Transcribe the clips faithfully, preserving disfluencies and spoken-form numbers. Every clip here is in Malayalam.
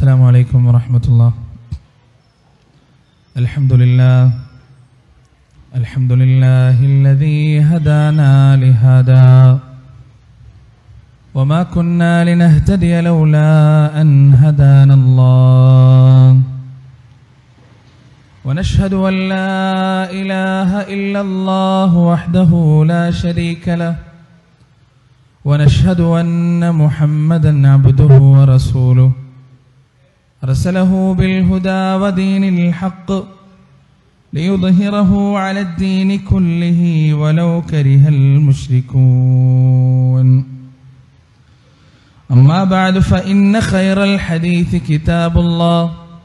السلام عليكم ورحمة الله. الحمد لله الحمد لله الذي هدانا لهذا وما كنا لنهتدي لولا أن هدانا الله ونشهد أن لا إله إلا الله وحده لا شريك له ونشهد أن محمدا عبده ورسوله أرسله بالهدى ودين الحق ليظهره على الدين كله ولو كره المشركون. أما بعد فإن خير الحديث كتاب الله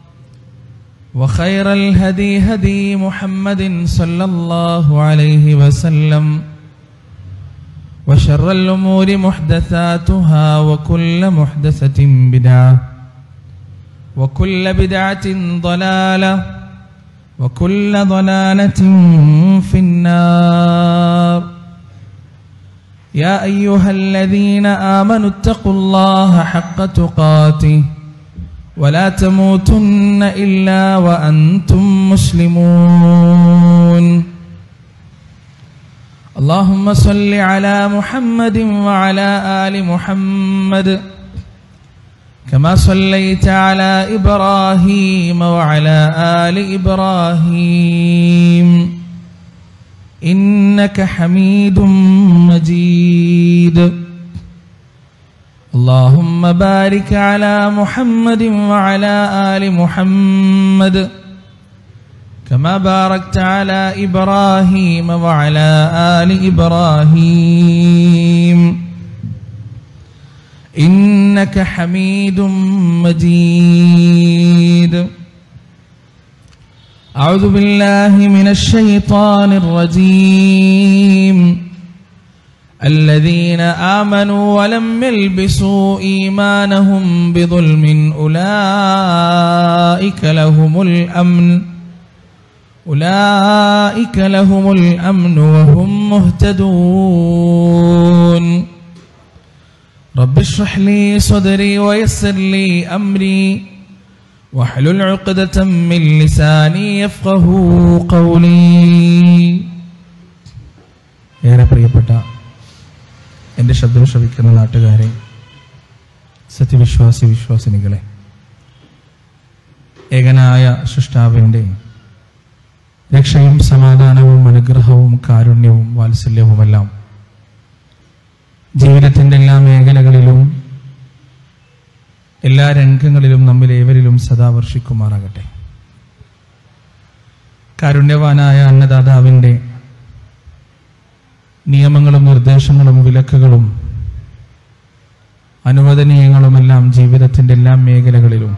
وخير الهدي هدي محمد صلى الله عليه وسلم وشر الأمور محدثاتها وكل محدثة بدعة وكل بدعة ضلالة وكل ضلالة في النار. يا أيها الذين آمنوا اتقوا الله حق تقاته ولا تموتن إلا وأنتم مسلمون. اللهم صل على محمد وعلى آل محمد كما صليت على إبراهيم وعلى آل إبراهيم إنك حميد مجيد. اللهم بارك على محمد وعلى آل محمد كما باركت على إبراهيم وعلى آل إبراهيم إنك حميد مجيد. أعوذ بالله من الشيطان الرجيم. الذين آمنوا ولم يلبسوا إيمانهم بظلم أولئك لهم الأمن أولئك لهم الأمن وهم مهتدون. رب اشرح لي صدري ويسر لي أمري واحلل عقدة من لساني يفقهوا قولي. ഏറെ പ്രിയപ്പെട്ട എൻ്റെ ശബ്ദം ശ്രവിക്കുന്ന നാട്ടുകാരെ, സത്യവിശ്വാസി വിശ്വാസിനികളെ, ഏകനായ സൃഷ്ടാവിൻ്റെ രക്ഷയും സമാധാനവും അനുഗ്രഹവും കാരുണ്യവും വാത്സല്യവുമെല്ലാം ജീവിതത്തിൻ്റെ എല്ലാ മേഖലകളിലും എല്ലാ രംഗങ്ങളിലും നമ്മിലേവരിലും സദാ വർഷിക്കുമാറാകട്ടെ. കാരുണ്യവാനായ അന്നദാതാവിൻ്റെ നിയമങ്ങളും നിർദ്ദേശങ്ങളും വിലക്കുകളും അനുവദനീയങ്ങളുമെല്ലാം ജീവിതത്തിൻ്റെ എല്ലാ മേഖലകളിലും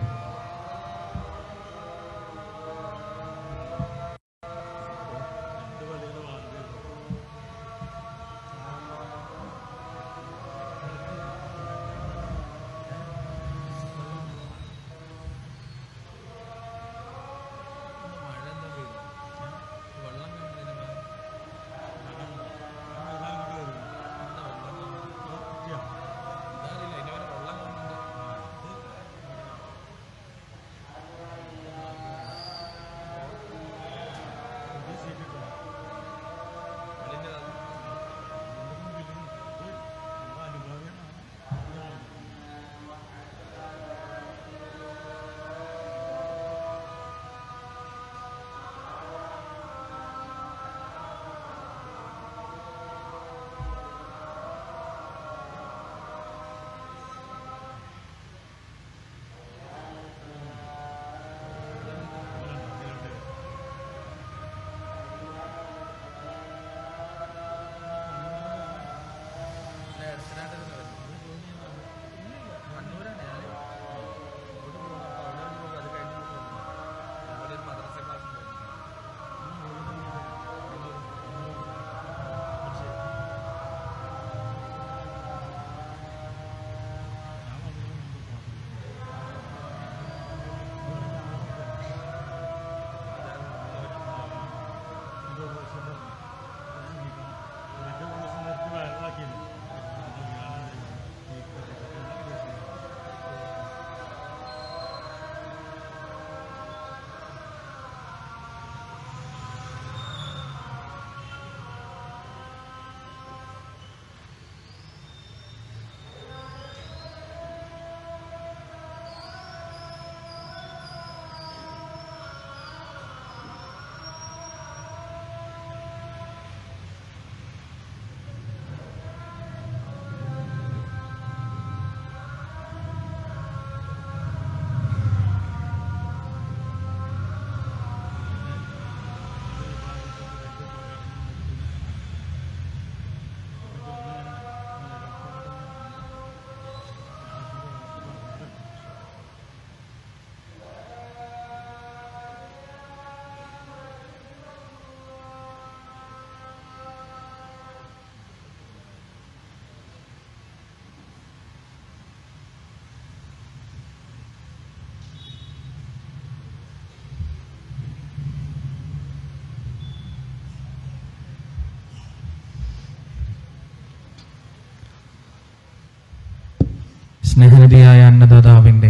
സ്നേഹനിധിയായ അന്നദാതാവിൻ്റെ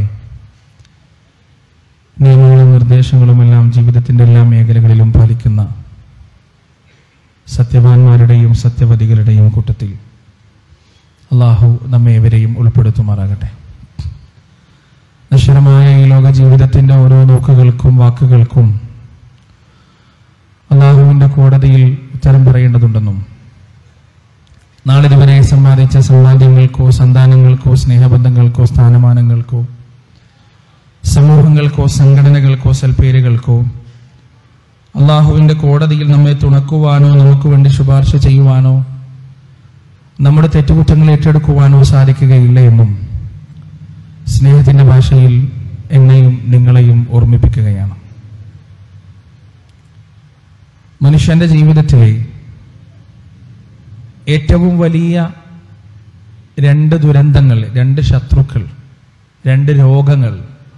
നിയമങ്ങളും നിർദ്ദേശങ്ങളുമെല്ലാം ജീവിതത്തിൻ്റെ എല്ലാ മേഖലകളിലും പാലിക്കുന്ന സത്യവാന്മാരുടെയും സത്യവതികളുടെയും കൂട്ടത്തിൽ അള്ളാഹു നമ്മേവരെയും ഉൾപ്പെടുത്തുമാറാകട്ടെ. നശ്വരമായ ഈ ലോക ജീവിതത്തിൻ്റെ ഓരോ നോക്കുകൾക്കും വാക്കുകൾക്കും അള്ളാഹുവിൻ്റെ കോടതിയിൽ ഉത്തരം പറയേണ്ടതുണ്ടെന്നും നാളിതുവരെ സമ്പാദിച്ച സമ്പാദ്യങ്ങൾക്കോ സന്താനങ്ങൾക്കോ സ്നേഹബന്ധങ്ങൾക്കോ സ്ഥാനമാനങ്ങൾക്കോ സമൂഹങ്ങൾക്കോ സംഘടനകൾക്കോ സൽപ്പേരുകൾക്കോ അള്ളാഹുവിൻ്റെ കോടതിയിൽ നമ്മെ തുണക്കുവാനോ നമുക്ക് വേണ്ടി ശുപാർശ ചെയ്യുവാനോ നമ്മുടെ തെറ്റുകുറ്റങ്ങൾ ഏറ്റെടുക്കുവാനോ സാധിക്കുകയില്ല എന്നും സ്നേഹത്തിൻ്റെ ഭാഷയിൽ എന്നെയും നിങ്ങളെയും ഓർമ്മിപ്പിക്കുകയാണ്. മനുഷ്യന്റെ ജീവിതത്തിലെ ഏറ്റവും വലിയ രണ്ട് ദുരന്തങ്ങൾ, രണ്ട് ശത്രുക്കൾ, രണ്ട് രോഗങ്ങൾ,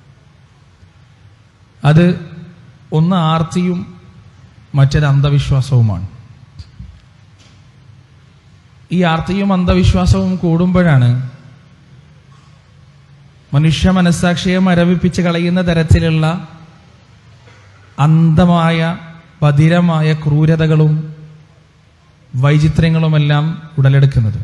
അത് ഒന്ന് ആർത്തിയും മറ്റൊരു അന്ധവിശ്വാസവുമാണ്. ഈ ആർത്തിയും അന്ധവിശ്വാസവും കൂടുമ്പോഴാണ് മനുഷ്യ മനസ്സാക്ഷിയെ മരവിപ്പിച്ച് കളയുന്ന തരത്തിലുള്ള അന്ധമായ ബധിരമായ ക്രൂരതകളും വൈചിത്ര്യങ്ങളുമെല്ലാം ഉടലെടുക്കുന്നത്.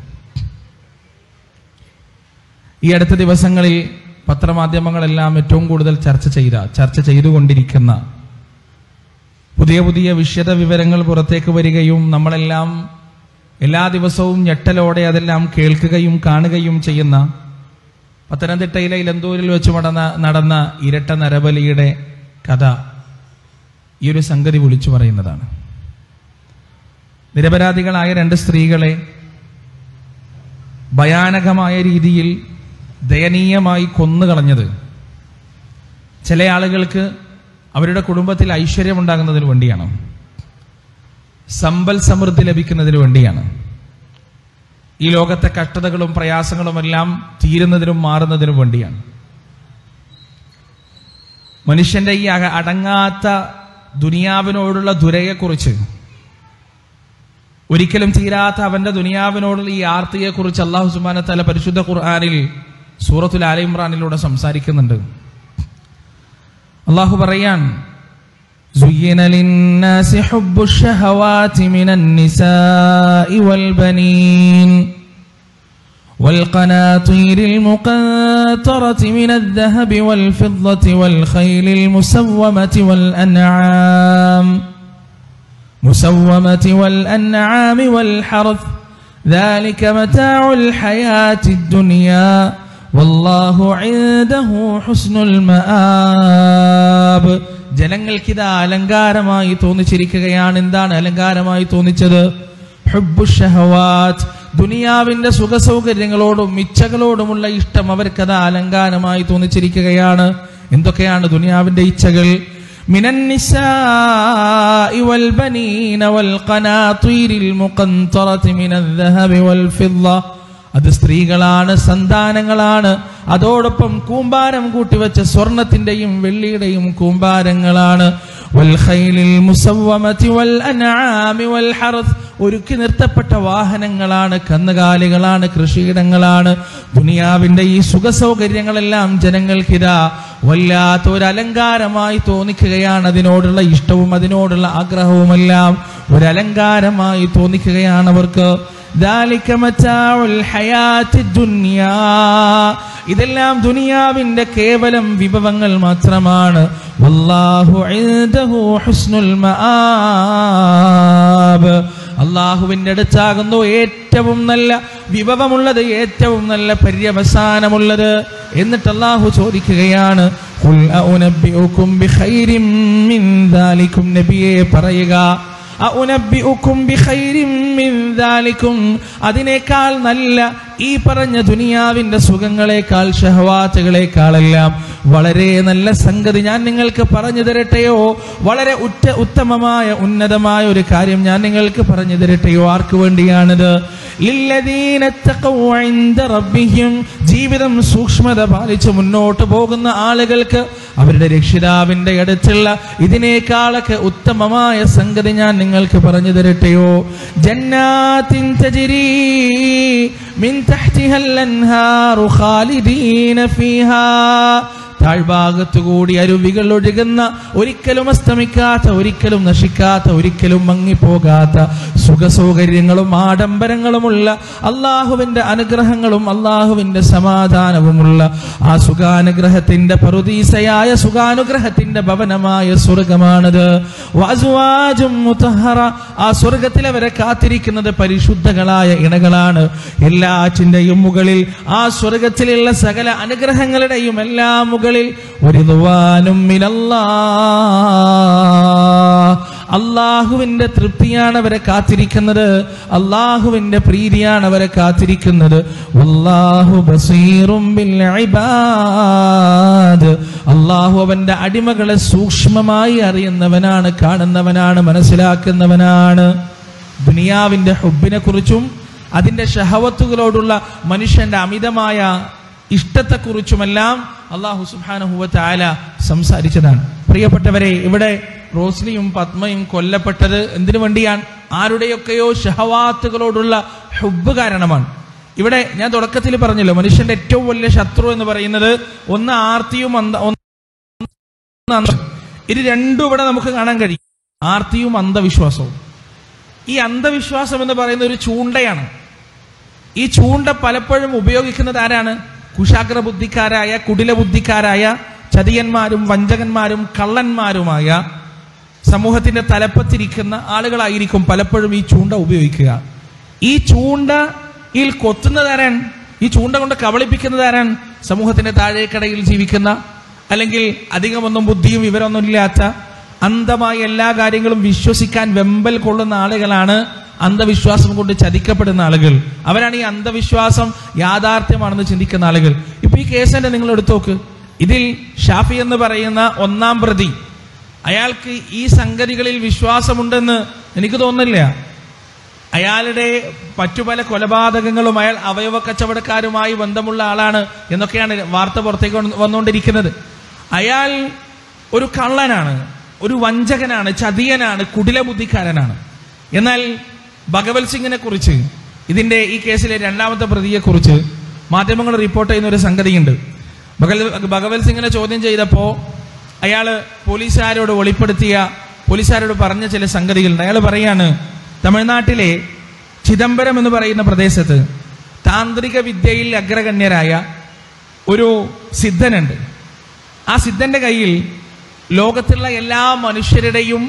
ഈ അടുത്ത ദിവസങ്ങളിൽ പത്രമാധ്യമങ്ങളെല്ലാം ഏറ്റവും കൂടുതൽ ചർച്ച ചെയ്ത ചർച്ച ചെയ്തുകൊണ്ടിരിക്കുന്ന പുതിയ പുതിയ വിശദ വിവരങ്ങൾ പുറത്തേക്ക് വരികയും നമ്മളെല്ലാം എല്ലാ ദിവസവും ഞെട്ടലോടെ അതെല്ലാം കേൾക്കുകയും കാണുകയും ചെയ്യുന്ന പത്തനംതിട്ടയിലെ ഇലന്തൂരിൽ വെച്ച് നടന്ന നടന്ന ഇരട്ട നരബലിയുടെ കഥ ഈ ഒരു സംഗതി വിളിച്ചു പറയുന്നതാണ്. നിരപരാധികളായ രണ്ട് സ്ത്രീകളെ ഭയാനകമായ രീതിയിൽ ദയനീയമായി കൊന്നുകളഞ്ഞത് ചില ആളുകൾക്ക് അവരുടെ കുടുംബത്തിൽ ഐശ്വര്യമുണ്ടാകുന്നതിന് വേണ്ടിയാണ്, സമ്പൽ സമൃദ്ധി ലഭിക്കുന്നതിന് വേണ്ടിയാണ്, ഈ ലോകത്തെ കഷ്ടതകളും പ്രയാസങ്ങളുമെല്ലാം തീരുന്നതിനും മാറുന്നതിനും വേണ്ടിയാണ്. മനുഷ്യന്റെ ഈ അടങ്ങാത്ത ദുനിയാവിനോടുള്ള ദുരയെക്കുറിച്ച്, ഒരിക്കലും തീരാത്ത അവന്റെ ദുനിയാവിനോടുള്ള ഈ ആർത്തിയെക്കുറിച്ച് അല്ലാഹു സുബ്ഹാനഹു വ തആല പരിശുദ്ധ ഖുർആനിൽ സൂറത്തുൽ ആല ഇംറാനിലൂടെ സംസാരിക്കുന്നുണ്ട്. അല്ലാഹു പറയാൻ, زين للناس حب الشهوات من النساء والبنين والقناطير المقنطرة من الذهب والفضة والخيل المسومة والأنعام مسومة والأنعام والحرث ذلك متاع الحياة الدنيا والله عنده حسن المآب. ജനങ്ങൾക്കിത് അലങ്കാരമായി തോന്നിച്ചിരിക്കുകയാണ്. എന്താണ് അലങ്കാരമായി തോന്നിച്ചത്? ഹുബ്ബു ഷഹവാത്ത്, ദുനിയാവിന്റെ സുഖസൗകര്യങ്ങളോടും ഇച്ഛകളോടുമുള്ള ഇഷ്ടം അവർക്കത് അലങ്കാരമായി തോന്നിച്ചിരിക്കുകയാണ്. എന്തൊക്കെയാണ് ദുനിയാവിന്റെ ഇച്ഛകൾ? മിനൻ നിസാഇ വൽ ബനീന വൽ ഖനാതീരിൽ മുഖന്തറതി മിനൽ ദഹബി വൽ ഫിദ്ദ, അത് സ്ത്രീകളാണ്, സന്താനങ്ങളാണ്, അതോടൊപ്പം കൂമ്പാരം കൂട്ടിവെച്ച സ്വർണത്തിന്റെയും വെള്ളിയുടെയും കൂമ്പാരങ്ങളാണ്. വൽ ഖൈലിൽ മുസവ്വമതി വൽ അൻആമി വൽ ഹർസ്, ഒരുക്കി നിർത്തപ്പെട്ട വാഹനങ്ങളാണ്, കന്നുകാലികളാണ്, കൃഷിയിടങ്ങളാണ്. ദുനിയാവിന്റെ ഈ സുഖ സൗകര്യങ്ങളെല്ലാം ജനങ്ങൾക്കിതാ വല്ലാത്ത ഒരു അലങ്കാരമായി തോന്നിക്കുകയാണ്. അതിനോടുള്ള ഇഷ്ടവും അതിനോടുള്ള ആഗ്രഹവുമെല്ലാം ഒരു അലങ്കാരമായി തോന്നിക്കുകയാണ് അവർക്ക്. ذلك متاع الحياة الدنيا, ഇതെല്ലാം ദുനിയാവിന്റെ കേവലം വിഭവങ്ങൾ മാത്രമാണ്. വല്ലാഹു ഇൻദഹു ഹുസ്നുൽ മആബ്, അല്ലാഹുവിന്റെ അടുത്താകുന്നു ഏറ്റവും നല്ല വിഭവമുള്ളത്, ഏറ്റവും നല്ല പര്യവസാനമുള്ളത്. എന്നിട്ട് അല്ലാഹു ചോദിക്കുകയാണ്, ഖുൽ അഉനബ്ബിഉകും ബിഖൈരിൻ മിൻ ദാലികും, നബിയേ പറയുക, അഉനബ്ബിഉകും ബിഖൈരിൻ മിൻ ദാലികും, അതിനേക്കാൾ നല്ല ഈ പറഞ്ഞ ദുനിയാവിന്റെ സുഖങ്ങളെക്കാൾ ഷഹവാത്തുകളെക്കാളെല്ലാം വളരെ നല്ല സംഗതി ഞാൻ നിങ്ങൾക്ക് പറഞ്ഞു തരട്ടെയോ? വളരെ ഉറ്റ ഉത്തമമായ ഉന്നതമായ ഒരു കാര്യം ഞാൻ നിങ്ങൾക്ക് പറഞ്ഞു തരട്ടെയോ? ആർക്ക് വേണ്ടിയാണിത്? ലില്ലദീന തഖവ ഇൻദ റബ്ബിഹിം, ജീവിതം സൂക്ഷ്മത പാലിച്ച് മുന്നോട്ട് പോകുന്ന ആളുകൾക്ക് അവരുടെ രക്ഷിതാവിന്റെ അടുത്തുള്ള ഇതിനേക്കാളൊക്കെ ഉത്തമമായ സംഗതി ഞാൻ നിങ്ങൾക്ക് പറഞ്ഞു തരട്ടെയോ? ജന്നാത്തിൻ തജ്രി മിൻ തഹ്തിഹൽ അൻഹാറു ഖാലിദീന ഫീഹാ, താഴ്ഭാഗത്തുകൂടി അരുവികൾ ഒഴുകുന്ന, ഒരിക്കലും അസ്തമിക്കാത്ത, ഒരിക്കലും നശിക്കാത്ത, ഒരിക്കലും മങ്ങിപ്പോകാത്ത സുഖസൗകര്യങ്ങളും ആഡംബരങ്ങളുമുള്ള, അള്ളാഹുവിന്റെ അനുഗ്രഹങ്ങളും അള്ളാഹുവിന്റെ സമാധാനവുമുള്ള ആ സുഖാനുഗ്രഹത്തിന്റെ പറുദീസയായ സുഖാനുഗ്രഹത്തിന്റെ ഭവനമായ സ്വർഗമാണത്. വഅസ്വാജും മുതഹറ, ആ സ്വർഗത്തിൽ അവരെ കാത്തിരിക്കുന്നത് പരിശുദ്ധങ്ങളായ ഇണകളാണ്. എല്ലാറ്റിന്റെയും മുകളിൽ, ആ സ്വർഗത്തിലുള്ള സകല അനുഗ്രഹങ്ങളുടെയും എല്ലാം മുകളിൽ വരിദ്വാനും മിനല്ലാഹ്, അള്ളാഹുവിന്റെ തൃപ്തിയാണ് അവരെ കാത്തിരിക്കുന്നത്, അള്ളാഹുവിന്റെ പ്രീതിയാണ് അവരെ കാത്തിരിക്കുന്നത്. വല്ലാഹു ബസീറും ബിൽ ഇബാദ്, അള്ളാഹു അവന്റെ അടിമകളെ സൂക്ഷ്മമായി അറിയുന്നവനാണ്, കാണുന്നവനാണ്, മനസ്സിലാക്കുന്നവനാണ്. ദുനിയാവിന്റെ ഹുബ്ബിനെ കുറിച്ചും അതിന്റെ ഷഹവത്തുകളോടുള്ള മനുഷ്യന്റെ അമിതമായ ഇഷ്ടത്തെക്കുറിച്ചുമെല്ലാം അള്ളാഹു സുബ്ഹാനഹു വ തആല സംസാരിച്ചതാണ്. പ്രിയപ്പെട്ടവരെ, ഇവിടെ റോസ്ലിയും പത്മയും കൊല്ലപ്പെട്ടത് എന്തിനു വേണ്ടിയാണ്? ആരുടെയൊക്കെയോ ഷഹവാത്തുകളോടുള്ള ഹുബ്ബ് കാരണമാണ്. ഇവിടെ ഞാൻ തുടക്കത്തിൽ പറഞ്ഞല്ലോ, മനുഷ്യന്റെ ഏറ്റവും വലിയ ശത്രു എന്ന് പറയുന്നത് ഒന്ന് ആർത്തിയും അന്ധ ഇത് രണ്ടും ഇവിടെ നമുക്ക് കാണാൻ കഴിയും. ആർത്തിയും അന്ധവിശ്വാസവും. ഈ അന്ധവിശ്വാസം എന്ന് പറയുന്ന ഒരു ചൂണ്ടയാണ്. ഈ ചൂണ്ട പലപ്പോഴും ഉപയോഗിക്കുന്നത് ആരാണ്? കുശാഗ്ര ബുദ്ധിക്കാരായ, കുടില ബുദ്ധിക്കാരായ, ചതിയന്മാരും വഞ്ചകന്മാരും കള്ളന്മാരുമായ സമൂഹത്തിന്റെ തലപ്പത്തിരിക്കുന്ന ആളുകളായിരിക്കും പലപ്പോഴും ഈ ചൂണ്ട ഉപയോഗിക്കുക. ഈ ചൂണ്ടയിൽ കൊത്തുന്നതാരാൻ? ഈ ചൂണ്ട കൊണ്ട് കബളിപ്പിക്കുന്നത് ആരാൻ? സമൂഹത്തിന്റെ താഴേക്കടയിൽ ജീവിക്കുന്ന, അല്ലെങ്കിൽ അധികമൊന്നും ബുദ്ധിയും വിവരമൊന്നും ഇല്ലാത്ത, അന്ധമായ എല്ലാ കാര്യങ്ങളും വിശ്വസിക്കാൻ വെമ്പൽ കൊള്ളുന്ന ആളുകളാണ് അന്ധവിശ്വാസം കൊണ്ട് ചതിക്കപ്പെടുന്ന ആളുകൾ. അവരാണ് ഈ അന്ധവിശ്വാസം യാഥാർത്ഥ്യമാണെന്ന് ചിന്തിക്കുന്ന ആളുകൾ. ഇപ്പൊ ഈ കേസ് തന്നെ നിങ്ങൾ എടുത്തു നോക്ക്. ഇതിൽ ഷാഫി എന്ന് പറയുന്ന ഒന്നാം പ്രതി, അയാൾക്ക് ഈ സംഗതികളിൽ വിശ്വാസമുണ്ടെന്ന് എനിക്ക് തോന്നുന്നില്ല. അയാളുടെ മറ്റു പല കൊലപാതകങ്ങളും അയാൾ അവയവ കച്ചവടക്കാരുമായി ബന്ധമുള്ള ആളാണ് എന്നൊക്കെയാണ് വാർത്ത പുറത്തേക്ക് വന്നുകൊണ്ടിരിക്കുന്നത്. അയാൾ ഒരു കള്ളനാണ്, ഒരു വഞ്ചകനാണ്, ചതിയനാണ്, കുടില ബുദ്ധിക്കാരനാണ്. എന്നാൽ ഭഗവത് സിംഗിനെ കുറിച്ച്, ഇതിന്റെ ഈ കേസിലെ രണ്ടാമത്തെ പ്രതിയെ കുറിച്ച് മാധ്യമങ്ങൾ റിപ്പോർട്ട് ചെയ്യുന്ന ഒരു സംഗതിയുണ്ട്. ഭഗവത് സിംഗിനെ ചോദ്യം ചെയ്തപ്പോൾ അയാള് പോലീസുകാരോട് വെളിപ്പെടുത്തിയ, പോലീസുകാരോട് പറഞ്ഞ ചില സംഗതികളുണ്ട്. അയാൾ പറയാണ്, തമിഴ്നാട്ടിലെ ചിദംബരം എന്ന് പറയുന്ന പ്രദേശത്ത് താന്ത്രിക വിദ്യയിൽ അഗ്രഗണ്യരായ ഒരു സിദ്ധനുണ്ട്. ആ സിദ്ധന്റെ കയ്യിൽ ലോകത്തുള്ള എല്ലാ മനുഷ്യരുടെയും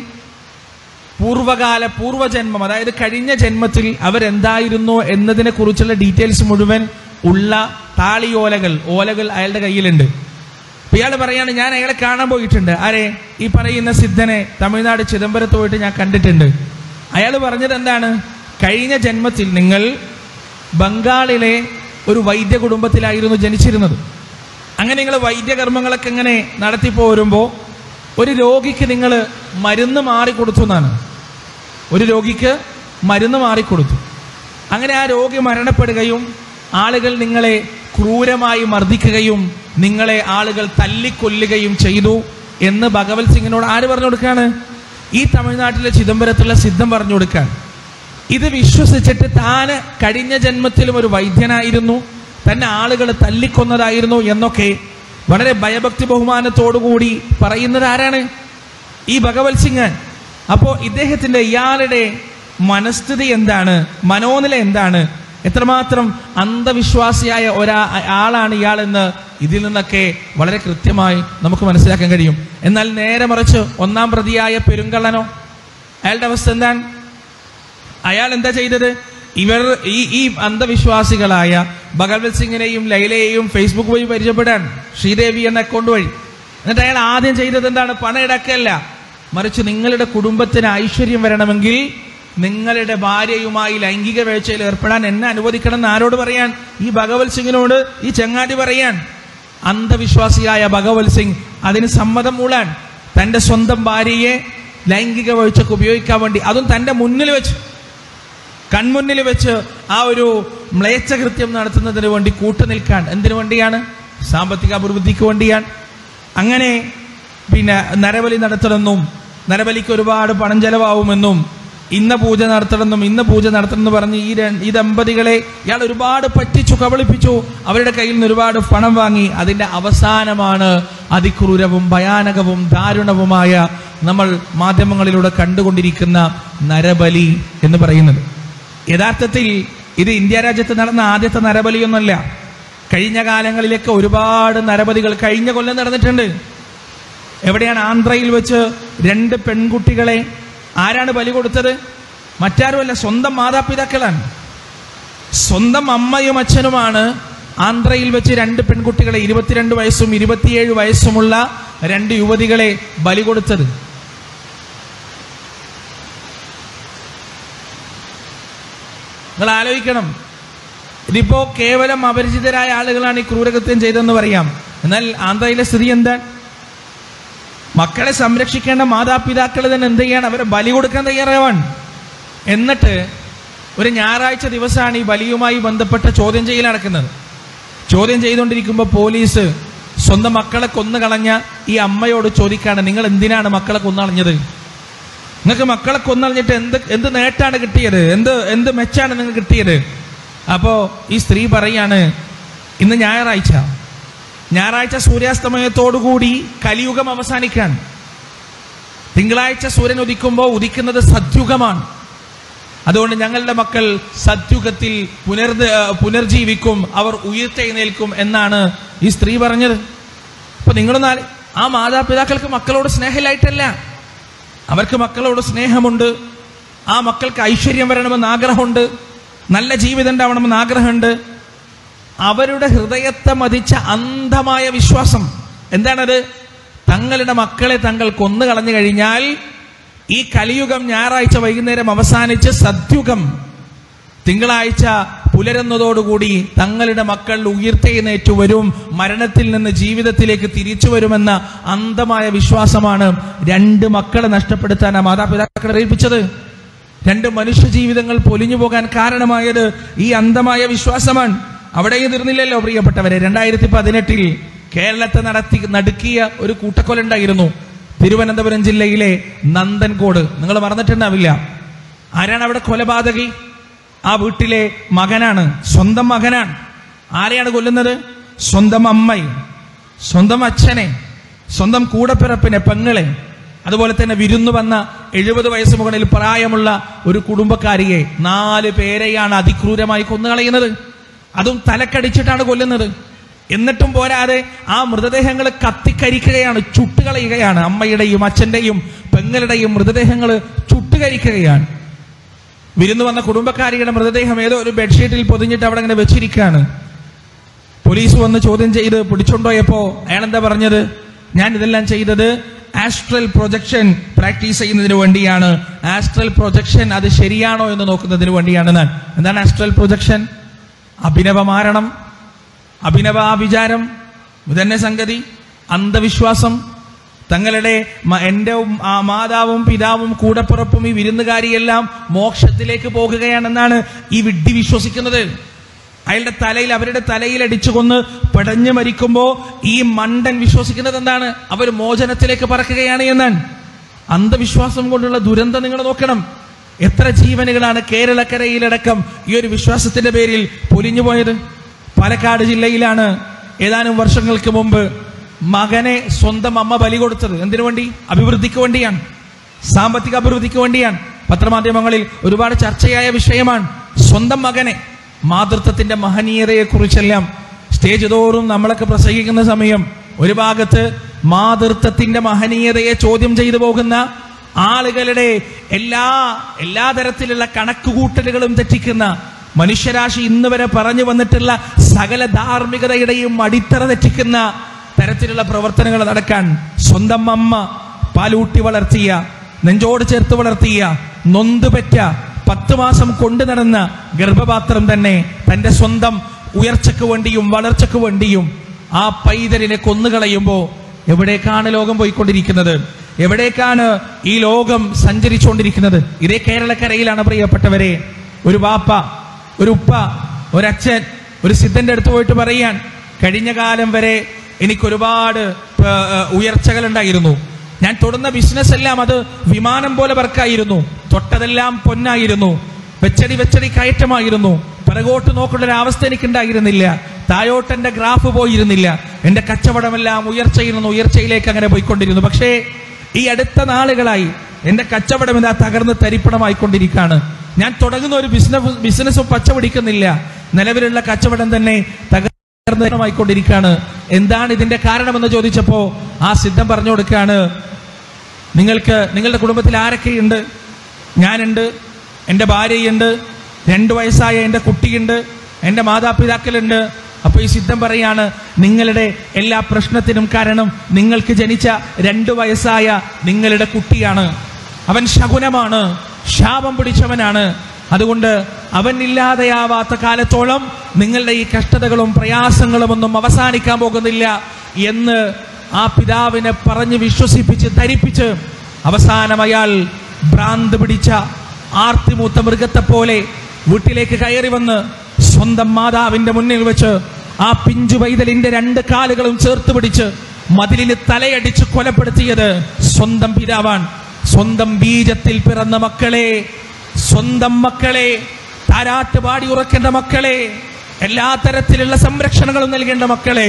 പൂർവകാല പൂർവജന്മം, അതായത് കഴിഞ്ഞ ജന്മത്തിൽ അവരെന്തായിരുന്നോ എന്നതിനെ കുറിച്ചുള്ള ഡീറ്റെയിൽസ് മുഴുവൻ ഉള്ള താളിയോലകൾ, ഓലകൾ അയാളുടെ കയ്യിലുണ്ട്. അപ്പൊ ഇയാൾ പറയാണ്, ഞാൻ അയാളെ കാണാൻ പോയിട്ടുണ്ട്. ആരെ? ഈ പറയുന്ന സിദ്ധനെ തമിഴ്നാട് ചിദംബരത്ത് പോയിട്ട് ഞാൻ കണ്ടിട്ടുണ്ട്. അയാൾ പറഞ്ഞത് എന്താണ്? കഴിഞ്ഞ ജന്മത്തിൽ നിങ്ങൾ ബംഗാളിലെ ഒരു വൈദ്യ കുടുംബത്തിലായിരുന്നു ജനിച്ചിരുന്നത്. അങ്ങനെ നിങ്ങൾ വൈദ്യകർമ്മങ്ങളൊക്കെ ഇങ്ങനെ നടത്തി പോരുമ്പോൾ ഒരു രോഗിക്ക് നിങ്ങൾ മരുന്ന് മാറിക്കൊടുത്തു എന്നാണ്. ഒരു രോഗിക്ക് മരുന്ന് മാറിക്കൊടുത്തു. അങ്ങനെ ആ രോഗി മരണപ്പെടുകയും ആളുകൾ നിങ്ങളെ ക്രൂരമായി മർദ്ദിക്കുകയും നിങ്ങളെ ആളുകൾ തല്ലിക്കൊല്ലുകയും ചെയ്തു എന്ന് ഭഗവത് സിംഗിനോട് ആര് പറഞ്ഞു കൊടുക്കാണ്? ഈ തമിഴ്നാട്ടിലെ ചിദംബരത്തുള്ള സിദ്ധം പറഞ്ഞു കൊടുക്കാൻ. ഇത് വിശ്വസിച്ചിട്ട് താന് കഴിഞ്ഞ ജന്മത്തിലും ഒരു വൈദ്യനായിരുന്നു, തന്നെ ആളുകൾ തല്ലിക്കൊന്നതായിരുന്നു എന്നൊക്കെ വളരെ ഭയഭക്തി ബഹുമാനത്തോടുകൂടി പറയുന്നത് ആരാണ്? ഈ ഭഗവത് സിംഗ്. അപ്പോ ഇദ്ദേഹത്തിന്റെ, ഇയാളുടെ മനസ്ഥിതി എന്താണ്, മനോനില എന്താണ്, എത്രമാത്രം അന്ധവിശ്വാസിയായ ഒരാ ആളാണ് ഇയാളെന്ന് ഇതിൽ നിന്നൊക്കെ വളരെ കൃത്യമായി നമുക്ക് മനസ്സിലാക്കാൻ കഴിയും. എന്നാൽ നേരെ മറിച്ച് ഒന്നാം പ്രതിയായ പെരുങ്കള്ളനോ, അയാളുടെ അവസ്ഥ എന്താണ്? അയാൾ എന്താ ചെയ്തത്? ഇവർ ഈ ഈ അന്ധവിശ്വാസികളായ ഭഗവത് സിംഗിനെയും ലൈലയെയും ഫേസ്ബുക്ക് വഴി പരിചയപ്പെടാൻ, ശ്രീദേവി എന്ന അക്കൗണ്ട് വഴി. എന്നിട്ട് അയാൾ ആദ്യം ചെയ്തത് എന്താണ്? പണം ഇടക്കല്ല, മറിച്ച് നിങ്ങളുടെ കുടുംബത്തിന് ഐശ്വര്യം വരണമെങ്കിൽ നിങ്ങളുടെ ഭാര്യയുമായി ലൈംഗിക വേഴ്ചയിൽ ഏർപ്പെടാൻ എന്നെ അനുവദിക്കണം എന്ന് ആരോട് പറയാൻ? ഈ ഭഗവത് സിംഗിനോട് ഈ ചങ്ങാതി പറയാൻ. അന്ധവിശ്വാസിയായ ഭഗവത് സിംഗ് അതിന് സമ്മതം മൂളാൻ, തന്റെ സ്വന്തം ഭാര്യയെ ലൈംഗിക വേഴ്ചക്ക് ഉപയോഗിക്കാൻ വേണ്ടി, അതും തന്റെ മുന്നിൽ വെച്ച്, കൺമുന്നിൽ വെച്ച് ആ ഒരു മ്ലേച്ഛകൃത്യം നടത്തുന്നതിന് വേണ്ടി കൂട്ടുനിൽക്കാൻ. എന്തിനു വേണ്ടിയാണ്? സാമ്പത്തിക അഭിവൃദ്ധിക്ക് വേണ്ടിയാണ്. അങ്ങനെ പിന്നെ നരബലി നടത്തണമെന്നും നരബലിക്ക് ഒരുപാട് പണം ചെലവാകുമെന്നും ഇന്ന പൂജ നടത്തണമെന്നും ഇന്ന പൂജ നടത്തണമെന്ന് പറഞ്ഞ് ഈ ഈ ദമ്പതികളെ ഇയാൾ ഒരുപാട് പറ്റിച്ചു, കബളിപ്പിച്ചു. അവരുടെ കയ്യിൽ നിന്ന് ഒരുപാട് പണം വാങ്ങി. അതിൻ്റെ അവസാനമാണ് അതിക്രൂരവും ഭയാനകവും ദാരുണവുമായ നമ്മൾ മാധ്യമങ്ങളിലൂടെ കണ്ടുകൊണ്ടിരിക്കുന്ന നരബലി എന്ന് പറയുന്നത്. യഥാർത്ഥത്തിൽ ഇത് ഇന്ത്യ രാജ്യത്ത് നടന്ന ആദ്യത്തെ നരബലിയൊന്നുമല്ല. കഴിഞ്ഞ കാലങ്ങളിലൊക്കെ ഒരുപാട് നരബലികൾ കഴിഞ്ഞ കൊല്ലം നടന്നിട്ടുണ്ട്. എവിടെയാണ്? ആന്ധ്രയിൽ വെച്ച് രണ്ട് പെൺകുട്ടികളെ ആരാണ് ബലി കൊടുത്തത്? മറ്റാരുമല്ല, സ്വന്തം മാതാപിതാക്കളാണ്. സ്വന്തം അമ്മയും അച്ഛനുമാണ് ആന്ധ്രയിൽ വെച്ച് രണ്ട് പെൺകുട്ടികളെ, ഇരുപത്തിരണ്ട് വയസ്സും ഇരുപത്തിയേഴ് വയസ്സുമുള്ള രണ്ട് യുവതികളെ ബലി കൊടുത്തത്. നിങ്ങൾ ആലോചിക്കണം. ഇതിപ്പോ കേവലം അപരിചിതരായ ആളുകളാണ് ഈ ക്രൂരകൃത്യം ചെയ്തതെന്ന് പറയാം. എന്നാൽ ആന്ധ്രയിലെ സ്ഥിതി എന്താണ്? മക്കളെ സംരക്ഷിക്കേണ്ട മാതാപിതാക്കൾ തന്നെ എന്ത് ചെയ്യാണ്? അവരെ ബലി കൊടുക്കാൻ തയ്യാറാവാൻ. എന്നിട്ട് ഒരു ഞായറാഴ്ച ദിവസമാണ് ഈ ബലിയുമായി ബന്ധപ്പെട്ട ചോദ്യം ചെയ്യൽ നടക്കുന്നത്. ചോദ്യം ചെയ്തുകൊണ്ടിരിക്കുമ്പോൾ പോലീസ് സ്വന്തം മക്കളെ കൊന്നു കളഞ്ഞ ഈ അമ്മയോട് ചോദിക്കാണ്, നിങ്ങൾ എന്തിനാണ് മക്കളെ കൊന്നളഞ്ഞത്? നിങ്ങൾക്ക് മക്കളെ കൊന്നളഞ്ഞിട്ട് എന്ത് എന്ത് നേട്ടാണ് കിട്ടിയത്? എന്ത് എന്ത് മെച്ചാണ് നിങ്ങൾക്ക് കിട്ടിയത്? അപ്പോ ഈ സ്ത്രീ പറയാണ്, ഇന്ന് ഞായറാഴ്ച ഞായറാഴ്ച സൂര്യാസ്തമയത്തോടുകൂടി കലിയുഗം അവസാനിക്കാൻ. തിങ്കളാഴ്ച സൂര്യൻ ഉദിക്കുമ്പോൾ ഉദിക്കുന്നത് സത്യുഗമാണ്. അതുകൊണ്ട് ഞങ്ങളുടെ മക്കൾ സത്യുഗത്തിൽ പുനർ പുനർജീവിക്കും, അവർ ഉയർത്തെഴുന്നേൽക്കും എന്നാണ് ഈ സ്ത്രീ പറഞ്ഞത്. അപ്പൊ നിങ്ങളൊന്നാൽ ആ മാതാപിതാക്കൾക്ക് മക്കളോട് സ്നേഹമില്ലായിട്ടല്ല, അവർക്ക് മക്കളോട് സ്നേഹമുണ്ട്. ആ മക്കൾക്ക് ഐശ്വര്യം വരണമെന്ന് ആഗ്രഹമുണ്ട്, നല്ല ജീവിതം ഉണ്ടാവണമെന്ന് ആഗ്രഹമുണ്ട്. അവരുടെ ഹൃദയത്തെ മതിച്ച അന്ധമായ വിശ്വാസം എന്താണത്? തങ്ങളുടെ മക്കളെ തങ്ങൾ കൊന്നു കളഞ്ഞു കഴിഞ്ഞാൽ ഈ കലിയുഗം ഞായറാഴ്ച വൈകുന്നേരം അവസാനിച്ച് സത്യുഗം തിങ്കളാഴ്ച പുലരുന്നതോടുകൂടി തങ്ങളുടെ മക്കൾ ഉയർത്തെഴുന്നേറ്റു വരും, മരണത്തിൽ നിന്ന് ജീവിതത്തിലേക്ക് തിരിച്ചു വരുമെന്ന അന്ധമായ വിശ്വാസമാണ് രണ്ട് മക്കളെ നഷ്ടപ്പെടുത്താൻ ആ മാതാപിതാക്കളെ ഏൽപ്പിച്ചത്. രണ്ട് മനുഷ്യ ജീവിതങ്ങൾ പൊലിഞ്ഞു പോകാൻ കാരണമായത് ഈ അന്ധമായ വിശ്വാസമാണ്. അവിടെയും തീർന്നില്ലല്ലോ പ്രിയപ്പെട്ടവരെ. രണ്ടായിരത്തി പതിനെട്ടിൽ കേരളത്തെ നടത്തി നടുക്കിയ ഒരു കൂട്ടക്കൊലുണ്ടായിരുന്നു തിരുവനന്തപുരം ജില്ലയിലെ നന്ദൻകോട്. നിങ്ങൾ മറന്നിട്ടുണ്ടാവില്ല. ആരാണ് അവിടെ കൊലപാതകി? ആ വീട്ടിലെ മകനാണ്, സ്വന്തം മകനാണ്. ആരെയാണ് കൊല്ലുന്നത്? സ്വന്തം അമ്മയെ, സ്വന്തം അച്ഛനെ, സ്വന്തം കൂടപ്പിറപ്പിനെ, പെങ്ങളെ, അതുപോലെ തന്നെ വിരുന്നു വന്ന എഴുപത് വയസ്സ് മുകളിൽ പ്രായമുള്ള ഒരു കുടുംബക്കാരിയെ, നാല് പേരെയാണ് അതിക്രൂരമായി കൊന്നുകളയുന്നത്. അതും തലക്കടിച്ചിട്ടാണ് കൊല്ലുന്നത്. എന്നിട്ടും പോരാതെ ആ മൃതദേഹങ്ങൾ കത്തിക്കരിക്കുകയാണ്, ചുട്ടുകളയുകയാണ്. അമ്മയുടെയും അച്ഛന്റെയും പെങ്ങളുടെയും മൃതദേഹങ്ങൾ ചുട്ടുകരിക്കുകയാണ്. വിരുന്നു വന്ന കുടുംബക്കാരിയുടെ മൃതദേഹം ഏതോ ഒരു ബെഡ്ഷീറ്റിൽ പൊതിഞ്ഞിട്ട് അവിടെ അങ്ങനെ വെച്ചിരിക്കുകയാണ്. പോലീസ് വന്ന് ചോദ്യം ചെയ്ത് പിടിച്ചുകൊണ്ടുപോയപ്പോ അയാൾ എന്താ പറഞ്ഞത്? ഞാൻ ഇതെല്ലാം ചെയ്തത് ആസ്ട്രൽ പ്രൊജക്ഷൻ പ്രാക്ടീസ് ചെയ്യുന്നതിന് വേണ്ടിയാണ്. ആസ്ട്രൽ പ്രൊജക്ഷൻ അത് ശരിയാണോ എന്ന് നോക്കുന്നതിന് വേണ്ടിയാണ്. ഞാൻ എന്താണ് ആസ്ട്രൽ പ്രൊജക്ഷൻ? അഭിനവമാരണം, അഭിനവാഭിചാരം, ഇതന്നെ സംഗതി. അന്ധവിശ്വാസം. തങ്ങളുടെ എൻ്റെ മാതാവും പിതാവും കൂടപ്പുറപ്പും ഈ വിരുന്നുകാരിയെല്ലാം മോക്ഷത്തിലേക്ക് പോകുകയാണെന്നാണ് ഈ വിഡ്ഢി വിശ്വസിക്കുന്നത്. അയാളുടെ തലയിൽ, അവരുടെ തലയിൽ അടിച്ചു കൊന്ന് പെടഞ്ഞു മരിക്കുമ്പോ ഈ മണ്ടൻ വിശ്വസിക്കുന്നത് എന്താണ്? അവർ മോചനത്തിലേക്ക് പറക്കുകയാണ് എന്നാണ്. അന്ധവിശ്വാസം കൊണ്ടുള്ള ദുരന്തം നിങ്ങൾ നോക്കണം. എത്ര ജീവനുകളാണ് കേരളക്കരയിലടക്കം ഈ ഒരു വിശ്വാസത്തിന്റെ പേരിൽ പൊലിഞ്ഞു പോയത്. പാലക്കാട് ജില്ലയിലാണ് ഏതാനും വർഷങ്ങൾക്ക് മുമ്പ് മകനെ സ്വന്തം അമ്മ ബലി കൊടുത്തത്. എന്തിനു വേണ്ടി? അഭിവൃദ്ധിക്ക് വേണ്ടിയാണ്, സാമ്പത്തിക അഭിവൃദ്ധിക്ക് വേണ്ടിയാണ്. പത്രമാധ്യമങ്ങളിൽ ഒരുപാട് ചർച്ചയായ വിഷയമാണ്. സ്വന്തം മകനെ, മാതൃത്വത്തിന്റെ മഹനീയതയെ കുറിച്ചെല്ലാം സ്റ്റേജ് തോറും നമ്മളൊക്കെ പ്രസംഗിക്കുന്ന സമയം ഒരു ഭാഗത്ത് മാതൃത്വത്തിന്റെ മഹനീയതയെ ചോദ്യം ചെയ്തു പോകുന്ന ആളുകളുടെ എല്ലാ എല്ലാ തരത്തിലുള്ള കണക്കുകൂട്ടലുകളും തെറ്റിക്കുന്ന, മനുഷ്യരാശി ഇന്ന് വരെ പറഞ്ഞു വന്നിട്ടുള്ള സകല ധാർമ്മികതയുടെയും അടിത്തറ തെറ്റിക്കുന്ന തരത്തിലുള്ള പ്രവർത്തനങ്ങൾ നടക്കാൻ സ്വന്തം അമ്മ പാലൂട്ടി വളർത്തിയ, നെഞ്ചോട് ചേർത്ത് വളർത്തിയ, നൊന്തുപെറ്റ, പത്ത് മാസം കൊണ്ടു നടന്ന ഗർഭപാത്രം തന്നെ തന്റെ സ്വന്തം ഉയർച്ചയ്ക്ക് വേണ്ടിയും വളർച്ചയ്ക്ക് വേണ്ടിയും ആ പൈതലിനെ കൊന്നുകളയുമ്പോ എവിടേക്കാണ് ലോകം പോയിക്കൊണ്ടിരിക്കുന്നത്? എവിടേക്കാണ് ഈ ലോകം സഞ്ചരിച്ചുകൊണ്ടിരിക്കുന്നത്? ഇതേ കേരളക്കരയിലാണ് പ്രിയപ്പെട്ടവരെ. ഒരു വാപ്പ, ഒരു ഉപ്പ, ഒരച്ഛൻ ഒരു സിദ്ധന്റെ അടുത്ത് പോയിട്ട് പറയാൻ, കഴിഞ്ഞ കാലം വരെ എനിക്കൊരുപാട് ഉയർച്ചകൾ ഉണ്ടായിരുന്നു. ഞാൻ തൊടുന്ന ബിസിനസ് എല്ലാം അത് വിമാനം പോലെ വർക്കായിരുന്നു. തൊട്ടതെല്ലാം പൊന്നായിരുന്നു. വെച്ചടി വെച്ചടി കയറ്റമായിരുന്നു. പിറകോട്ട് നോക്കേണ്ട ഒരു അവസ്ഥ എനിക്കുണ്ടായിരുന്നില്ല. താഴോട്ട് എന്റെ ഗ്രാഫ് പോയിരുന്നില്ല. എന്റെ കച്ചവടമെല്ലാം ഉയർച്ചയിൽ നിന്ന് ഉയർച്ചയിലേക്ക് അങ്ങനെ പോയിക്കൊണ്ടിരുന്നു. പക്ഷേ ഈ അടുത്ത നാളുകളായി എന്റെ കച്ചവടം ഇതാ തകർന്ന് തരിപ്പണമായിക്കൊണ്ടിരിക്കുകയാണ്. ഞാൻ തുടങ്ങുന്ന ഒരു ബിസിനസ് ബിസിനസ്സും പച്ച പിടിക്കുന്നില്ല. നിലവിലുള്ള കച്ചവടം തന്നെ തകർന്നമായിക്കൊണ്ടിരിക്കുകയാണ്. എന്താണ് ഇതിന്റെ കാരണമെന്ന് ചോദിച്ചപ്പോ ആ സിദ്ധം പറഞ്ഞു കൊടുക്കുകയാണ്, നിങ്ങൾക്ക് നിങ്ങളുടെ കുടുംബത്തിൽ ആരൊക്കെയുണ്ട്? ഞാനുണ്ട്, എൻ്റെ ഭാര്യയുണ്ട്, രണ്ടു വയസ്സായ എൻ്റെ കുട്ടിയുണ്ട്, എൻ്റെ മാതാപിതാക്കളുണ്ട്. അപ്പൊ ഈ സിദ്ധം പറയാണ്, നിങ്ങളുടെ എല്ലാ പ്രശ്നത്തിനും കാരണം നിങ്ങൾക്ക് ജനിച്ച രണ്ടു വയസ്സായ നിങ്ങളുടെ കുട്ടിയാണ്. അവൻ ശകുനമാണ്, ശാപം പിടിച്ചവനാണ്. അതുകൊണ്ട് അവൻ ഇല്ലാതെയാവാത്ത കാലത്തോളം നിങ്ങളുടെ ഈ കഷ്ടതകളും പ്രയാസങ്ങളും ഒന്നും അവസാനിക്കാൻ പോകുന്നില്ല എന്ന് ആ പിതാവിനെ പറഞ്ഞ് വിശ്വസിപ്പിച്ച് ധരിപ്പിച്ച് അവസാനം അയാൾ ഭ്രാന്ത് പിടിച്ച ആർത്തിമൂത്ത മൃഗത്തെ പോലെ വീട്ടിലേക്ക് കയറി വന്ന് സ്വന്തം മാതാവിന്റെ മുന്നിൽ വെച്ച് ആ പിഞ്ചു പൈതലിന്റെ രണ്ട് കാലുകളും ചേർത്ത് പിടിച്ച് മതിലിന് തലയടിച്ച് കൊലപ്പെടുത്തിയത് സ്വന്തം പിതാവാണ്. സ്വന്തം ബീജത്തിൽ പിറന്ന മക്കളെ, സ്വന്തം മക്കളെ, താരാട്ട് പാടി ഉറക്കേണ്ട മക്കളെ, എല്ലാ തരത്തിലുള്ള സംരക്ഷണങ്ങളും നൽകേണ്ട മക്കളെ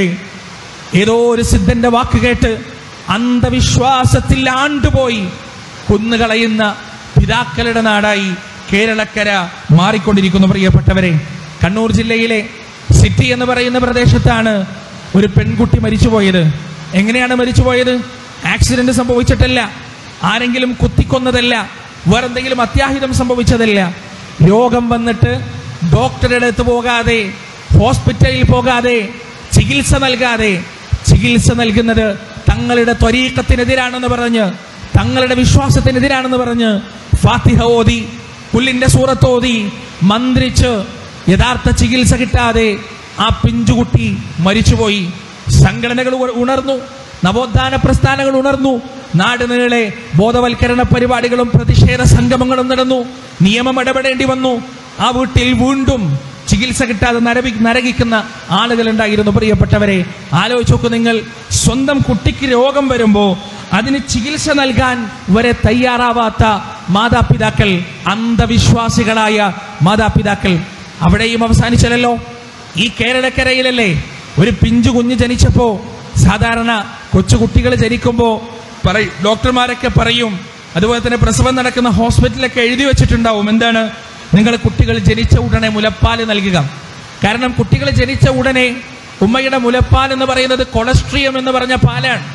ഏതോ ഒരു സിദ്ധന്റെ വാക്ക് കേട്ട് അന്ധവിശ്വാസത്തിൽ ആണ്ടുപോയി കൊന്നുകളയുന്ന പിതാക്കളുടെ നാടായി കേരളക്കര മാറിക്കൊണ്ടിരിക്കുന്നു. പ്രിയപ്പെട്ടവരെ, കണ്ണൂർ ജില്ലയിലെ സിറ്റി എന്ന് പറയുന്ന പ്രദേശത്താണ് ഒരു പെൺകുട്ടി മരിച്ചുപോയത്. എങ്ങനെയാണ് മരിച്ചുപോയത്? ആക്സിഡന്റ് സംഭവിച്ചിട്ടല്ല, ആരെങ്കിലും കുത്തിക്കൊന്നതല്ല, വേറെന്തെങ്കിലും അത്യാഹിതം സംഭവിച്ചതല്ല. രോഗം വന്നിട്ട് ഡോക്ടറുടെ അടുത്ത് പോകാതെ, ഹോസ്പിറ്റലിൽ പോകാതെ, ചികിത്സ നൽകാതെ, ചികിത്സ നൽകുന്നത് തങ്ങളുടെ ത്വരീഖത്തിനെതിരാണെന്ന് പറഞ്ഞ്, തങ്ങളുടെ വിശ്വാസത്തിനെതിരാണെന്ന് പറഞ്ഞ് ഫാത്തിഹ ഓതി, പുല്ലിന്റെ സൂറത്ത് ഓതി, മന്ത്രിച്ച് യഥാർത്ഥ ചികിത്സ കിട്ടാതെ ആ പിഞ്ചുകുട്ടി മരിച്ചുപോയി. സംഘടനകൾ ഉണർന്നു, നവോത്ഥാന പ്രസ്ഥാനങ്ങൾ ഉണർന്നു, നാട് നീളെ ബോധവൽക്കരണ പരിപാടികളും പ്രതിഷേധ സംഗമങ്ങളും നടന്നു. നിയമം ഇടപെടേണ്ടി വന്നു. ആ വീട്ടിൽ വീണ്ടും ചികിത്സ കിട്ടാതെ നരവി നരകിക്കുന്ന ആളുകൾ ഉണ്ടായിരുന്നു. പ്രിയപ്പെട്ടവരെ, ആലോചിച്ച് നോക്കൂ നിങ്ങൾ. സ്വന്തം കുട്ടിക്ക് രോഗം വരുമ്പോൾ അതിന് ചികിത്സ നൽകാൻ വരെ തയ്യാറാവാത്ത മാതാപിതാക്കൾ, അന്ധവിശ്വാസികളായ മാതാപിതാക്കൾ. അവിടെയും അവസാനിച്ചല്ലോ. ഈ കേരളക്കരയിലല്ലേ ഒരു പിഞ്ചു കുഞ്ഞ് ജനിച്ചപ്പോ, സാധാരണ കൊച്ചുകുട്ടികൾ ജനിക്കുമ്പോ പറയും, ഡോക്ടർമാരൊക്കെ പറയും, അതുപോലെ തന്നെ പ്രസവം നടക്കുന്ന ഹോസ്പിറ്റലൊക്കെ എഴുതി വെച്ചിട്ടുണ്ടാവും, എന്താണ്, നിങ്ങൾ കുട്ടികൾ ജനിച്ച ഉടനെ മുലപ്പാൽ നൽകുക. കാരണം കുട്ടികൾ ജനിച്ച ഉടനെ ഉമ്മയുടെ മുലപ്പാൽ എന്ന് പറയുന്നത് കൊളസ്ട്രിയം എന്ന് പറഞ്ഞ പാലാണ്.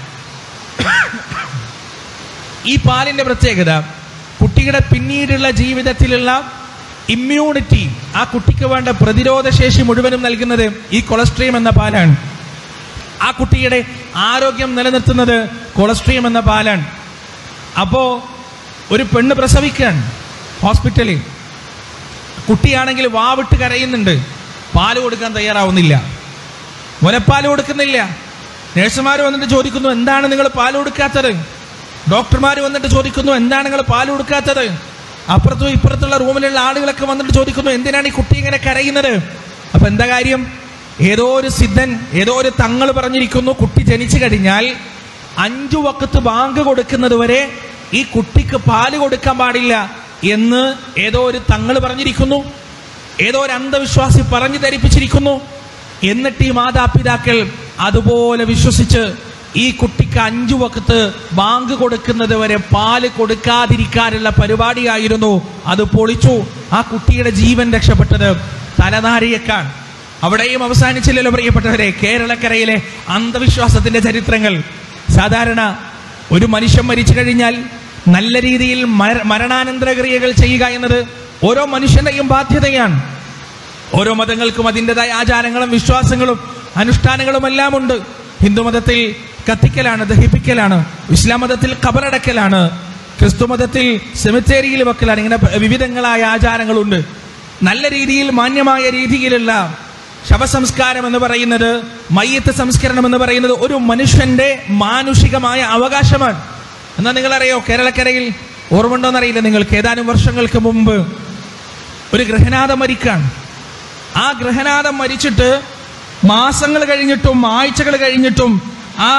ഈ പാലിന്റെ പ്രത്യേകത കുട്ടിയുടെ പിന്നീടുള്ള ജീവിതത്തിലുള്ള ഇമ്മ്യൂണിറ്റി, ആ കുട്ടിക്ക് വേണ്ട പ്രതിരോധ ശേഷി മുഴുവനും നൽകുന്നത് ഈ കൊളസ്ട്രിയം എന്ന പാലാണ്. ആ കുട്ടിയുടെ ആരോഗ്യം നിലനിർത്തുന്നത് കൊളസ്ട്രിയം എന്ന പാലാണ്. അപ്പോ ഒരു പെണ്ണ് പ്രസവിക്കാൻ ഹോസ്പിറ്റലിൽ, കുട്ടിയാണെങ്കിൽ വാവിട്ട് കരയുന്നുണ്ട്, പാല് കൊടുക്കാൻ തയ്യാറാവുന്നില്ല, മുലപ്പാല് കൊടുക്കുന്നില്ല. നഴ്സുമാർ വന്നിട്ട് ചോദിക്കുന്നു, എന്താണ് നിങ്ങൾ പാല് കൊടുക്കാത്തത്? ഡോക്ടർമാർ വന്നിട്ട് ചോദിക്കുന്നു, എന്താണ് നിങ്ങൾ പാല് കൊടുക്കാത്തത്? അപ്പുറത്തും ഇപ്പുറത്തുള്ള റൂമിലുള്ള ആളുകളൊക്കെ വന്നിട്ട് ചോദിക്കുന്നു, എന്തിനാണ് ഈ കുട്ടി ഇങ്ങനെ കരയുന്നത്? അപ്പൊ എന്താ കാര്യം? ഏതോ ഒരു സിദ്ധൻ, ഏതോ ഒരു തങ്ങൾ പറഞ്ഞിരിക്കുന്നു, കുട്ടി ജനിച്ചു കഴിഞ്ഞാൽ അഞ്ചു വക്കത്ത് ബാങ്ക് കൊടുക്കുന്നത് വരെ ഈ കുട്ടിക്ക് പാല് കൊടുക്കാൻ പാടില്ല എന്ന് ഏതോ ഒരു തങ്ങൾ പറഞ്ഞിരിക്കുന്നു, ഏതോ ഒരു അന്ധവിശ്വാസി പറഞ്ഞു ധരിപ്പിച്ചിരിക്കുന്നു. എന്നിട്ട് ഈ മാതാപിതാക്കൾ അതുപോലെ വിശ്വസിച്ച് ഈ കുട്ടിക്ക് അഞ്ചു വക്കത്ത് ബാങ്ക് കൊടുക്കുന്നത് വരെ പാല് കൊടുക്കാതിരിക്കാനുള്ള പരിപാടിയായിരുന്നു. അത് പൊളിച്ചു. ആ കുട്ടിയുടെ ജീവൻ രക്ഷപ്പെട്ടത് തലനാരിയേക്കാൾ. അവിടെയും അവസാനിച്ചില്ലല്ലോ പ്രിയപ്പെട്ടവരെ. കേരളക്കരയിലെ അന്ധവിശ്വാസത്തിന്റെ ചരിത്രങ്ങൾ. സാധാരണ ഒരു മനുഷ്യൻ മരിച്ചു കഴിഞ്ഞാൽ നല്ല രീതിയിൽ മരണാനന്തര ക്രിയകൾ ചെയ്യുക എന്നത് ഓരോ മനുഷ്യന്റെയും ബാധ്യതയാണ്. ഓരോ മതങ്ങൾക്കും അതിൻ്റെതായ ആചാരങ്ങളും വിശ്വാസങ്ങളും അനുഷ്ഠാനങ്ങളും എല്ലാം ഉണ്ട്. ഹിന്ദു മതത്തിൽ കത്തിക്കലാണ്, ദഹിപ്പിക്കലാണ്. ഇസ്ലാം മതത്തിൽ ഖബറടക്കലാണ്. ക്രിസ്തു മതത്തിൽ സെമിത്തേരിയിൽ വെക്കലാണ്. ഇങ്ങനെ വിവിധങ്ങളായ ആചാരങ്ങളുണ്ട്. നല്ല രീതിയിൽ മാന്യമായ രീതിയിലുള്ള ശവസംസ്കാരം എന്ന് പറയുന്നത്, മയ്യത്ത് സംസ്കരണം എന്ന് പറയുന്നത് ഒരു മനുഷ്യന്റെ മാനുഷികമായ അവകാശമാണ്. എന്നാൽ നിങ്ങളറിയോ, കേരളക്കരയിൽ ഓർമ്മണ്ടോന്നറിയില്ല നിങ്ങൾക്ക്, ഏതാനും വർഷങ്ങൾക്ക് മുമ്പ് ഒരു ഗൃഹനാഥം മരിക്കാൻ. ആ ഗൃഹനാഥം മരിച്ചിട്ട് മാസങ്ങൾ കഴിഞ്ഞിട്ടും ആഴ്ചകൾ കഴിഞ്ഞിട്ടും ആ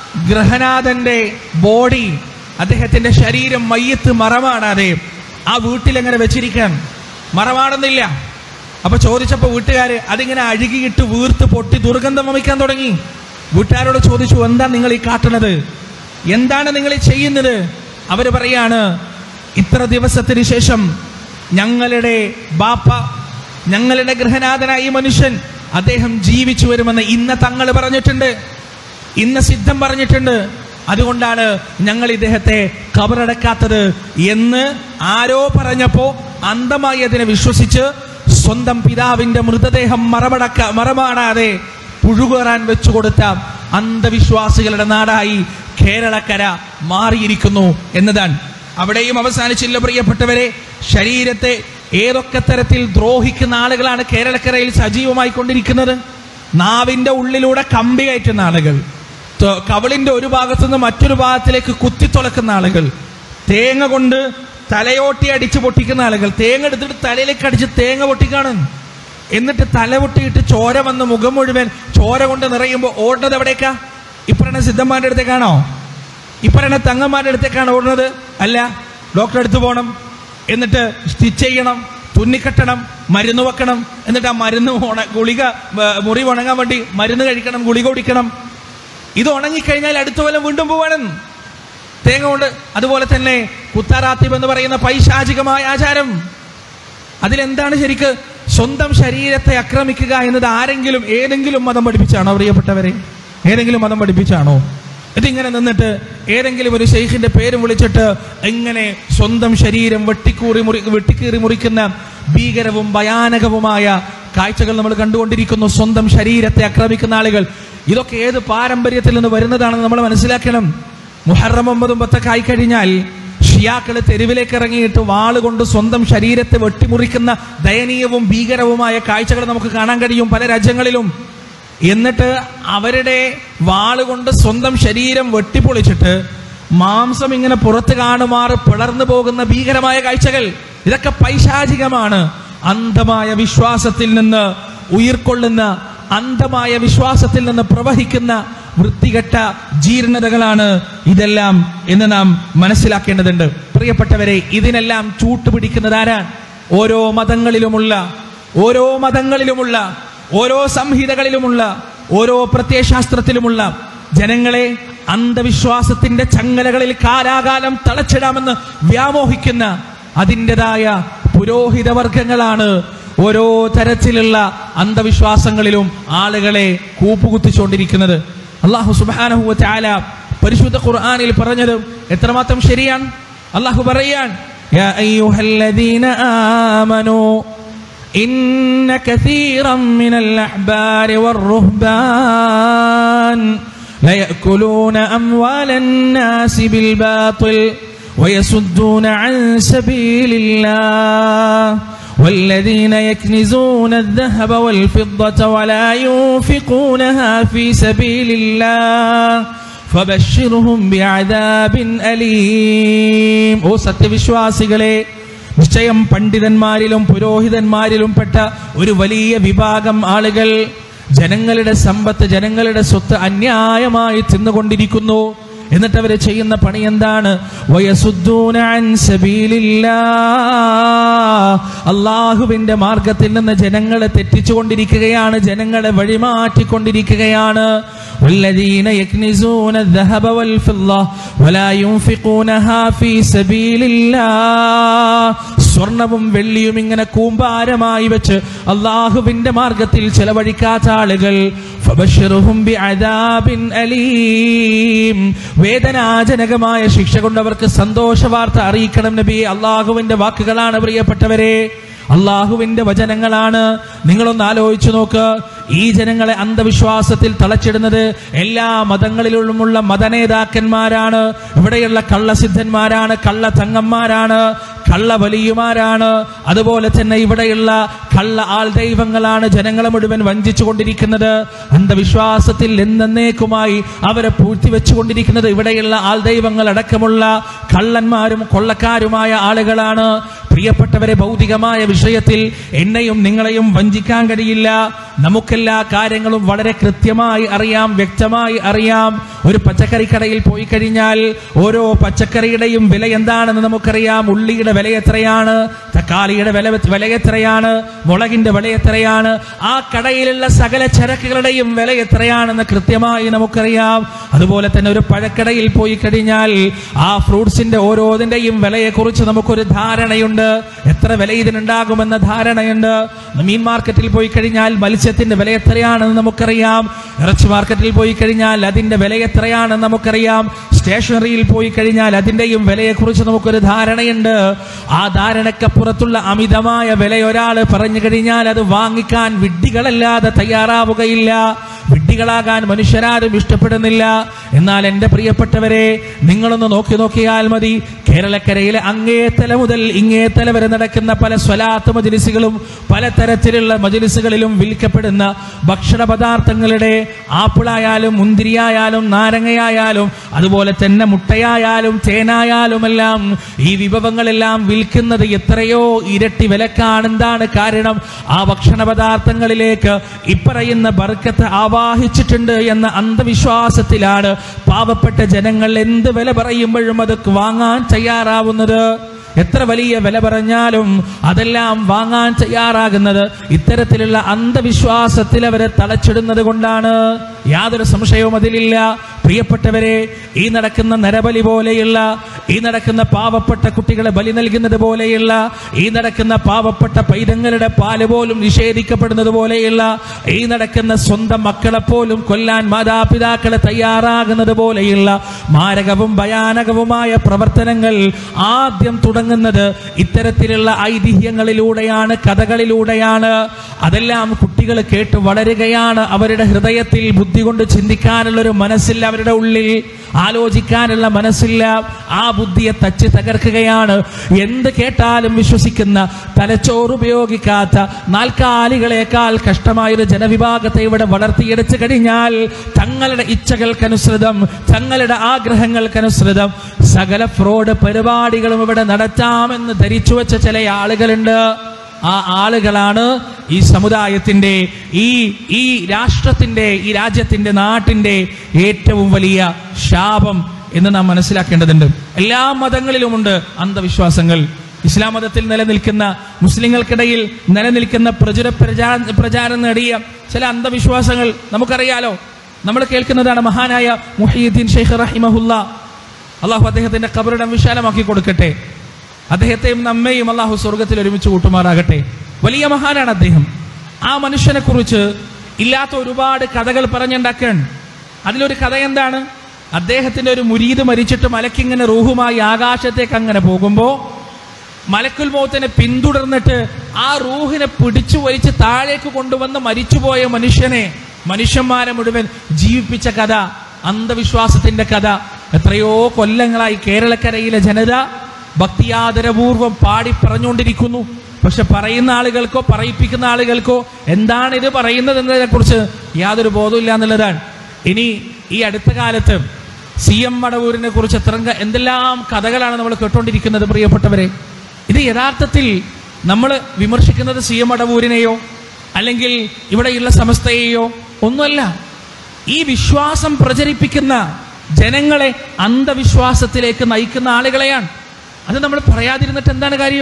ഗൃഹനാഥന്റെ ബോഡി, അദ്ദേഹത്തിന്റെ ശരീരം മയ്യത്ത് മറമാടാതെ ആ വീട്ടിലെങ്ങനെ വെച്ചിരിക്കാൻ? മറമാടുന്നില്ല. അപ്പൊ ചോദിച്ചപ്പോ വീട്ടുകാര് അതിങ്ങനെ അഴുകിയിട്ട് വീർത്ത് പൊട്ടി ദുർഗന്ധം വമിക്കാൻ തുടങ്ങി. വീട്ടുകാരോട് ചോദിച്ചു, എന്താ നിങ്ങൾ ഈ കാട്ടുന്നത്? എന്താണ് നിങ്ങൾ ഈ ചെയ്യുന്നത്? അവര് പറയാണ്, ഇത്ര ദിവസത്തിന് ശേഷം ഞങ്ങളുടെ ബാപ്പ, ഞങ്ങളുടെ ഗൃഹനാഥനായ ഈ മനുഷ്യൻ അദ്ദേഹം ജീവിച്ചു വരുമെന്ന് ഇന്ന് തങ്ങൾ പറഞ്ഞിട്ടുണ്ട്, ഇന്ന് സിദ്ധം പറഞ്ഞിട്ടുണ്ട്. അതുകൊണ്ടാണ് ഞങ്ങൾ ഇദ്ദേഹത്തെ ഖബറടക്കാത്തത് എന്ന് ആരോ പറഞ്ഞപ്പോ അന്ധമായി അതിനെ വിശ്വസിച്ച് സ്വന്തം പിതാവിന്റെ മൃതദേഹം മറമടക്ക മറമാടാതെ പുഴുകേറാൻ വെച്ചു കൊടുത്ത അന്ധവിശ്വാസികളുടെ നാടായി കേരളക്കര മാറിയിരിക്കുന്നു എന്നതാണ്. അവിടെയും അവസാനിച്ചില്ല പ്രിയപ്പെട്ടവരെ. ശരീരത്തെ ഏതൊക്കെ തരത്തിൽ ദ്രോഹിക്കുന്ന ആളുകളാണ് കേരളക്കരയിൽ സജീവമായി കൊണ്ടിരിക്കുന്നത്. നാവിന്റെ ഉള്ളിലൂടെ കമ്പി കയറ്റുന്ന ആളുകൾ, കവിളിന്റെ ഒരു ഭാഗത്തു നിന്ന് മറ്റൊരു ഭാഗത്തിലേക്ക് കുത്തിത്തുളക്കുന്ന ആളുകൾ, തേങ്ങ കൊണ്ട് തലയോട്ടി അടിച്ച് പൊട്ടിക്കുന്ന ആളുകൾ, തേങ്ങ എടുത്തിട്ട് തലയിലേക്ക് അടിച്ച് തേങ്ങ പൊട്ടിക്കാണ്. എന്നിട്ട് തല പൊട്ടിയിട്ട് ചോര വന്ന് മുഖം മുഴുവൻ ചോര കൊണ്ട് നിറയുമ്പോൾ ഓടുന്നത് എവിടേക്കാ? ഇപ്പറഞ്ഞ സിദ്ധന്മാരുടെ അടുത്തേക്കാണോ? ഇപ്പറഞ്ഞ തങ്ങന്മാരുടെ അടുത്തേക്കാണ് ഓടുന്നത്? അല്ല, ഡോക്ടറെ അടുത്ത് പോകണം, എന്നിട്ട് സ്റ്റിച്ച് ചെയ്യണം, തുന്നിക്കെട്ടണം, മരുന്ന് വെക്കണം, എന്നിട്ട് ആ മരുന്ന് ഉണ ഗുളിക മുറി ഉണങ്ങാൻ വേണ്ടി മരുന്ന് കഴിക്കണം, ഗുളിക കുടിക്കണം. ഇത് ഉണങ്ങിക്കഴിഞ്ഞാൽ അടുത്ത കൊല്ലം വീണ്ടും പോവാനും തേങ്ങ കൊണ്ട്. അതുപോലെ തന്നെ കുത്താറാത്തിബ് എന്ന് പറയുന്ന പൈശാചികമായ ആചാരം, അതിലെന്താണ് ശരിക്ക്? സ്വന്തം ശരീരത്തെ ആക്രമിക്കുക എന്നത് ആരെങ്കിലും ഏതെങ്കിലും മതം പഠിപ്പിച്ചാണോ പ്രിയപ്പെട്ടവരെ? ഏതെങ്കിലും മതം പഠിപ്പിച്ചാണോ? ഇതിങ്ങനെ നിന്നിട്ട് ഏതെങ്കിലും ഒരു ശൈഖിന്റെ പേര് വിളിച്ചിട്ട് എങ്ങനെ സ്വന്തം ശരീരം വെട്ടിക്കൂറി മുറി വെട്ടിക്കീറി മുറിക്കുന്ന ഭീകരവും ഭയാനകവുമായ കാഴ്ചകൾ നമ്മൾ കണ്ടുകൊണ്ടിരിക്കുന്നു. സ്വന്തം ശരീരത്തെ ആക്രമിക്കുന്ന ആളുകൾ. ഇതൊക്കെ ഏത് പാരമ്പര്യത്തിൽ നിന്ന് വരുന്നതാണെന്ന് നമ്മൾ മനസ്സിലാക്കണം. മുഹറം ഒമ്പതും പത്തൊക്കെ ആയിക്കഴിഞ്ഞാൽ ഷിയാക്കള് തെരുവിലേക്ക് ഇറങ്ങിയിട്ട് വാളുകൊണ്ട് സ്വന്തം ശരീരത്തെ വെട്ടിമുറിക്കുന്ന ദയനീയവും ഭീകരവുമായ കാഴ്ചകൾ നമുക്ക് കാണാൻ കഴിയും പല രാജ്യങ്ങളിലും. എന്നിട്ട് അവരുടെ വാളുകൊണ്ട് സ്വന്തം ശരീരം വെട്ടിപ്പൊളിച്ചിട്ട് മാംസം ഇങ്ങനെ പുറത്ത് കാണുമാറ് പിളർന്നു പോകുന്ന ഭീകരമായ കാഴ്ചകൾ. ഇതൊക്കെ പൈശാചികമാണ്. അന്ധമായ വിശ്വാസത്തിൽ നിന്ന് ഉയിർക്കൊള്ളുന്ന, അന്ധമായ വിശ്വാസത്തിൽ നിന്ന് പ്രവഹിക്കുന്ന വൃത്തികെട്ട ജീർണതകളാണ് ഇതെല്ലാം എന്ന് നാം മനസ്സിലാക്കേണ്ടതുണ്ട്. പ്രിയപ്പെട്ടവരെ, ഇതിനെല്ലാം ചൂട്ടുപിടിക്കുന്നത് ആരാണ്? ഓരോ മതങ്ങളിലുമുള്ള ഓരോ മതങ്ങളിലുമുള്ള ഓരോ സംഹിതകളിലുമുള്ള ഓരോ പ്രത്യയശാസ്ത്രത്തിലുമുള്ള ജനങ്ങളെ അന്ധവിശ്വാസത്തിന്റെ ചങ്ങലകളിൽ കാലാകാലം തളച്ചിടാമെന്ന് വ്യാമോഹിക്കുന്ന അതിൻ്റെതായ പുരോഹിത വർഗങ്ങളാണ് ഓരോ തരത്തിലുള്ള അന്ധവിശ്വാസങ്ങളിലും ആളുകളെ കൂപ്പുകുത്തിച്ചുകൊണ്ടിരിക്കുന്നത്. അല്ലാഹു സുബ്ഹാനഹു വ തആല പരിശുദ്ധ ഖുർആനിൽ പറഞ്ഞത് എത്രമാത്രം ശരിയാണ്. അല്ലാഹു പറയാൻ, യാ അയ്യുഹല്ലദീന ആമനൂ ഇന്ന കസീറൻ മിനൽ അഹ്ബാരി വർ-റുഹ്ബാൻ ലയഅകുലൂന അംവാലൻ നാസി ബിൽ ബാത്തിൽ വയസുദ്ദൂന അൻ സബീലില്ലാഹ് والذين يكنزون الذهب والفضة ولا ينفقونها في سبيل الله فبشرهم بعذاب أليم. ഓ സത്യവിശ്വാസികളെ, നിശ്ചയം പണ്ഡിതന്മാരിലും പുരോഹിതന്മാരിലും പെട്ട ഒരു വലിയ വിഭാഗം ആളുകൾ ജനങ്ങളുടെ സമ്പത്ത്, ജനങ്ങളുടെ സ്വത്ത് അന്യായമായി തിന്നുകൊണ്ടിരിക്കുന്നു. എന്നിട്ട് അവര് ചെയ്യുന്ന പണി എന്താണ്? വയസുദ്ദൂന അൻ സബീലില്ലാഹ്, അല്ലാഹുവിന്റെ മാർഗത്തിൽ നിന്ന് ജനങ്ങളെ തെറ്റിച്ചുകൊണ്ടിരിക്കുകയാണ്, ജനങ്ങളെ വഴിമാറ്റിക്കൊണ്ടിരിക്കുകയാണ്. വല്ലദീന യക്നിസൂന الذهب والفضة ولا ينفقونها في سبيل الله, സ്വർണവും വെള്ളിയും ഇങ്ങനെ കൂമ്പാരമായി വെച്ച് അല്ലാഹുവിന്റെ മാർഗത്തിൽ ചെലവഴിക്കാത്ത ആളുകൾ ഫബശ്ശിർഹും ബിഅദാബിൻ അലീം, വേദനാജനകമായ ശിക്ഷ കൊണ്ട് അവർക്ക് സന്തോഷ വാർത്ത അറിയിക്കണം നബിയെ. അള്ളാഹുവിന്റെ വാക്കുകളാണ് പ്രിയപ്പെട്ടവരെ, അള്ളാഹുവിന്റെ വചനങ്ങളാണ്. നിങ്ങളൊന്ന് ആലോചിച്ചു നോക്ക്. ഈ ജനങ്ങളെ അന്ധവിശ്വാസത്തിൽ തളച്ചിടുന്നത് എല്ലാ മതങ്ങളിലുമുള്ള മതനേതാക്കന്മാരാണ്. ഇവിടെയുള്ള കള്ളസിദ്ധന്മാരാണ്, കള്ള തങ്ങന്മാരാണ്, കള്ള വലിയുമാരാണ്. അതുപോലെ തന്നെ ഇവിടെയുള്ള കള്ള ആൾ ദൈവങ്ങളാണ് ജനങ്ങളെ മുഴുവൻ വഞ്ചിച്ചു കൊണ്ടിരിക്കുന്നത്. അന്ധവിശ്വാസത്തിൽ എന്നേക്കുമായി അവരെ പൂഴ്ത്തിവെച്ചുകൊണ്ടിരിക്കുന്നത് ഇവിടെയുള്ള ആൾ ദൈവങ്ങൾ അടക്കമുള്ള കള്ളന്മാരും കൊള്ളക്കാരുമായ ആളുകളാണ്. പ്രിയപ്പെട്ടവരെ, ഭൗതികമായ വിഷയത്തിൽ എന്നെയും നിങ്ങളെയും വഞ്ചിക്കാൻ കഴിയില്ല. നമുക്കെല്ലാ കാര്യങ്ങളും വളരെ കൃത്യമായി അറിയാം, വ്യക്തമായി അറിയാം. ഒരു പച്ചക്കറി കടയിൽ പോയി കഴിഞ്ഞാൽ ഓരോ പച്ചക്കറിയുടെയും വില എന്താണെന്ന് നമുക്കറിയാം. ഉള്ളിയുടെ വില എത്രയാണ്, തക്കാളിയുടെ വില വില എത്രയാണ്, മുളകിന്റെ വില എത്രയാണ്, ആ കടയിലുള്ള സകല ചരക്കുകളുടെയും വില എത്രയാണെന്ന് കൃത്യമായി നമുക്കറിയാം. അതുപോലെ തന്നെ ഒരു പഴക്കടയിൽ പോയി കഴിഞ്ഞാൽ ആ ഫ്രൂട്ട്സിന്റെ ഓരോതിന്റെയും വിലയെക്കുറിച്ച് നമുക്കൊരു ധാരണയുണ്ട്. എത്ര വില ഇതിനുണ്ടാകുമെന്ന ധാരണയുണ്ട്. മീൻ മാർക്കറ്റിൽ പോയി കഴിഞ്ഞാൽ മത്സ്യത്തിന്റെ വില എത്രയാണെന്ന് നമുക്കറിയാം. ഇറച്ചി മാർക്കറ്റിൽ പോയി കഴിഞ്ഞാൽ അതിന്റെ വില എത്രയാണെന്ന് നമുക്കറിയാം. സ്റ്റേഷനറിയിൽ പോയി കഴിഞ്ഞാൽ അതിന്റെയും വിലയെക്കുറിച്ച് നമുക്കൊരു ധാരണയുണ്ട്. ആ ധാരണക്കപ്പുറത്തുള്ള അമിതമായ വില ഒരാൾ പറഞ്ഞു കഴിഞ്ഞാൽ അത് വാങ്ങിക്കാൻ വിഡ്ഢികളല്ലാതെ തയ്യാറാവുകയില്ല. വിഡ്ഢികളാകാൻ മനുഷ്യരാരും ഇഷ്ടപ്പെടുന്നില്ല. എന്നാൽ എൻ്റെ പ്രിയപ്പെട്ടവരെ, നിങ്ങളൊന്ന് നോക്കി നോക്കിയാൽ മതി. കേരളക്കരയിലെ അങ്ങേത്തല മുതൽ ഇങ്ങേത്തല വരെ നടക്കുന്ന പല സ്വലാത്ത് മജ്ലിസുകളും പലതരത്തിലുള്ള മജ്ലിസുകളിലും വിൽക്കപ്പെടുന്ന ഭക്ഷണ പദാർത്ഥങ്ങളുടെ ആപ്പിളായാലും മുന്തിരിയായാലും നാരങ്ങയായാലും അതുപോലെ തന്നെ മുട്ടയായാലും തേനായാലും എല്ലാം ഈ വിഭവങ്ങളെല്ലാം വിൽക്കുന്നത് എത്രയോ ഇരട്ടി വിലക്കാണ്. എന്താണ് കാരണം? ആ ഭക്ഷണ പദാർത്ഥങ്ങളിലേക്ക് ഇപ്പറയുന്ന ബർക്കത്ത് ആവാഹിച്ചിട്ടുണ്ട് എന്ന അന്ധവിശ്വാസത്തിലാണ് പാവപ്പെട്ട ജനങ്ങൾ എന്ത് വില പറയുമ്പോഴും അത് വാങ്ങാൻ തയ്യാറാവുന്നത്. എത്ര വലിയ വില പറഞ്ഞാലും അതെല്ലാം വാങ്ങാൻ തയ്യാറാകുന്നത് ഇത്തരത്തിലുള്ള അന്ധവിശ്വാസത്തിൽ അവരെ തളച്ചിടുന്നത് കൊണ്ടാണ്. യാതൊരു സംശയവും അതിലില്ല. പ്രിയപ്പെട്ടവരെ, ഈ നടക്കുന്ന നരബലി പോലെയുള്ള, ഈ നടക്കുന്ന പാവപ്പെട്ട കുട്ടികളെ ബലി നൽകുന്നത് പോലെയുള്ള, ഈ നടക്കുന്ന പാവപ്പെട്ട പൈതങ്ങളുടെ പാല് പോലും നിഷേധിക്കപ്പെടുന്നത് പോലെയുള്ള, ഈ നടക്കുന്ന സ്വന്തം മക്കളെ പോലും കൊല്ലാൻ മാതാപിതാക്കളെ തയ്യാറാകുന്നത് പോലെയുള്ള മാരകവും ഭയാനകവുമായ പ്രവർത്തനങ്ങൾ ആദ്യം തുടങ്ങുന്നത് ഇത്തരത്തിലുള്ള ഐതിഹ്യങ്ങളിലൂടെയാണ്, കഥകളിലൂടെയാണ്. അതെല്ലാം കുട്ടികൾ കേട്ട് വളരുകയാണ്. അവരുടെ ഹൃദയത്തിൽ ബുദ്ധി കൊണ്ട് ചിന്തിക്കാനുള്ളൊരു മനസ്സില്ല, അവരുടെ ഉള്ളിൽ ആലോചിക്കാനുള്ള മനസ്സില്ല. ആ ബുദ്ധിയെ തച്ച് തകർക്കുകയാണ്. എന്ത് കേട്ടാലും വിശ്വസിക്കുന്ന, തലച്ചോറുപയോഗിക്കാത്ത നാൽക്കാലികളെക്കാൾ കഷ്ടമായൊരു ജനവിഭാഗത്തെ ഇവിടെ വളർത്തിയെടുത്തു കഴിഞ്ഞാൽ തങ്ങളുടെ ഇച്ഛകൾക്കനുസൃതം, തങ്ങളുടെ ആഗ്രഹങ്ങൾക്കനുസൃതം സകല ഫ്രോഡ് പരിപാടികളും ഇവിടെ നടത്താമെന്ന് ധരിച്ചു വെച്ച ചില ആളുകളുണ്ട്. ആ ആളുകളാണ് ഈ സമുദായത്തിന്റെ, ഈ ഈ രാഷ്ട്രത്തിന്റെ, ഈ രാജ്യത്തിന്റെ, നാട്ടിന്റെ ഏറ്റവും വലിയ ശാപം എന്ന് നാം മനസ്സിലാക്കേണ്ടതുണ്ട്. എല്ലാ മതങ്ങളിലുമുണ്ട് അന്ധവിശ്വാസങ്ങൾ. ഇസ്ലാം മതത്തിൽ നിലനിൽക്കുന്ന, മുസ്ലിങ്ങൾക്കിടയിൽ നിലനിൽക്കുന്ന പ്രചുര പ്രചാ പ്രചാരം നേടിയ ചില അന്ധവിശ്വാസങ്ങൾ നമുക്കറിയാലോ. നമ്മൾ കേൾക്കുന്നതാണ് മഹാനായ മുഹയ്യിദ്ദീൻ ഷെയ്ഖ് റഹിമഹുല്ല, അള്ളാഹു അദ്ദേഹത്തിന്റെ ഖബറിടം വിശാലമാക്കി കൊടുക്കട്ടെ. അദ്ദേഹത്തെയും നമ്മയും അള്ളാഹു സ്വർഗത്തിൽ ഒരുമിച്ച് കൂട്ടുമാറാകട്ടെ. വലിയ മഹാനാണ് അദ്ദേഹം. ആ മനുഷ്യനെ കുറിച്ച് ഇല്ലാത്ത ഒരുപാട് കഥകൾ പറഞ്ഞുണ്ടാക്കുകയാണ്. അതിലൊരു കഥ എന്താണ്? അദ്ദേഹത്തിന്റെ ഒരു മുരീദ് മരിച്ചിട്ട് മലക്കിങ്ങനെ റൂഹുമായി ആകാശത്തേക്ക് അങ്ങനെ പോകുമ്പോൾ മലക്കുൽ മൗത്തിനെ പിന്തുടർന്നിട്ട് ആ റൂഹിനെ പിടിച്ചു വലിച്ച് താഴേക്ക് കൊണ്ടുവന്ന് മരിച്ചുപോയ മനുഷ്യനെ, മനുഷ്യന്മാരെ മുഴുവൻ ജീവിപ്പിച്ച കഥ, അന്ധവിശ്വാസത്തിന്റെ കഥ. എത്രയോ കൊല്ലങ്ങളായി കേരളക്കരയിലെ ജനത ഭക്തിയാദരപൂർവം പാടി പറഞ്ഞുകൊണ്ടിരിക്കുന്നു. പക്ഷെ പറയുന്ന ആളുകൾക്കോ പറയിപ്പിക്കുന്ന ആളുകൾക്കോ എന്താണ് ഇത് പറയുന്നത് എന്നതിനെ കുറിച്ച് യാതൊരു ബോധമില്ല എന്നുള്ളതാണ്. ഇനി ഈ അടുത്ത കാലത്ത് സി എം മടവൂരിനെ കുറിച്ച് എത്ര എന്തെല്ലാം കഥകളാണ് നമ്മൾ കേട്ടുകൊണ്ടിരിക്കുന്നത്. പ്രിയപ്പെട്ടവരെ, ഇത് യഥാർത്ഥത്തിൽ നമ്മൾ വിമർശിക്കുന്നത് സി എം മടവൂരിനെയോ അല്ലെങ്കിൽ ഇവിടെയുള്ള സമസ്തയെയോ ഒന്നുമല്ല. ഈ വിശ്വാസം പ്രചരിപ്പിക്കുന്ന ജനങ്ങളെ അന്ധവിശ്വാസത്തിലേക്ക് നയിക്കുന്ന ആളുകളെയാണ്. അത് നമ്മൾ പറയാതിരുന്നിട്ട് എന്താണ് കാര്യം?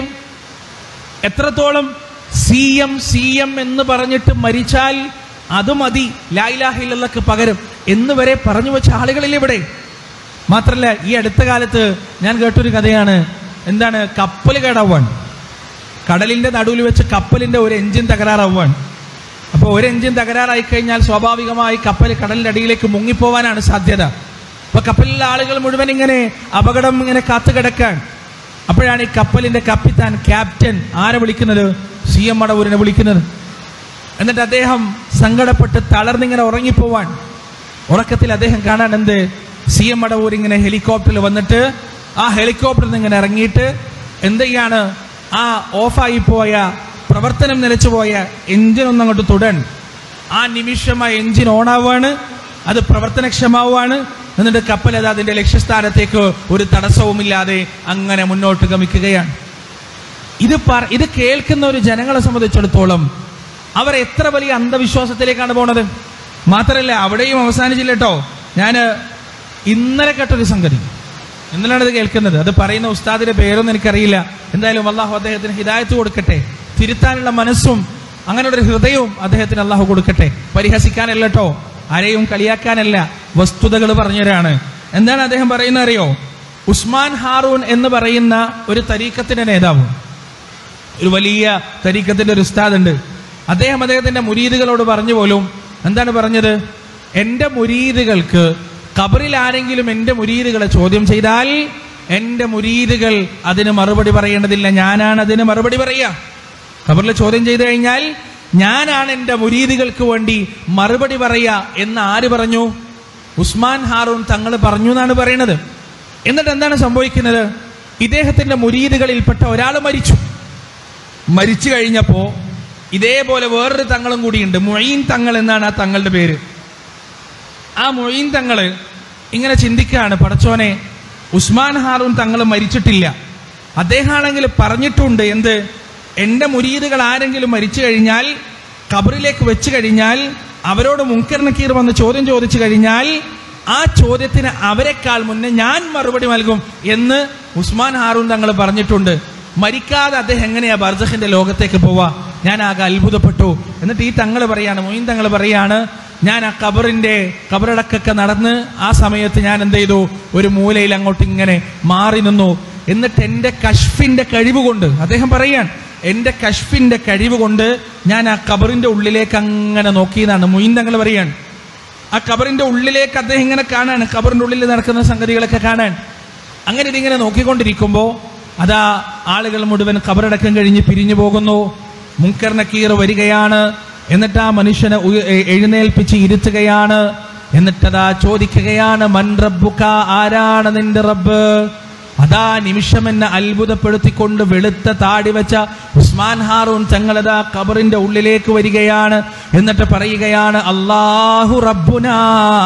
എത്രത്തോളം സി എം സി എം എന്ന് പറഞ്ഞിട്ട് മരിച്ചാൽ അത് മതി, ലാ ഇലാഹ ഇല്ലല്ലാഹ്ക്ക് പകരം എന്ന് വരെ പറഞ്ഞു വെച്ച ആളുകളില്ലേ ഇവിടെ. മാത്രല്ല, ഈ അടുത്ത കാലത്ത് ഞാൻ കേട്ടൊരു കഥയാണ്. എന്താണ്? കപ്പൽ കേടാവാണ്. കടലിന്റെ നടുവിൽ വെച്ച് കപ്പലിന്റെ ഒരു എഞ്ചിൻ തകരാറാവാണ്. അപ്പോൾ ഒരു എഞ്ചിൻ തകരാറായി കഴിഞ്ഞാൽ സ്വാഭാവികമായി കപ്പൽ കടലിന്റെ അടിയിലേക്ക് മുങ്ങിപ്പോവാനാണ് സാധ്യത. അപ്പൊ കപ്പലിലെ ആളുകൾ മുഴുവൻ ഇങ്ങനെ അപകടം ഇങ്ങനെ കാത്തു കിടക്കാൻ. അപ്പോഴാണ് ഈ കപ്പലിന്റെ കപ്പിത്താൻ, ക്യാപ്റ്റൻ ആരെ വിളിക്കുന്നത്? സി എം മടവൂരിനെ വിളിക്കുന്നത്. എന്നിട്ട് അദ്ദേഹം സങ്കടപ്പെട്ട് തളർന്നിങ്ങനെ ഉറങ്ങിപ്പോവാൻ. ഉറക്കത്തിൽ അദ്ദേഹം കാണാൻ എന്ത്? സി എം മടവൂർ ഇങ്ങനെ ഹെലികോപ്റ്ററിൽ വന്നിട്ട് ആ ഹെലികോപ്റ്ററിൽ നിന്ന് ഇങ്ങനെ ഇറങ്ങിയിട്ട് എന്ത് ചെയ്യാണ്? ആ ഓഫായി പോയ, പ്രവർത്തനം നിലച്ചുപോയ എഞ്ചിൻ ഒന്നങ്ങോട്ട് തുടൻ. ആ നിമിഷം ആ എഞ്ചിൻ ഓണാവാണ്, അത് പ്രവർത്തനക്ഷമാവാണ്. എന്നിട്ട് കപ്പൽ അത് അതിന്റെ ലക്ഷ്യസ്ഥാനത്തേക്ക് ഒരു തടസ്സവുമില്ലാതെ അങ്ങനെ മുന്നോട്ട് ഗമിക്കുകയാണ്. ഇത് പറ ഇത് കേൾക്കുന്ന ഒരു ജനങ്ങളെ സംബന്ധിച്ചിടത്തോളം അവർ എത്ര വലിയ അന്ധവിശ്വാസത്തിലേക്കാണ് പോണത്. മാത്രമല്ല അവിടെയും അവസാനിച്ചില്ല കേട്ടോ. ഞാൻ ഇന്നലെ കേട്ടൊരു സംഗതി, ഇന്നലെയാണ് ഇത് കേൾക്കുന്നത്. അത് പറയുന്ന ഉസ്താദിന്റെ പേരൊന്നും എനിക്കറിയില്ല. എന്തായാലും അള്ളാഹു അദ്ദേഹത്തിന് ഹിദായത്ത് കൊടുക്കട്ടെ, തിരുത്താനുള്ള മനസ്സും അങ്ങനെയുള്ള ഹൃദയവും അദ്ദേഹത്തിന് അള്ളാഹു കൊടുക്കട്ടെ. പരിഹസിക്കാനല്ല കേട്ടോ, ആരെയും കളിയാക്കാനല്ല, വസ്തുതകൾ പറഞ്ഞവരാണ്. എന്താണ് അദ്ദേഹം പറയുന്നത് അറിയോ? ഉസ്മാൻ ഹാറൂൻ എന്ന് പറയുന്ന ഒരു തരീക്കത്തിന്റെ നേതാവ്, ഒരു വലിയ തരീക്കത്തിന്റെ ഒരു ഉസ്താദ് ഉണ്ട്. അദ്ദേഹം അദ്ദേഹത്തിന്റെ മുരീദുകളോട് പറഞ്ഞു പോലും, എന്താണ് പറഞ്ഞത്? എന്റെ മുരീദുകൾക്ക് ഖബറിൽ ആരെങ്കിലും എന്റെ മുരീദുകളെ ചോദ്യം ചെയ്താൽ എന്റെ മുരീദുകൾ അതിന് മറുപടി പറയേണ്ടതില്ല, ഞാനാണ് അതിന് മറുപടി പറയുക. ഖബറിൽ ചോദ്യം ചെയ്തു കഴിഞ്ഞാൽ ഞാനാണ് എന്റെ മുരീദുകൾക്ക് വേണ്ടി മറുപടി പറയുക എന്ന് ആര് പറഞ്ഞു? ഉസ്മാൻ ഹാറൂൻ തങ്ങൾ പറഞ്ഞു എന്നാണ് പറയുന്നത്. എന്നിട്ട് എന്താണ് സംഭവിക്കുന്നത്? ഇദ്ദേഹത്തിന്റെ മുരീദുകളിൽപ്പെട്ട ഒരാൾ മരിച്ചു. മരിച്ചു കഴിഞ്ഞപ്പോ ഇതേപോലെ വേറൊരു തങ്ങളും കൂടിയുണ്ട്, മൊയ്ൻ തങ്ങൾ എന്നാണ് ആ തങ്ങളുടെ പേര്. ആ മൊയ്ൻ തങ്ങള് ഇങ്ങനെ ചിന്തിക്കുകയാണ്, പടച്ചോനെ, ഉസ്മാൻ ഹാറൂൻ തങ്ങൾ മരിച്ചിട്ടില്ല, അദ്ദേഹമാണെങ്കിൽ പറഞ്ഞിട്ടുണ്ട് എന്ത്, എന്റെ മുരീദുകൾ ആരെങ്കിലും മരിച്ചു കഴിഞ്ഞാൽ ഖബറിലേക്ക് വെച്ച് കഴിഞ്ഞാൽ അവരോട് മുൻകർ നക്കീർ വന്ന് ചോദ്യം ചോദിച്ചു കഴിഞ്ഞാൽ ആ ചോദ്യത്തിന് അവരെക്കാൾ മുന്നേ ഞാൻ മറുപടി നൽകും എന്ന് ഉസ്മാൻ ഹാറൂൻ തങ്ങൾ പറഞ്ഞിട്ടുണ്ട്. മരിക്കാതെ അദ്ദേഹം എങ്ങനെയാ ബർസഖിന്റെ ലോകത്തേക്ക് പോവാ? ഞാൻ ആകെ അത്ഭുതപ്പെട്ടു. എന്നിട്ട് ഈ തങ്ങൾ പറയാണ്, മൊയ്ൻ തങ്ങൾ പറയാണ്, ഞാൻ ആ ഖബറിന്റെ ഖബറടക്കൊക്കെ നടന്ന് ആ സമയത്ത് ഞാൻ എന്ത് ചെയ്തു, ഒരു മൂലയിൽ അങ്ങോട്ട് ഇങ്ങനെ മാറി നിന്നു. എന്നിട്ട് എന്റെ കശ്ഫിന്റെ കഴിവ് കൊണ്ട്, അദ്ദേഹം പറയാൻ, എന്റെ കശ്ഫിന്റെ കഴിവ് കൊണ്ട് ഞാൻ ആ ഖബറിന്റെ ഉള്ളിലേക്ക് അങ്ങനെ നോക്കിയതാണ്. മൊയ്ൻ തങ്ങൾ പറയാൻ, ആ ഖബറിന്റെ ഉള്ളിലേക്ക് അദ്ദേഹം ഇങ്ങനെ കാണാൻ, ഖബറിന്റെ ഉള്ളിൽ നടക്കുന്ന സംഗതികളൊക്കെ കാണാൻ. അങ്ങനെ ഇതിങ്ങനെ നോക്കിക്കൊണ്ടിരിക്കുമ്പോ അതാ ആളുകൾ മുഴുവൻ ഖബറടക്കം കഴിഞ്ഞ് പിരിഞ്ഞു പോകുന്നു. മുൻകർ നക്കീർ വരികയാണ്. എന്നിട്ട് ആ മനുഷ്യനെ എഴുന്നേൽപ്പിച്ച് ഇരുത്തുകയാണ്. എന്നിട്ടതാ ചോദിക്കുകയാണ്, മൻ റബ്ബുക, ആരാണ് നിന്റെ റബ്ബ്? അതാ നിമിഷം എന്നെ അത്ഭുതപ്പെടുത്തിക്കൊണ്ട് വെളുത്ത താടി വെച്ച ഉസ്മാൻ ഹാറൂൻ തങ്ങളതാ ഖബറിന്റെ ഉള്ളിലേക്ക് വരികയാണ്. എന്നിട്ട് പറയുകയാണ്, അല്ലാഹു റബ്ബുനാ,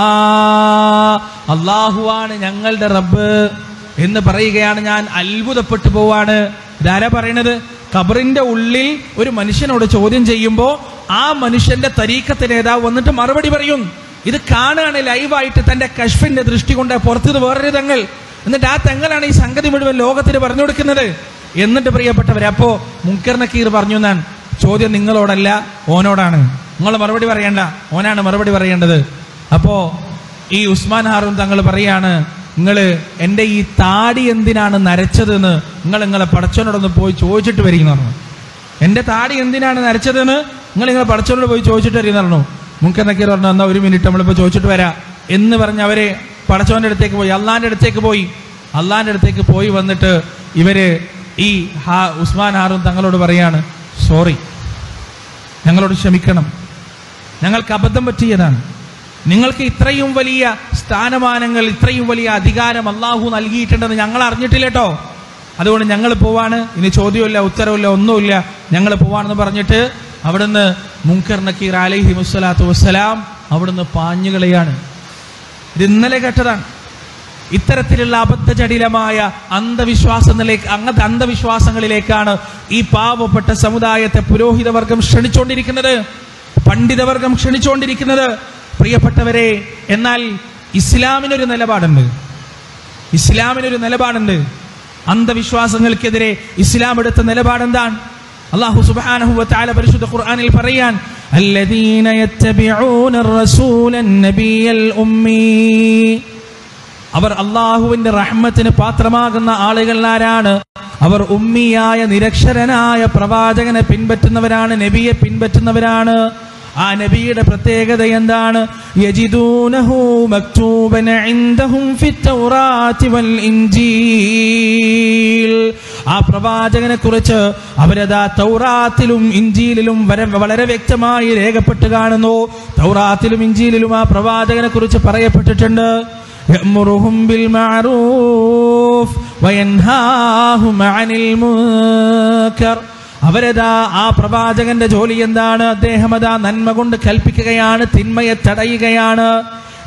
അല്ലാഹുവാണ് ഞങ്ങളുടെ റബ്ബ് എന്ന് പറയുകയാണ്. ഞാൻ അത്ഭുതപ്പെട്ടു പോവാണ്. ഇതാരാ പറയണത്? ഖബറിന്റെ ഉള്ളിൽ ഒരു മനുഷ്യനോട് ചോദ്യം ചെയ്യുമ്പോ ആ മനുഷ്യന്റെ തരീഖത്ത് നേതാവ് വന്നിട്ട് മറുപടി പറയും. ഇത് കാണുകയാണ് ലൈവായിട്ട്, തന്റെ കശ്ഫിന്റെ ദൃഷ്ടി കൊണ്ട് പുറത്തത് വേറൊരു തങ്ങൾ. എന്നിട്ട് ആ തങ്ങളാണ് ഈ സംഗതി മുഴുവൻ ലോകത്തിന് പറഞ്ഞു കൊടുക്കുന്നത്. എന്നിട്ട് പ്രിയപ്പെട്ടവരെ, അപ്പോ മുൻകർ നക്കീർ പറഞ്ഞു എന്നാണ്, ചോദ്യം നിങ്ങളോടല്ല ഓനോടാണ്, നിങ്ങൾ മറുപടി പറയണ്ട, ഓനാണ് മറുപടി പറയേണ്ടത്. അപ്പോ ഈ ഉസ്മാൻ ഹാറൂൻ തങ്ങൾ പറയാണ്, നിങ്ങള് എൻ്റെ ഈ താടി എന്തിനാണ് നരച്ചതെന്ന് നിങ്ങൾ നിങ്ങളെ പടച്ചോനോടൊന്ന് പോയി ചോദിച്ചിട്ട് വരികയെന്ന് പറഞ്ഞു. എൻ്റെ താടി എന്തിനാണ് നരച്ചതെന്ന് നിങ്ങൾ നിങ്ങളെ പടച്ചോനോട് പോയി ചോദിച്ചിട്ട് വരികയെന്ന് പറഞ്ഞു. മുൻകർ നക്കീർ പറഞ്ഞു, എന്നാ ഒരു മിനിറ്റ് നമ്മളിപ്പോൾ ചോദിച്ചിട്ട് വരാം എന്ന് പറഞ്ഞ് അവരെ പടച്ചോന്റെ അടുത്തേക്ക് പോയി, അള്ളാന്റെ അടുത്തേക്ക് പോയി. അള്ളാന്റെ അടുത്തേക്ക് പോയി വന്നിട്ട് ഇവര് ഈ ഹാ ഉസ്മാൻ ഹാറൂൻ തങ്ങളോട് പറയാണ്, സോറി, ഞങ്ങളോട് ക്ഷമിക്കണം, ഞങ്ങൾക്ക് അബദ്ധം പറ്റിയതാണ്. നിങ്ങൾക്ക് ഇത്രയും വലിയ സ്ഥാനമാനങ്ങൾ, ഇത്രയും വലിയ അധികാരം അള്ളാഹു നൽകിയിട്ടുണ്ടെന്ന് ഞങ്ങൾ അറിഞ്ഞിട്ടില്ല കേട്ടോ. അതുകൊണ്ട് ഞങ്ങൾ പോവാണ്, ഇനി ചോദ്യമില്ല ഉത്തരവില്ല ഒന്നുമില്ല, ഞങ്ങൾ പോവാണെന്ന് പറഞ്ഞിട്ട് അവിടുന്ന് മുൻകർ നക്കീർ അലൈഹി വസ്സലാത്തു വസ്സലാം അവിടുന്ന് പാഞ്ഞുകളയാണ്. ഇത് ഇന്നലെ കേട്ടതാണ്. ഇത്തരത്തിലുള്ള അബദ്ധജടിലമായ അന്ധവിശ്വാസങ്ങളിലേക്ക് അങ്ങനത്തെ അന്ധവിശ്വാസങ്ങളിലേക്കാണ് ഈ പാവപ്പെട്ട സമുദായത്തെ പുരോഹിതവർഗം ക്ഷണിച്ചുകൊണ്ടിരിക്കുന്നത്, പണ്ഡിതവർഗം ക്ഷണിച്ചുകൊണ്ടിരിക്കുന്നത്. പ്രിയപ്പെട്ടവരെ, എന്നാൽ ഇസ്ലാമിനൊരു നിലപാടുണ്ട്. ഇസ്ലാമിനൊരു നിലപാടുണ്ട്. അന്ധവിശ്വാസങ്ങൾക്കെതിരെ ഇസ്ലാം എടുത്ത നിലപാടെന്താണ്? അല്ലാഹു സുബ്ഹാനഹു വ തആല പരിശുദ്ധ ഖുർആനിൽ പറയാൻ, അല്ലദീന യത്തബിഊന റസൂലൻ നബിയൽ ഉമ്മി, അവർ അല്ലാഹുവിന്റെ റഹ്മത്തിന് പാത്രമാകുന്ന ആളുകൾ ആരാണ്? അവർ ഉമ്മിയായ നിരക്ഷരനായ പ്രവാചകനെ പിൻപറ്റുന്നവരാണ്, നബിയെ പിൻപറ്റുന്നവരാണ്. ആ നബിയുടെ പ്രത്യേകത എന്താണ്? യജിദൂനഹു മക്തൂബൻ ഇൻദഹും ഫിത്തൗറാത്തി വൽ ഇൻജീൽ. ആ പ്രവാചകനെ കുറിച്ച് അവരതാ തൗറാത്തിലും ഇൻജീലിലും വളരെ വ്യക്തമായി രേഖപ്പെട്ട് കാണുന്നു. തൗറാത്തിലും ഇൻജീലിലും ആ പ്രവാചകനെ കുറിച്ച് പറയപ്പെട്ടിട്ടുണ്ട്. യഅ്മുറുഹും ബിൽ മഅറൂഫ് വയൻഹാഹും അനിൽ മുൻകർ. അവരതാ ആ പ്രവാചകന്റെ ജോലി എന്താണ്? അദ്ദേഹം അതാ നന്മ കൊണ്ട് കൽപ്പിക്കുകയാണ്, തിന്മയെ തടയുകയാണ്.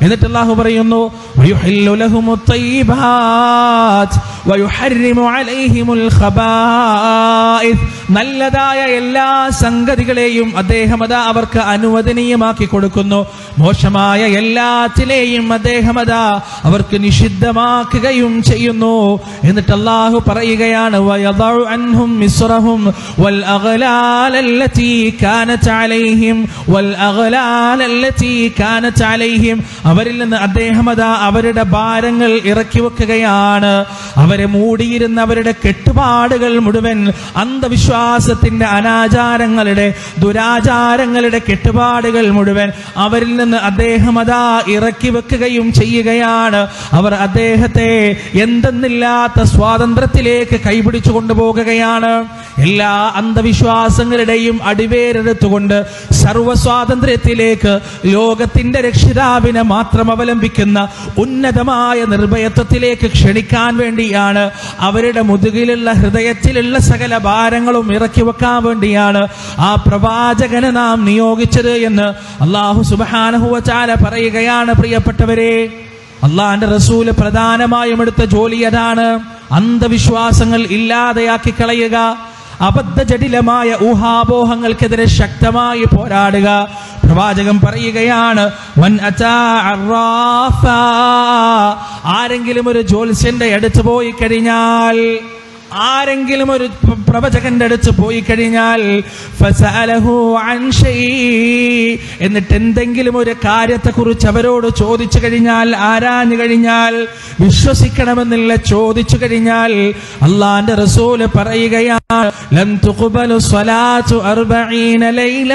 എന്നിട്ട് അല്ലാഹു പറയുന്നു വയുഹില്ലു ലഹുമുത് തയ്യിബാത്ത് വയുഹർരിമു അലൈഹിമുൽ ഖബായിസ്. നല്ലതായ എല്ലാ സംഗതികളെയും അദ്ദേഹം അതാ അവർക്ക് അനുവദനീയമാക്കി കൊടുക്കുന്നു, മോശമായ എല്ലാത്തിനെയും അദ്ദേഹം അതാ അവർക്ക് നിഷിദ്ധമാക്കുകയും ചെയ്യുന്നു. എന്നിട്ട് അല്ലാഹു പറയുകയാണ് വയദഉ അൻഹും മിസ്റഹും വൽ അഗ്ലാലല്ലതി കാനത് അലൈഹിം വൽ അഗ്ലാലല്ലതി കാനത് അലൈഹിം. അവരിൽ നിന്ന് അദ്ദേഹം അതാ അവരുടെ ഭാരങ്ങൾ ഇറക്കി വെക്കുകയാണ്. അവരെ മൂടിയിരുന്ന അവരുടെ കെട്ടുപാടുകൾ മുഴുവൻ, അന്ധവിശ്വാസത്തിന്റെ അനാചാരങ്ങളുടെ ദുരാചാരങ്ങളുടെ കെട്ടുപാടുകൾ മുഴുവൻ അവരിൽ നിന്ന് അദ്ദേഹം അതാ ഇറക്കി വെക്കുകയും ചെയ്യുകയാണ്. അവർ അദ്ദേഹത്തെ എന്തെന്നില്ലാത്ത സ്വാതന്ത്ര്യത്തിലേക്ക് കൈപിടിച്ചു കൊണ്ടുപോകുകയാണ്. എല്ലാ അന്ധവിശ്വാസങ്ങളുടെയും അടിവേരെടുത്തുകൊണ്ട് സർവ സ്വാതന്ത്ര്യത്തിലേക്ക് ലോകത്തിന്റെ രക്ഷിതാവിനെ മാത്രം അവലംബിക്കുന്ന ഉന്നതമായ നിർഭയത്വത്തിലേക്ക് ക്ഷണിക്കാൻ വേണ്ടിയാണ്, അവരുടെ മുതുകിലുള്ള ഹൃദയത്തിലുള്ള സകല ഭാരങ്ങളും ഇറക്കി വെക്കാൻ വേണ്ടിയാണ് ആ പ്രവാചകനെ നാം നിയോഗിച്ചത് എന്ന് അല്ലാഹു സുബ്ഹാനഹു വ തആല പറയുകയാണ്. പ്രിയപ്പെട്ടവരെ, അള്ളാഹുവിന്റെ റസൂല് പ്രധാനമായും എടുത്ത ജോലി അതാണ്. അന്ധവിശ്വാസങ്ങൾ ഇല്ലാതെയാക്കി കളയുക, അബദ്ധജടിലമായ ഊഹാപോഹങ്ങൾക്കെതിരെ ശക്തമായി പോരാടുക. പ്രവാചകൻ പറയുകയാണ് വൻ അതാ അറാഫ, ആരെങ്കിലും ഒരു ജ്യോത്സ്യന്റെ അടുത്ത് പോയി കഴിഞ്ഞാൽ, ആരെങ്കിലും ഒരു പ്രവചകന്റെ അടുത്ത് പോയി കഴിഞ്ഞാൽ ഫസഅലഹു അൻ ശൈ, എന്നിട്ട് എന്തെങ്കിലും ഒരു കാര്യത്തെക്കുറിച്ച് അവരോട് ചോദിച്ചു കഴിഞ്ഞാൽ, ആരാഞ്ഞു കഴിഞ്ഞാൽ, വിശ്വസിക്കണമെന്നില്ല ചോദിച്ചു കഴിഞ്ഞാൽ, അള്ളാന്റെ റസൂല് പറയുകയാണ് ലൻ തുഖ്ബലു സ്വലാത്തു അർബഈന ലൈല,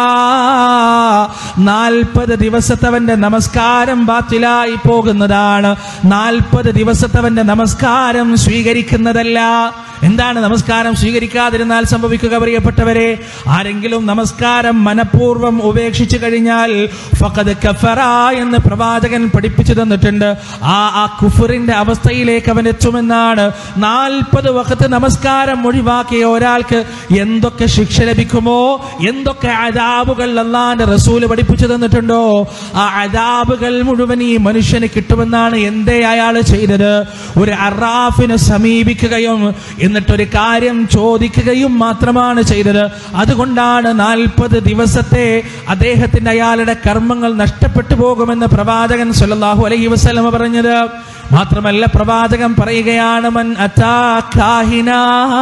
നാൽപ്പത് ദിവസത്തവന്റെ നമസ്കാരം ബാത്തിലായി പോകുന്നതാണ്. നാൽപ്പത് ദിവസത്തവന്റെ നമസ്കാരം സ്വീകരിക്കുന്നതല്ല. എന്താണ് നമസ്കാരം സ്വീകരിക്കാതിരുന്നാൽ സംഭവിക്കുക? പ്രിയപ്പെട്ടവരെ, ആരെങ്കിലും നമസ്കാരം മനഃപൂർവ്വം ഉപേക്ഷിച്ചു കഴിഞ്ഞാൽ ഫഖദ് കഫറ എന്ന് പ്രവാചകൻ പഠിപ്പിച്ചു തന്നിട്ടുണ്ട്. ആ ആ കുഫറിന്റെ അവസ്ഥയിലേക്ക് അവൻ എത്തുമെന്നാണ്. നാൽപ്പത് വഖത്ത് നമസ്കാരം ഒഴിവാക്കിയ ഒരാൾക്ക് എന്തൊക്കെ ശിക്ഷ ലഭിക്കുമോ, എന്തൊക്കെ അദാബുകൾ അല്ലാഹുവിന്റെ റസൂൽ പഠിപ്പിച്ചു തന്നിട്ടുണ്ടോ, ആ അദാബുകൾ മുഴുവൻ ഈ മനുഷ്യന് കിട്ടുമെന്നാണ്. എന്തേ അയാൾ ചെയ്തത്? ഒരു അറാഫിനെ സമീപിക്കുകയും എന്നിട്ടൊരു കാര്യം ചോദിക്കുകയും മാത്രമാണ് ചെയ്തത്. അതുകൊണ്ടാണ് നാൽപ്പത് ദിവസത്തെ അദ്ദേഹത്തിന്റെ അയാളുടെ കർമ്മങ്ങൾ നഷ്ടപ്പെട്ടു പോകുമെന്ന് പ്രവാചകൻ സല്ലല്ലാഹു അലൈഹി വസല്ലം പറഞ്ഞത്. മാത്രമല്ല പ്രവാചകൻ പറയുകയാണ് മൻ അതാ കാഹിന,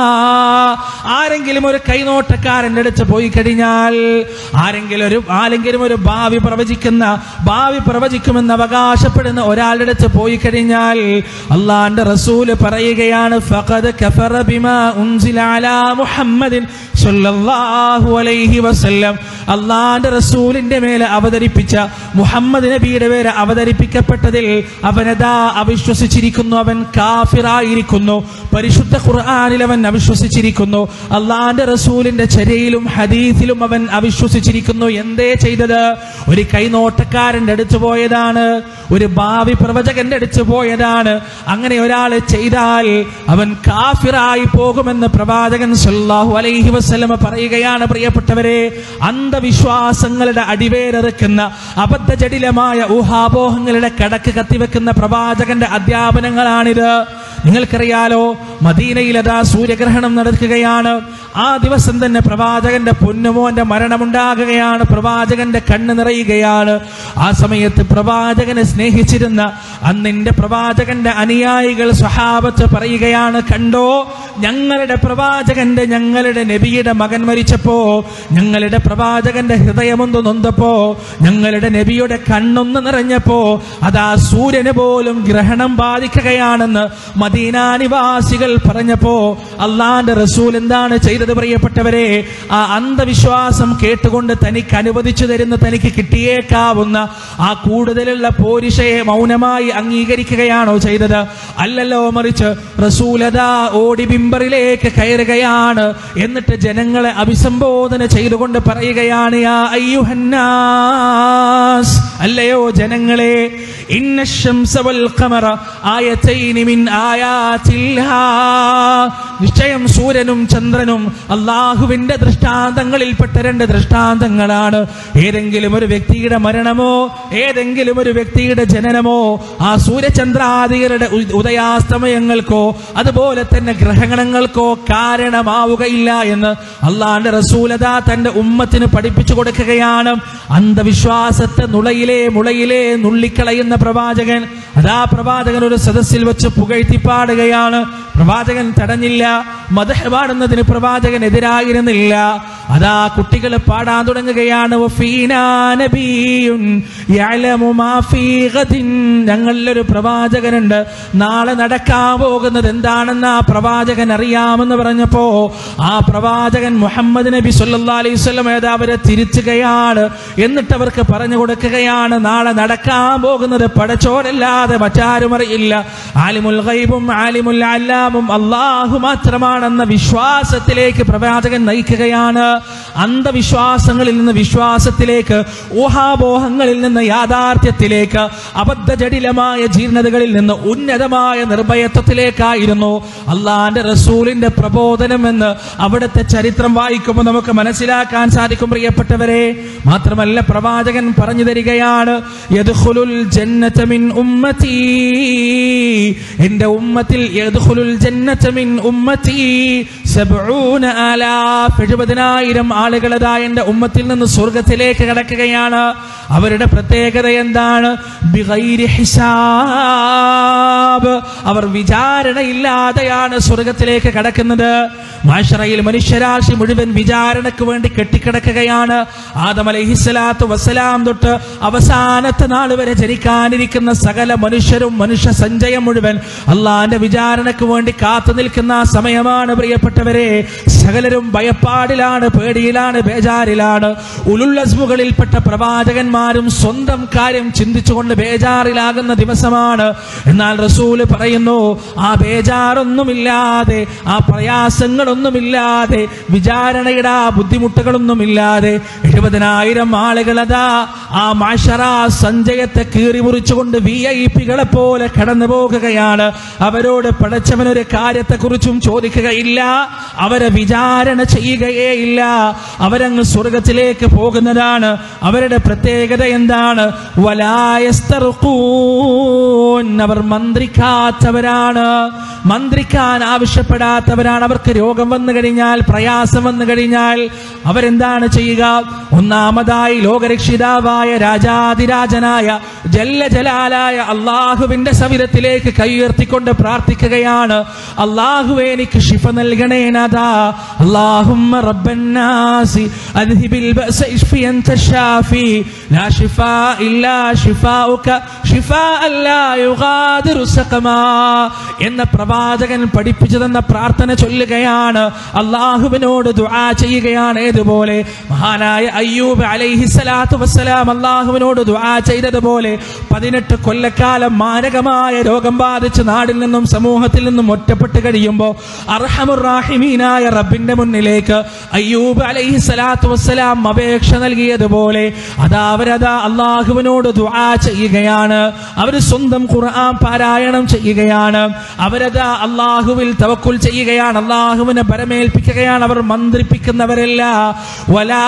ആരെങ്കിലും ഒരു കൈനോട്ടക്കാരന്റെ അടുത്ത് പോയി കഴിഞ്ഞാൽ, ആരെങ്കിലും ഒരു ആരെങ്കിലും ഒരു ഭാവി പ്രവചിക്കുന്ന ഭാവി പ്രവചിക്കുമെന്ന് അവകാശപ്പെടുന്ന ഒരാളുടെ അടുത്ത് പോയി കഴിഞ്ഞാൽ അള്ളാഹുവിന്റെ റസൂല് പറയുകയാണ് ഫഖദ് കഫറ ബിമാ ഉൻസില അലാ മുഹമ്മദിൻ സല്ലല്ലാഹു അലൈഹി വസല്ലം, അള്ളാഹുവിന്റെ റസൂലിന്റെ മേലെ അവതരിപ്പിച്ച മുഹമ്മദ് നബിയുടെ മേലെ അവതരിപ്പിക്കപ്പെട്ടതിൽ അവനതാ അവിശ്വസിച്ചിരിക്കുന്നു, അവൻ കാഫിറായിരിക്കുന്നു. പരിശുദ്ധ ഖുർആനിൽ അവൻ അവിശ്വസിച്ചിരിക്കുന്നു, അള്ളാഹുവിന്റെ റസൂലിന്റെ ചര്യയിലും ഹദീസിലും അവൻ അവിശ്വസിച്ചിരിക്കുന്നു. എന്തേ ചെയ്തത്? ഒരു കൈനോട്ടക്കാരന്റെ അടുത്ത് പോയതാണ്, ഒരു ഭാവി പ്രവചകന്റെ അടുത്ത് പോയതാണ്. അങ്ങനെ ഒരാൾ ചെയ്താൽ അവൻ കാഫിറായി പോകുമെന്ന് പ്രവാചകൻ സല്ലല്ലാഹു അലൈഹി വസല്ലം പറയുകയാണ്. പ്രിയപ്പെട്ടവരെ, അന്ധവിശ്വാസങ്ങളുടെ അടിവേരെറുക്കുന്ന അബദ്ധജടിലമായ ഊഹാപോഹങ്ങളുടെ കടക്ക് കത്തിവെക്കുന്ന പ്രവാചകന്റെ അധ്യാപനങ്ങളാണിത്. നിങ്ങൾക്കറിയാലോ, മദീനയിൽ അതാ സൂര്യഗ്രഹണം നടക്കുകയാണ്. ആ ദിവസം തന്നെ പ്രവാചകന്റെ പൊന്നുമോന്റെ മരണമുണ്ടാകുകയാണ്. പ്രവാചകന്റെ കണ്ണ് നിറയുകയാണ്. ആ സമയത്ത് പ്രവാചകനെ സ്നേഹിച്ചിരുന്ന അന്നിന്റെ പ്രവാചകന്റെ അനുയായികൾ സ്വഹാബത്ത് പറയുകയാണ്, കണ്ടോ ഞങ്ങളുടെ പ്രവാചകന്റെ ഞങ്ങളുടെ നബിയുടെ മകൻ മരിച്ചപ്പോ, ഞങ്ങളുടെ പ്രവാചകന്റെ ഹൃദയമൊന്ന് നൊന്തപ്പോ, ഞങ്ങളുടെ നബിയുടെ കണ്ണൊന്ന് നിറഞ്ഞപ്പോ അതാ സൂര്യന് പോലും ഗ്രഹണം ബാധിക്കുകയാണെന്ന് മദീന നിവാസികൾ പറഞ്ഞപ്പോ അള്ളാന്റെ റസൂൽ എന്താണ് ചെയ്തത്? പ്രിയപ്പെട്ടവരെ, ആ അന്ധവിശ്വാസം കേട്ടുകൊണ്ട് തനിക്ക് അനുവദിച്ചു തരുന്ന, തനിക്ക് കിട്ടിയേക്കാവുന്ന ആ കൂടുതലുള്ള പോരിശയെ മൗനമായി അംഗീകരിക്കുകയാണോ ചെയ്തത്? അല്ലല്ലോ, മറിച്ച് റസൂലതാ ഓടി മിമ്പറിലേക്ക് കയറുകയാണ്. എന്നിട്ട് ജനങ്ങളെ അഭിസംബോധന ചെയ്തുകൊണ്ട് പറയുകയാണ്, യാ അയ്യുഹന്നാസ്, അല്ലയോ ജനങ്ങളെ, ഇന്ന ശംസ വൽ ഖമറ ആയതൈനി മിൻ ആയ ആയാതില്ലാ, നിശ്ചയം സൂര്യനും ചന്ദ്രനും അള്ളാഹുവിന്റെ ദൃഷ്ടാന്തങ്ങളിൽപ്പെട്ട രണ്ട് ദൃഷ്ടാന്തങ്ങളാണ്. ഏതെങ്കിലും ഒരു വ്യക്തിയുടെ മരണമോ ഏതെങ്കിലും ഒരു വ്യക്തിയുടെ ജനനമോ ആ സൂര്യചന്ദ്രാദികളുടെ ഉദയാസ്തമയങ്ങൾക്കോ അതുപോലെ തന്നെ ഗ്രഹണങ്ങൾക്കോ കാരണമാവുകയില്ല എന്ന് അള്ളാന്റെ റസൂലതാ തന്റെ ഉമ്മത്തിന് പഠിപ്പിച്ചു കൊടുക്കുകയാണ്. അന്ധവിശ്വാസത്തെ നുളയിലെ മുളയിലെ നുള്ളിക്കളയുന്ന പ്രവാചകൻ അതാ പ്രവാചകൻ ഒരു സദസ്സിൽ വെച്ച് പുകഴ്ത്തിപ്പാടുകയാണ്. പ്രവാചകൻ തടഞ്ഞില്ല, മദ്ഹ് പാടുന്നതിന് പ്രവാചകൻ എതിരായിരുന്നില്ല. അതാ കുട്ടികൾ പാടാൻ തുടങ്ങുകയാണ്. ഞങ്ങളിലൊരു പ്രവാചകനുണ്ട്, നാളെ നടക്കാൻ പോകുന്നത് എന്താണെന്ന് ആ പ്രവാചകൻ അറിയാമെന്ന് പറഞ്ഞപ്പോ ആ പ്രവാചകൻ മുഹമ്മദ് നബി സല്ലല്ലാഹു അലൈഹി വസല്ലം അവരെ തിരിച്ചുകയാണ്. എന്നിട്ട് അവർക്ക് പറഞ്ഞു കൊടുക്കുകയാണ്, നാളെ നടക്കാൻ പോകുന്നത് പടച്ചോനല്ലാതെ മറ്റാരും അറിയില്ല. ആലിമുൽ ഗൈബും ആലിമുൽ അല്ലാമും അല്ലാഹു മാത്രമാണെന്ന വിശ്വാസത്തിലേക്ക് പ്രവാചകൻ നയിക്കുകയാണ്. അന്ധവിശ്വാസങ്ങളിൽ നിന്ന് വിശ്വാസത്തിലേക്ക്, ഊഹാപോഹങ്ങളിൽ നിന്ന് യാഥാർത്ഥ്യത്തിലേക്ക്, അബദ്ധജടിലമായ ജീർണതകളിൽ നിന്ന് ഉന്നതമായ നിർഭയത്വത്തിലേക്കായിരുന്നു അള്ളാന്റെ റസൂലിന്റെ പ്രബോധനം എന്ന് അവിടുത്തെ ചരിത്രം വായിക്കുമ്പോൾ നമുക്ക് മനസ്സിലാക്കാൻ സാധിക്കും പ്രിയപ്പെട്ടവരെ. മാത്രമല്ല പ്രവാചകൻ പറഞ്ഞു തരികയാണ്, യദ്ഖുലുൽ ജന്നത മിൻ ഉമ്മതി, എന്റെ ഉമ്മത്തിൽ യദ്ഖുലുൽ ജന്നത മിൻ ഉമ്മതി സബ്ഊന ആലാഫ്, എഴുപതിനായിരം ആളുകൾ അതാ എന്റെ ഉമ്മത്തിൽ നിന്ന് സ്വർഗത്തിലേക്ക് കടക്കുകയാണ്. അവരുടെ പ്രത്യേകത എന്താണ്? ബിഗൈരി ഹിസാബ്, അവർ വിചാരണയില്ലാതെയാണ് സ്വർഗത്തിലേക്ക് കടക്കുന്നത്. മാശറയിൽ മനുഷ്യരാശി മുഴുവൻ വിചാരണയ്ക്ക് വേണ്ടി കെട്ടിക്കിടക്കുകയാണ്. ആദം അലൈഹിസ്സലാത്തു വസ്സലാം തൊട്ട് അവസാനത്തെ നാൾ വരെ ജനിക്കാനിരിക്കുന്ന സകല മനുഷ്യരും മനുഷ്യ സഞ്ചയം മുഴുവൻ അള്ളാന്റെ വിചാരണയ്ക്ക് വേണ്ടി കാത്തു നിൽക്കുന്ന സമയമാണ് പ്രിയപ്പെട്ടവരെ. സകലരും ഭയപ്പാടിലാണ്, പേടിയിലാണ്, ബേജാറിലാണ്. ഉലുൽ അസ്മുകളിൽപ്പെട്ട പ്രവാചകന്മാരും സ്വന്തം കാര്യം ചിന്തിച്ചുകൊണ്ട് ബേജാറിലാകുന്ന ദിവസമാണ്. എന്നാൽ റസൂല് പറയുന്നു, ആ ബേജാറൊന്നുമില്ലാതെ, ആ പ്രയാസങ്ങളൊന്നുമില്ലാതെ, വിചാരണയുടെ ആ ബുദ്ധിമുട്ടുകളൊന്നുമില്ലാതെ എഴുപതിനായിരം ആളുകളതാ ആ മാശറ സഞ്ചയത്തെ കീറി മുറിച്ചുകൊണ്ട് വി ഐ പികളെ പോലെ കടന്നു പോകുകയാണ്. അവരോട് പടച്ചവനൊരു കാര്യത്തെക്കുറിച്ചും ചോദിക്കുകയില്ല, അവരെ വിചാരണ ചെയ്യുകയേ ഇല്ല. അവരങ്ങ് സ്വർഗത്തിലേക്ക് പോകുന്നതാണ്. അവരുടെ പ്രത്യേകത എന്താണ്? വലായസ്തർഖൂൻ, അവർ മന്ത്രിക്കാത്തവരാണ്, മന്ത്രിക്കാൻ ആവശ്യപ്പെടാത്തവരാണ്. അവർക്ക് രോഗം വന്നു കഴിഞ്ഞാൽ, പ്രയാസം വന്നു കഴിഞ്ഞാൽ അവരെന്താണ് ചെയ്യുക? ഒന്നാമതായി ലോകരക്ഷിതാവായ രാജാതിരാജനായ ജല്ല ജലാലായ അള്ളാഹുവിന്റെ സവിധത്തിലേക്ക് കൈയുയർത്തിക്കൊണ്ട് പ്രാർത്ഥിക്കുകയാണ്. അള്ളാഹുവേ എനിക്ക് ശിഫ നൽകണേ നാഥാ. അല്ലാഹുമ്മ റബ്ബന്നാസി അദ്ഹിബിൽ ബഅസ ഇശ്ഫി അൻത ശാഫി ലാ ശിഫാ ഇല്ലാ ശിഫാഉക ശിഫാഅൻ ലാ യുഗാദിറു സഖമാ എന്ന പ്രവാചകൻ പഠിപ്പിച്ചു തന്ന പ്രാർത്ഥന ചൊല്ലുകയാണ്. അള്ളാഹുവിനോട് ദുആ ചെയ്യുകയാണ്. ഏതുപോലെ മഹാനായ അയ്യൂബ് അലൈഹിസ്സലാത്തു വസ്സലാം അള്ളാഹുവിനോട് ദുആ ചെയ്തതുപോലെ പതിനെട്ട് കൊല്ലക്കാലം മാരകമായ രോഗം ബാധിച്ച് നാടിൽ നിന്നും സമൂഹത്തിൽ നിന്നും ഒറ്റപ്പെട്ട് കഴിയുമ്പോൾ അർഹമുർ റാഹിമീനായ റബ്ബിന്റെ മുന്നിലേക്ക് അയ്യൂബ് അലൈഹിസ്സലാത്തു വസ്സലാം അപേക്ഷ നൽകിയതുപോലെ അതാ അവരതാ അള്ളാഹുവിനോട് ദുആ ചെയ്യുകയാണ്. അവർ സ്വന്തം ഖുർആൻ പാരായണം ചെയ്യുകയാണ്. അവരതാ അള്ളാഹുവിൽ തവക്കുൽ ചെയ്യുകയാണ്, അള്ളാഹുവിനെ പരമേൽപ്പിക്കുകയാണ്. അവർ മന്ത്രിപ്പിക്കുന്നവരല്ല. വലാ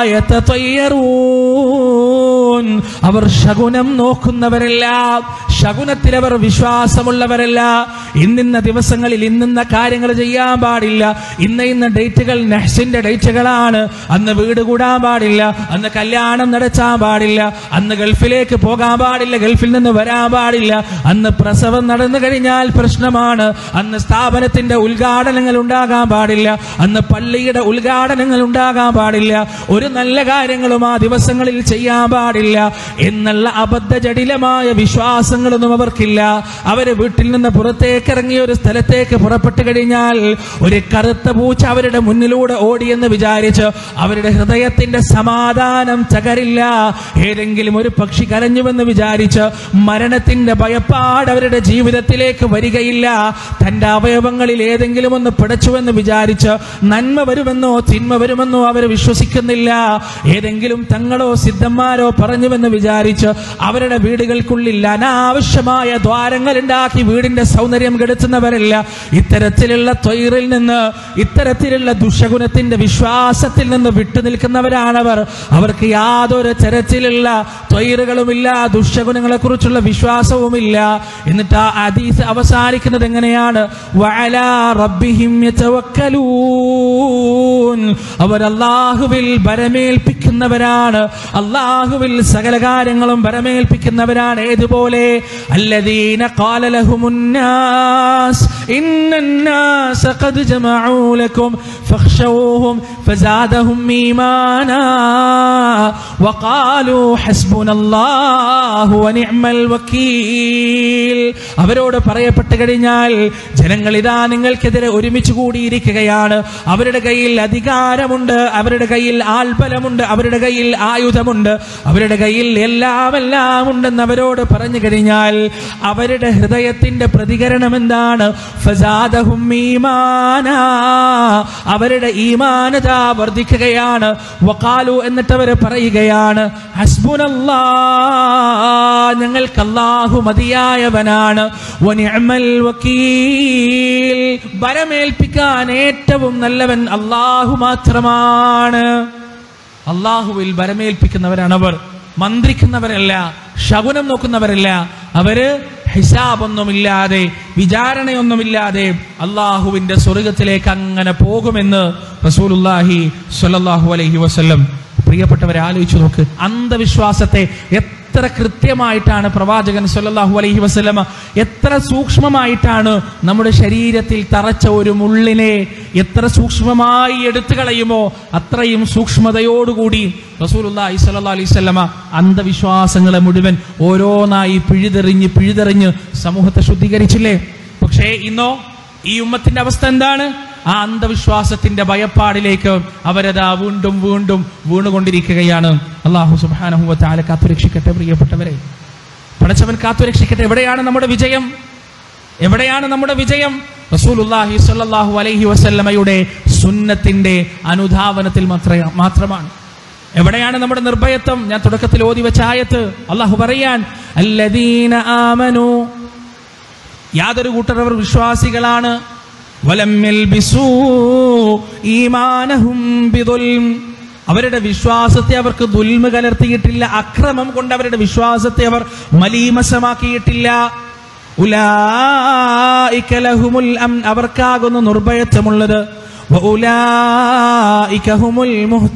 യതതയ്യറൂൻ, അവർ ശകുനം നോക്കുന്നവരല്ല, ശകുനത്തിൽ അവർ വിശ്വാസമുള്ളവരല്ല. ഇന്നിന്ന ദിവസങ്ങളിൽ ഇന്നിന്ന കാര്യങ്ങൾ ചെയ്യാൻ പാടില്ല. ഇന്ന ഇന്ന ഡേറ്റുകൾ നഹ്സിന്റെ ഡേറ്റുകളാണ്. അന്ന് വീട് കൂടാൻ പാടില്ല, അന്ന് കല്യാണം നടത്താൻ പാടില്ല, അന്ന് ഗൾഫിലേക്ക് പോകാൻ പാടില്ല, ഗൾഫിൽ നിന്ന് വരാൻ പാടില്ല, അന്ന് പ്രസവം നടന്നു കഴിഞ്ഞാൽ പ്രശ്നമാണ്, അന്ന് സ്ഥാപനത്തിന്റെ ഉദ്ഘാടനങ്ങൾ ഉണ്ടാകാൻ പാടില്ല, അന്ന് പള്ളിയുടെ ഉദ്ഘാടനങ്ങൾ ഉണ്ടാകാൻ പാടില്ല, ഒരു നല്ല കാര്യങ്ങളും ആ ദിവസങ്ങളിൽ ചെയ്യാൻ പാടില്ല എന്നുള്ള അബദ്ധജടിലമായ വിശ്വാസങ്ങളൊന്നും അവർക്കില്ല. അവര് വീട്ടിൽ നിന്ന് പുറത്തേക്ക് ഇറങ്ങിയ ഒരു സ്ഥലത്തേക്ക് പുറപ്പെട്ടു കഴിഞ്ഞാൽ ഒരു കറുത്ത പൂച്ച അവരുടെ മുന്നിലൂടെ ഓടിയെന്ന് വിചാരിച്ച് അവരുടെ ഹൃദയത്തിന്റെ സമാധാനം തകരില്ല. ഏതെങ്കിലും ഒരു പക്ഷി കരഞ്ഞുവെന്ന് വിചാരിച്ച് മരണത്തിന്റെ ഭയപ്പാട് അവരുടെ ജീവിതത്തിലേക്ക് വരികയില്ല. തന്റെ അവയവങ്ങളിൽ ഏതെങ്കിലും ഒന്ന് പിടച്ചുവെന്ന് വിചാരിച്ച് നന്മ വരുമെന്നോ തിന്മ വരുമെന്നോ അവർ വിശ്വസിക്കുന്നില്ല. ഏതെങ്കിലും തങ്ങളോ സിദ്ധന്മാരോ പറഞ്ഞുവെന്ന് വിചാരിച്ച് അവരുടെ വീടുകൾക്കുള്ളിൽ അനാവശ്യമായ ദ്വാരങ്ങൾ ഉണ്ടാക്കി വീടിന്റെ സൗന്ദര്യം പാരമ്പര്യം കെടുത്തുന്നവരല്ല. ഇത്തരത്തിലുള്ള ത്വയ്റിൽ നിന്ന്, ഇത്തരത്തിലുള്ള ദുശഗുണത്തിന്റെ വിശ്വാസത്തിൽ നിന്ന് വിട്ടുനിൽക്കുന്നവരാണവർ. അവർക്ക് യാതൊരു തരത്തിലുള്ള ത്വയ്റുകളുമില്ല, ദുശഗുണങ്ങളെ കുറിച്ചുള്ള വിശ്വാസവുമില്ല. എന്നിട്ട് ആ ഹദീസ് അവസാനിക്കുന്നത് എങ്ങനെയാണ്? വഅലാ റബ്ബിഹിം യതവക്കലൂൻ. അവർ അല്ലാഹുവിൽ ഭരമേൽപ്പിക്കുന്നവരാണ്, അല്ലാഹുവിൽ സകല കാര്യങ്ങളും ഭരമേൽപ്പിക്കുന്നവരാണ്. ഏതുപോലെ? അല്ലദീന ഖാല ലഹുമുന്നാസ് ഇന്നന്നാസ ഖദ് ജമഉ ലക്കും ഫഖ്ശൗഹും ഫസാദഹും ഈമാനാ വഖാലൂ ഹസ്ബുനല്ലാഹു വനിഅമൽ വകീൽ. അവരോട് പറയപ്പെട്ടു കഴിഞ്ഞാൽ, ജനങ്ങൾ ഇതാ നിങ്ങൾക്കെതിരെ ഒരുമിച്ച് കൂടിയിരിക്കുകയാണ്, അവരുടെ കയ്യിൽ അധികാരമുണ്ട്, അവരുടെ കയ്യിൽ ആൾബലമുണ്ട്, അവരുടെ കയ്യിൽ ആയുധമുണ്ട്, അവരുടെ കയ്യിൽ എല്ലാം എല്ലാം ഉണ്ടെന്ന് അവരോട് പറഞ്ഞു കഴിഞ്ഞാൽ അവരുടെ ഹൃദയത്തിന്റെ പ്രതികരണം എന്താണ്? ഫസാദഹും ഈമാനാ. അവരുടെ ഈമാനത വർദ്ധിക്കുകയാണ്. വഖാലു, എന്നിട്ട് അവർ പറയുകയാണ്, ഹസ്ബുനല്ലാഹ്, ഞങ്ങൾക്ക് അല്ലാഹു മതിയായവനാണ്, വനിഅമൽ വകീൽ, ഭരമേൽപ്പിക്കാൻ ഏറ്റവും നല്ലവൻ അല്ലാഹു മാത്രമാണ്. അല്ലാഹുവിൽ ഭരമേൽപ്പിക്കുന്നവരാണ് അവർ, മന്ത്രിക്കുന്നവരല്ല, ശകുനം നോക്കുന്നവരല്ല. അവര് ഹിസാബൊന്നുമില്ലാതെ, വിചാരണയൊന്നുമില്ലാതെ അള്ളാഹുവിന്റെ സ്വർഗത്തിലേക്ക് അങ്ങനെ പോകുമെന്ന് റസൂലുള്ളാഹി സ്വല്ലല്ലാഹു അലൈഹി വസല്ലം. പ്രിയപ്പെട്ടവരെ, ആലോചിച്ചു നോക്ക്, അന്ധവിശ്വാസത്തെ എത്ര കൃത്യമായിട്ടാണ് പ്രവാചകൻ സ്വല്ലല്ലാഹു അലൈഹി വസല്ലമ, എത്ര സൂക്ഷ്മമായിട്ടാണ് നമ്മുടെ ശരീരത്തിൽ തറച്ച ഒരു മുള്ളിനെ എത്ര സൂക്ഷ്മമായി എടുത്തു കളയുമോ അത്രയും സൂക്ഷ്മതയോടുകൂടി റസൂലുള്ളാഹി സ്വല്ലല്ലാഹു അലൈഹി വസല്ലമ അന്ധവിശ്വാസങ്ങളെ മുഴുവൻ ഓരോന്നായി പിഴുതെറിഞ്ഞ് പിഴുതെറിഞ്ഞ് സമൂഹത്തെ ശുദ്ധീകരിച്ചില്ലേ? പക്ഷേ ഇന്നോ ഈ ഉമ്മത്തിന്റെ അവസ്ഥ എന്താണ്? ആ അന്ധവിശ്വാസത്തിന്റെ ഭയപ്പാടിലേക്ക് അവരതാ വീണ്ടും വീണ്ടും വീണുകൊണ്ടിരിക്കുകയാണ്. അല്ലാഹു സുബ്ഹാനഹു വ തആല കാത്തുരക്ഷിക്കട്ടെ. പ്രിയപ്പെട്ടവരെ, പടച്ചവൻ കാത്തുരക്ഷിക്കട്ടെ. എവിടെയാണ് നമ്മുടെ വിജയം? എവിടെയാണ് നമ്മുടെ വിജയം? റസൂലുള്ളാഹി സ്വല്ലല്ലാഹു അലൈഹി വസല്ലമയുടെ സുന്നത്തിന്റെ അനുധാവനത്തിൽ മാത്രമാണ്. എവിടെയാണ് നമ്മുടെ നിർഭയത്വം? ഞാൻ തുടക്കത്തിൽ ഓതി വെച്ച ആയത്ത് അല്ലാഹു പറയാൻ, അല്ലദീന ആമനു, യാതൊരു കൂട്ടർ അവർ വിശ്വാസികളാണ്, വലം യൽബിസൂ ഈമാനഹും ബിദുൽം, അവരുടെ വിശ്വാസത്തെ അവർക്ക് ദുൽമ കലർത്തിയിട്ടില്ല, അക്രമം കൊണ്ട് അവരുടെ വിശ്വാസത്തെ അവർ മലീമസമാക്കിയിട്ടില്ല. ഉലൈക ലഹുമുൽ അംൻ, അവർക്കാകുന്നു നിർഭയത്വമുള്ളത്. വഉലൈക ഹുമുൽ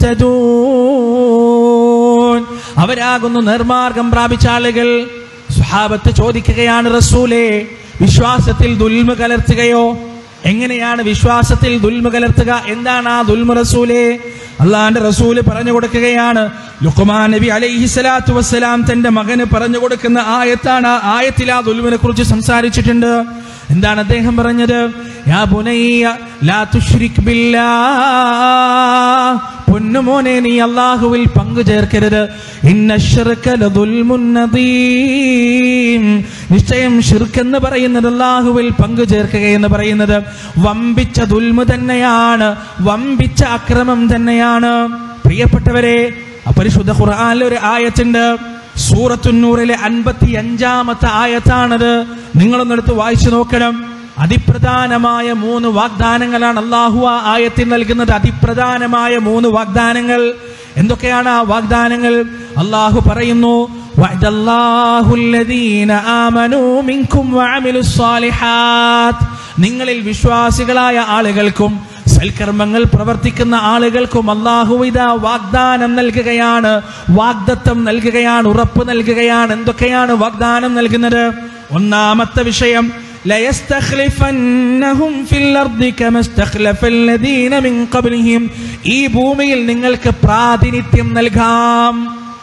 മുഹ്തദൂൻ, അവരാകുന്നു നേർമാർഗം പ്രാപിച്ച ആളുകൾ. സ്വഹാബത്ത് ചോദിക്കുകയാണ്, റസൂലേ, വിശ്വാസത്തിൽ ദുൽമ കലർത്തുകയോ? എങ്ങനെയാണ് വിശ്വാസത്തിൽ ദുൽമ കലർത്തുക? എന്താണ് ആ ദുൽമ റസൂലേ? അള്ളാന്റെ റസൂല് പറഞ്ഞു കൊടുക്കുകയാണ്. ലുഖ്മാൻ നബി അലൈഹി സ്വലാത്തു വസ്സലാം തന്റെ മകന് പറഞ്ഞു കൊടുക്കുന്ന ആയത്താണ്. ആ ആയത്തിൽ ആ ദുൽമിനെ കുറിച്ച് സംസാരിച്ചിട്ടുണ്ട്. എന്താണ് അദ്ദേഹം പറഞ്ഞത്? യാ ബുനയ്യ ലാ തുശ്രിക് ബില്ലാഹ്, പൊന്നുമോനെ നീ അല്ലാഹുവിൽ പങ്കു ചേർക്കരുത്. ഇന്ന ശിർക ലദുൽമുൻ നദീം, നിശ്ചയം ശിർക്ക് എന്ന് പറയുന്നത്, അല്ലാഹുവിൽ പങ്കു ചേർക്കുക എന്ന് പറയുന്നത് വമ്പിച്ച ദുൽമ തന്നെയാണ്, വമ്പിച്ച അക്രമം തന്നെയാണ്. പ്രിയപ്പെട്ടവരെ, പരിശുദ്ധ ഖുർആനിലെ ഒരു ആയത്തുണ്ട്, സൂറത്തുൻ നൂറിലെ അൻപത്തി അഞ്ചാമത്തെ ആയത്താണത്. നിങ്ങളൊന്നെടുത്ത് വായിച്ചു നോക്കണം. അതിപ്രധാനമായ മൂന്ന് വാഗ്ദാനങ്ങളാണ് അല്ലാഹു ആ ആയത്തിൽ നൽകുന്നത്. അതിപ്രധാനമായ മൂന്ന് വാഗ്ദാനങ്ങൾ. എന്തൊക്കെയാണ് ആ വാഗ്ദാനങ്ങൾ? അല്ലാഹു പറയുന്നു, വഅദല്ലാഹുല്ലദീന ആമനൂ മിൻകും വഅമിലുസ്സാലിഹാത്ത്, നിങ്ങളിൽ വിശ്വാസികളായ ആളുകൾക്കും സൽക്കർമ്മങ്ങൾ പ്രവർത്തിക്കുന്ന ആളുകൾക്കും അല്ലാഹു ഇതാ വാഗ്ദാനം നൽകുകയാണ്, വാഗ്ദത്തം നൽകുകയാണ്, ഉറപ്പ് നൽകുകയാണ്. എന്തൊക്കെയാണ് വാഗ്ദാനം നൽകുന്നത്? ഒന്നാമത്തെ വിഷയം, ലയസ്തഖ്ലിഫന്നഹും ഫിൽ അർദി കമസ്തഖ്ലഫല്ലദീന മിൻ ഖബ്ലിഹിം, ഈ ഭൂമിയിൽ നിങ്ങൾക്ക് പ്രാതിനിധ്യം നൽകാം,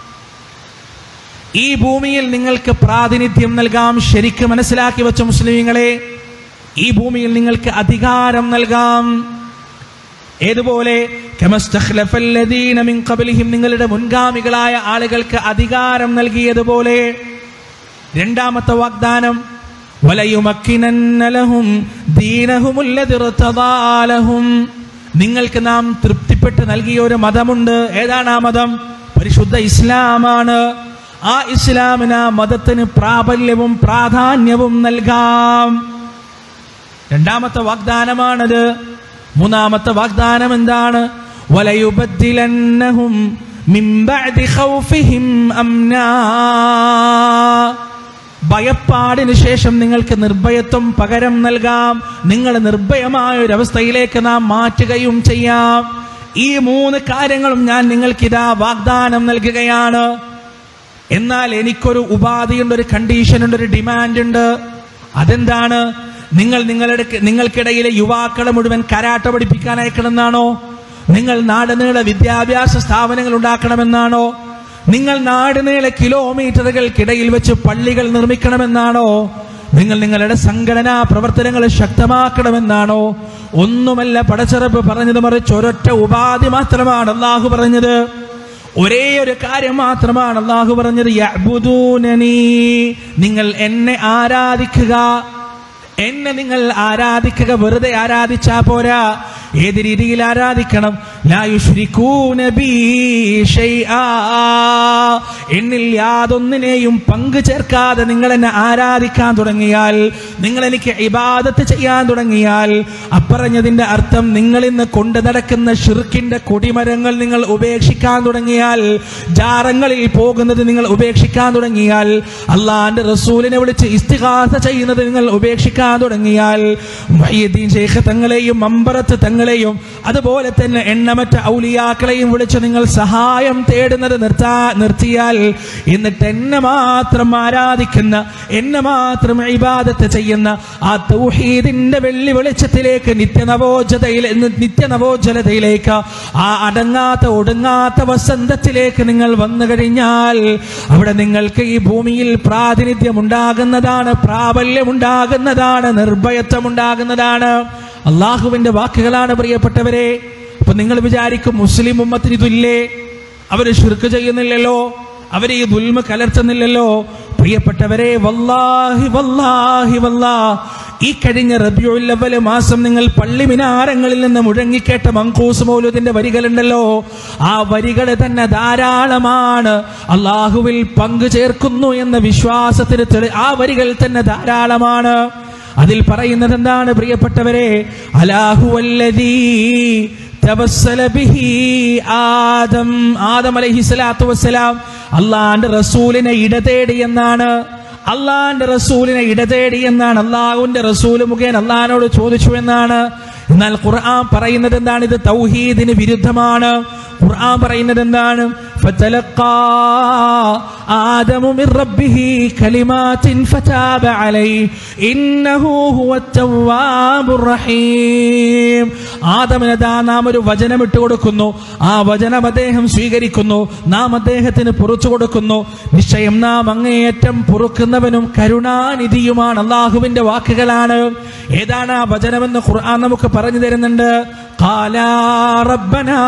ഈ ഭൂമിയിൽ നിങ്ങൾക്ക് പ്രാതിനിധ്യം നൽകാം. ശരിക്ക് മനസ്സിലാക്കി വെച്ച മുസ്ലിമീങ്ങളെ, ഈ ഭൂമിയിൽ നിങ്ങൾക്ക് അധികാരം നൽകാം. ഏതുപോലെ? കമസ്തഖ്ലഫല്ലദീന മിൻ ഖബ്ലിഹിം, നിങ്ങളുടെ മുൻഗാമികളായ ആളുകൾക്ക് അധികാരം നൽകിയതുപോലെ. രണ്ടാമത്തെ വാഗ്ദാനം, വലയുമക്കിനന്ന ലഹും ദീനഹുമുല്ലദി ഇർതദാ ലഹും, നിങ്ങൾക്ക് നാം തൃപ്തിപ്പെട്ട് നൽകിയ ഒരു മതമുണ്ട്. ഏതാണ് ആ മതം? പരിശുദ്ധ ഇസ്ലാമാണ്. ആ ഇസ്ലാമിന്, ആ മതത്തിന് പ്രാബല്യവും പ്രാധാന്യവും നൽകാം. രണ്ടാമത്തെ വാഗ്ദാനമാണത്. മൂന്നാമത്തെ വാഗ്ദാനം എന്താണ്? വലയുബദ്ദിലന്നഹും മിൻ ബഅദി ഖൗഫിഹിം അംനാ. ഭയപ്പാടിന് ശേഷം നിങ്ങൾക്ക് നിർഭയത്വം പകരം നൽകാം. നിങ്ങൾ നിർഭയമായ ഒരു അവസ്ഥയിലേക്ക് നാം മാറ്റുകയും ചെയ്യാം. ഈ മൂന്ന് കാര്യങ്ങളും ഞാൻ നിങ്ങൾക്കിതാ വാഗ്ദാനം നൽകുകയാണ്. എന്നാൽ എനിക്കൊരു ഉപാധിയുണ്ട്, ഒരു കണ്ടീഷനുണ്ട്, ഒരു ഡിമാൻഡ് ഉണ്ട്. അതെന്താണ്? നിങ്ങൾ നിങ്ങളുടെ നിങ്ങൾക്കിടയിലെ യുവാക്കളെ മുഴുവൻ കരാട്ട പഠിപ്പിക്കാൻ അയക്കണമെന്നാണോ? നിങ്ങൾ നാടുനീള വിദ്യാഭ്യാസ സ്ഥാപനങ്ങൾ ഉണ്ടാക്കണമെന്നാണോ? നിങ്ങൾ നാടുനീളെ കിലോമീറ്ററുകൾക്കിടയിൽ വെച്ച് പള്ളികൾ നിർമ്മിക്കണമെന്നാണോ? നിങ്ങൾ നിങ്ങളുടെ സംഘടനാ പ്രവർത്തനങ്ങൾ ശക്തമാക്കണമെന്നാണോ? ഒന്നുമല്ല പടച്ചറബ് പറഞ്ഞത്, മറിച്ച് ഒരൊറ്റ ഉപാധി മാത്രമാണ് അല്ലാഹു പറഞ്ഞത്. ഒരേ ഒരു കാര്യം മാത്രമാണ് അല്ലാഹു പറഞ്ഞത്, യഅ്ബുദൂനനി, നിങ്ങൾ എന്നെ ആരാധിക്കുക. എന്നെ നിങ്ങൾ ആരാധിക്കുക. വെറുതെ ആരാധിച്ചാ പോരാ, ഏത് രീതിയിൽ ആരാധിക്കണം? ലാ യുശ്രികൂന ബി ശൈആ, എന്നിൽ യാതൊന്നിനെയും പങ്കു ചേർക്കാതെ നിങ്ങൾ എന്നെ ആരാധിക്കാൻ തുടങ്ങിയാൽ, നിങ്ങൾ എനിക്ക് ഇബാദത്ത് ചെയ്യാൻ തുടങ്ങിയാൽ, അപ്പറഞ്ഞതിന്റെ അർത്ഥം നിങ്ങൾ ഇന്ന് കൊണ്ടു നടക്കുന്ന ശിർക്കിന്റെ കൊടിമരങ്ങൾ നിങ്ങൾ ഉപേക്ഷിക്കാൻ തുടങ്ങിയാൽ, ജാറങ്ങളിൽ പോകുന്നത് നിങ്ങൾ ഉപേക്ഷിക്കാൻ തുടങ്ങിയാൽ, അള്ളാന്റെ റസൂലിനെ വിളിച്ച് ഇസ്തിഗാസ ചെയ്യുന്നത് നിങ്ങൾ ഉപേക്ഷിക്കാൻ തുടങ്ങിയാൽ, മുഹയ്യിദ്ദീൻ ശൈഖ് തങ്ങളെയും മമ്പറത്ത് തങ്ങളെയും അതുപോലെ തന്നെ എണ്ണമറ്റ ഔലിയാക്കളെയും വിളിച്ച് നിങ്ങൾ സഹായം തേടുന്നത് നിർത്താ നിർത്തിയാൽ, എന്നിട്ട് എന്നെ മാത്രം ആരാധിക്കുന്ന, എന്നെ മാത്രം ഇബാദത്ത് ചെയ്യുന്ന ആ തൗഹീദിന്റെ വെള്ളി വെളിച്ചത്തിലേക്ക്, നിത്യനവോജ്ജതയിൽ നിത്യനവോജ്ജലതയിലേക്ക്, ആ അടങ്ങാത്ത ഒടുങ്ങാത്ത വസന്തത്തിലേക്ക് നിങ്ങൾ വന്നു കഴിഞ്ഞാൽ, അവിടെ നിങ്ങൾക്ക് ഈ ഭൂമിയിൽ പ്രാതിനിധ്യം ഉണ്ടാകുന്നതാണ്, പ്രാബല്യമുണ്ടാകുന്നതാണ്, നിർഭയത്വം ഉണ്ടാകുന്നതാണ്. അള്ളാഹുവിന്റെ വാക്കുകളാണ് പ്രിയപ്പെട്ടവരെ. അപ്പൊ നിങ്ങൾ വിചാരിക്കും മുസ്ലിം ഉമ്മത്തിന് ഇതില്ലേ? അവര് ശിർക്ക് ചെയ്യുന്നില്ലല്ലോ, അവര് ഈ ദുൽമ കലർത്തുന്നില്ലല്ലോ. പ്രിയപ്പെട്ടവരെ, വല്ലാഹി വല്ലാഹി വല്ലാ, ഈ കഴിഞ്ഞ റബീഉൽ അവ്വൽ മാസം നിങ്ങൾ പള്ളി മിനാരങ്ങളിൽ നിന്ന് മുഴങ്ങിക്കേട്ട മങ്കൂസ് മൗലൂദിന്റെ വരികളുണ്ടല്ലോ, ആ വരികൾ തന്നെ ധാരാളമാണ് അള്ളാഹുവിൽ പങ്കു ചേർക്കുന്നു എന്ന വിശ്വാസത്തിന് തെളി ആ വരികൾ തന്നെ ധാരാളമാണ്. അതിൽ പറയുന്നത് എന്താണ് പ്രിയപ്പെട്ടവരെ? അലാഹുവല്ലദീ തവസ്സല ബിഹി ആദം, ആദം അലൈഹിസ്സലാത്തു വസ്സലാം അള്ളാന്റെ റസൂലിനെ ഇടതേടി എന്നാണ്. അള്ളാന്റെ റസൂലിനെ ഇടതേടി എന്നാണ്. അള്ളാഹുവിന്റെ റസൂല് മുഖേന അള്ളാഹിനോട് ചോദിച്ചു എന്നാണ്. എന്നാൽ ഖുർആൻ പറയുന്നത് എന്താണ്? ഇത് തൗഹീദിന് വിരുദ്ധമാണ്. ഖുർആൻ പറയുന്നത് എന്താണ്? ഫതലഖാ ആദമു മിർ റബ്ബിഹി കലിമാത്തിൻ ഫതാബ അലൈഹി ഇന്നഹു ഹുവത് തവ്വാബുർ റഹീം. ആദമിന് ദാ നാം ഒരു വചനം ഇട്ട് കൊടുക്കുന്നു, ആ വചനം അദ്ദേഹം സ്വീകരിക്കുന്നു, നാം അദ്ദേഹത്തിന് പൊറുച്ചു കൊടുക്കുന്നു. നിശ്ചയം നാം അങ്ങേയറ്റം പൊറുക്കുന്നവനും കരുണാനിധിയുമാണ്. അള്ളാഹുവിന്റെ വാക്കുകളാണ്. ഏതാണ് ആ വചനമെന്ന് ഖുർആൻ നമുക്ക് പറഞ്ഞു തരുന്നുണ്ട്. ഖാലാ റബ്ബനാ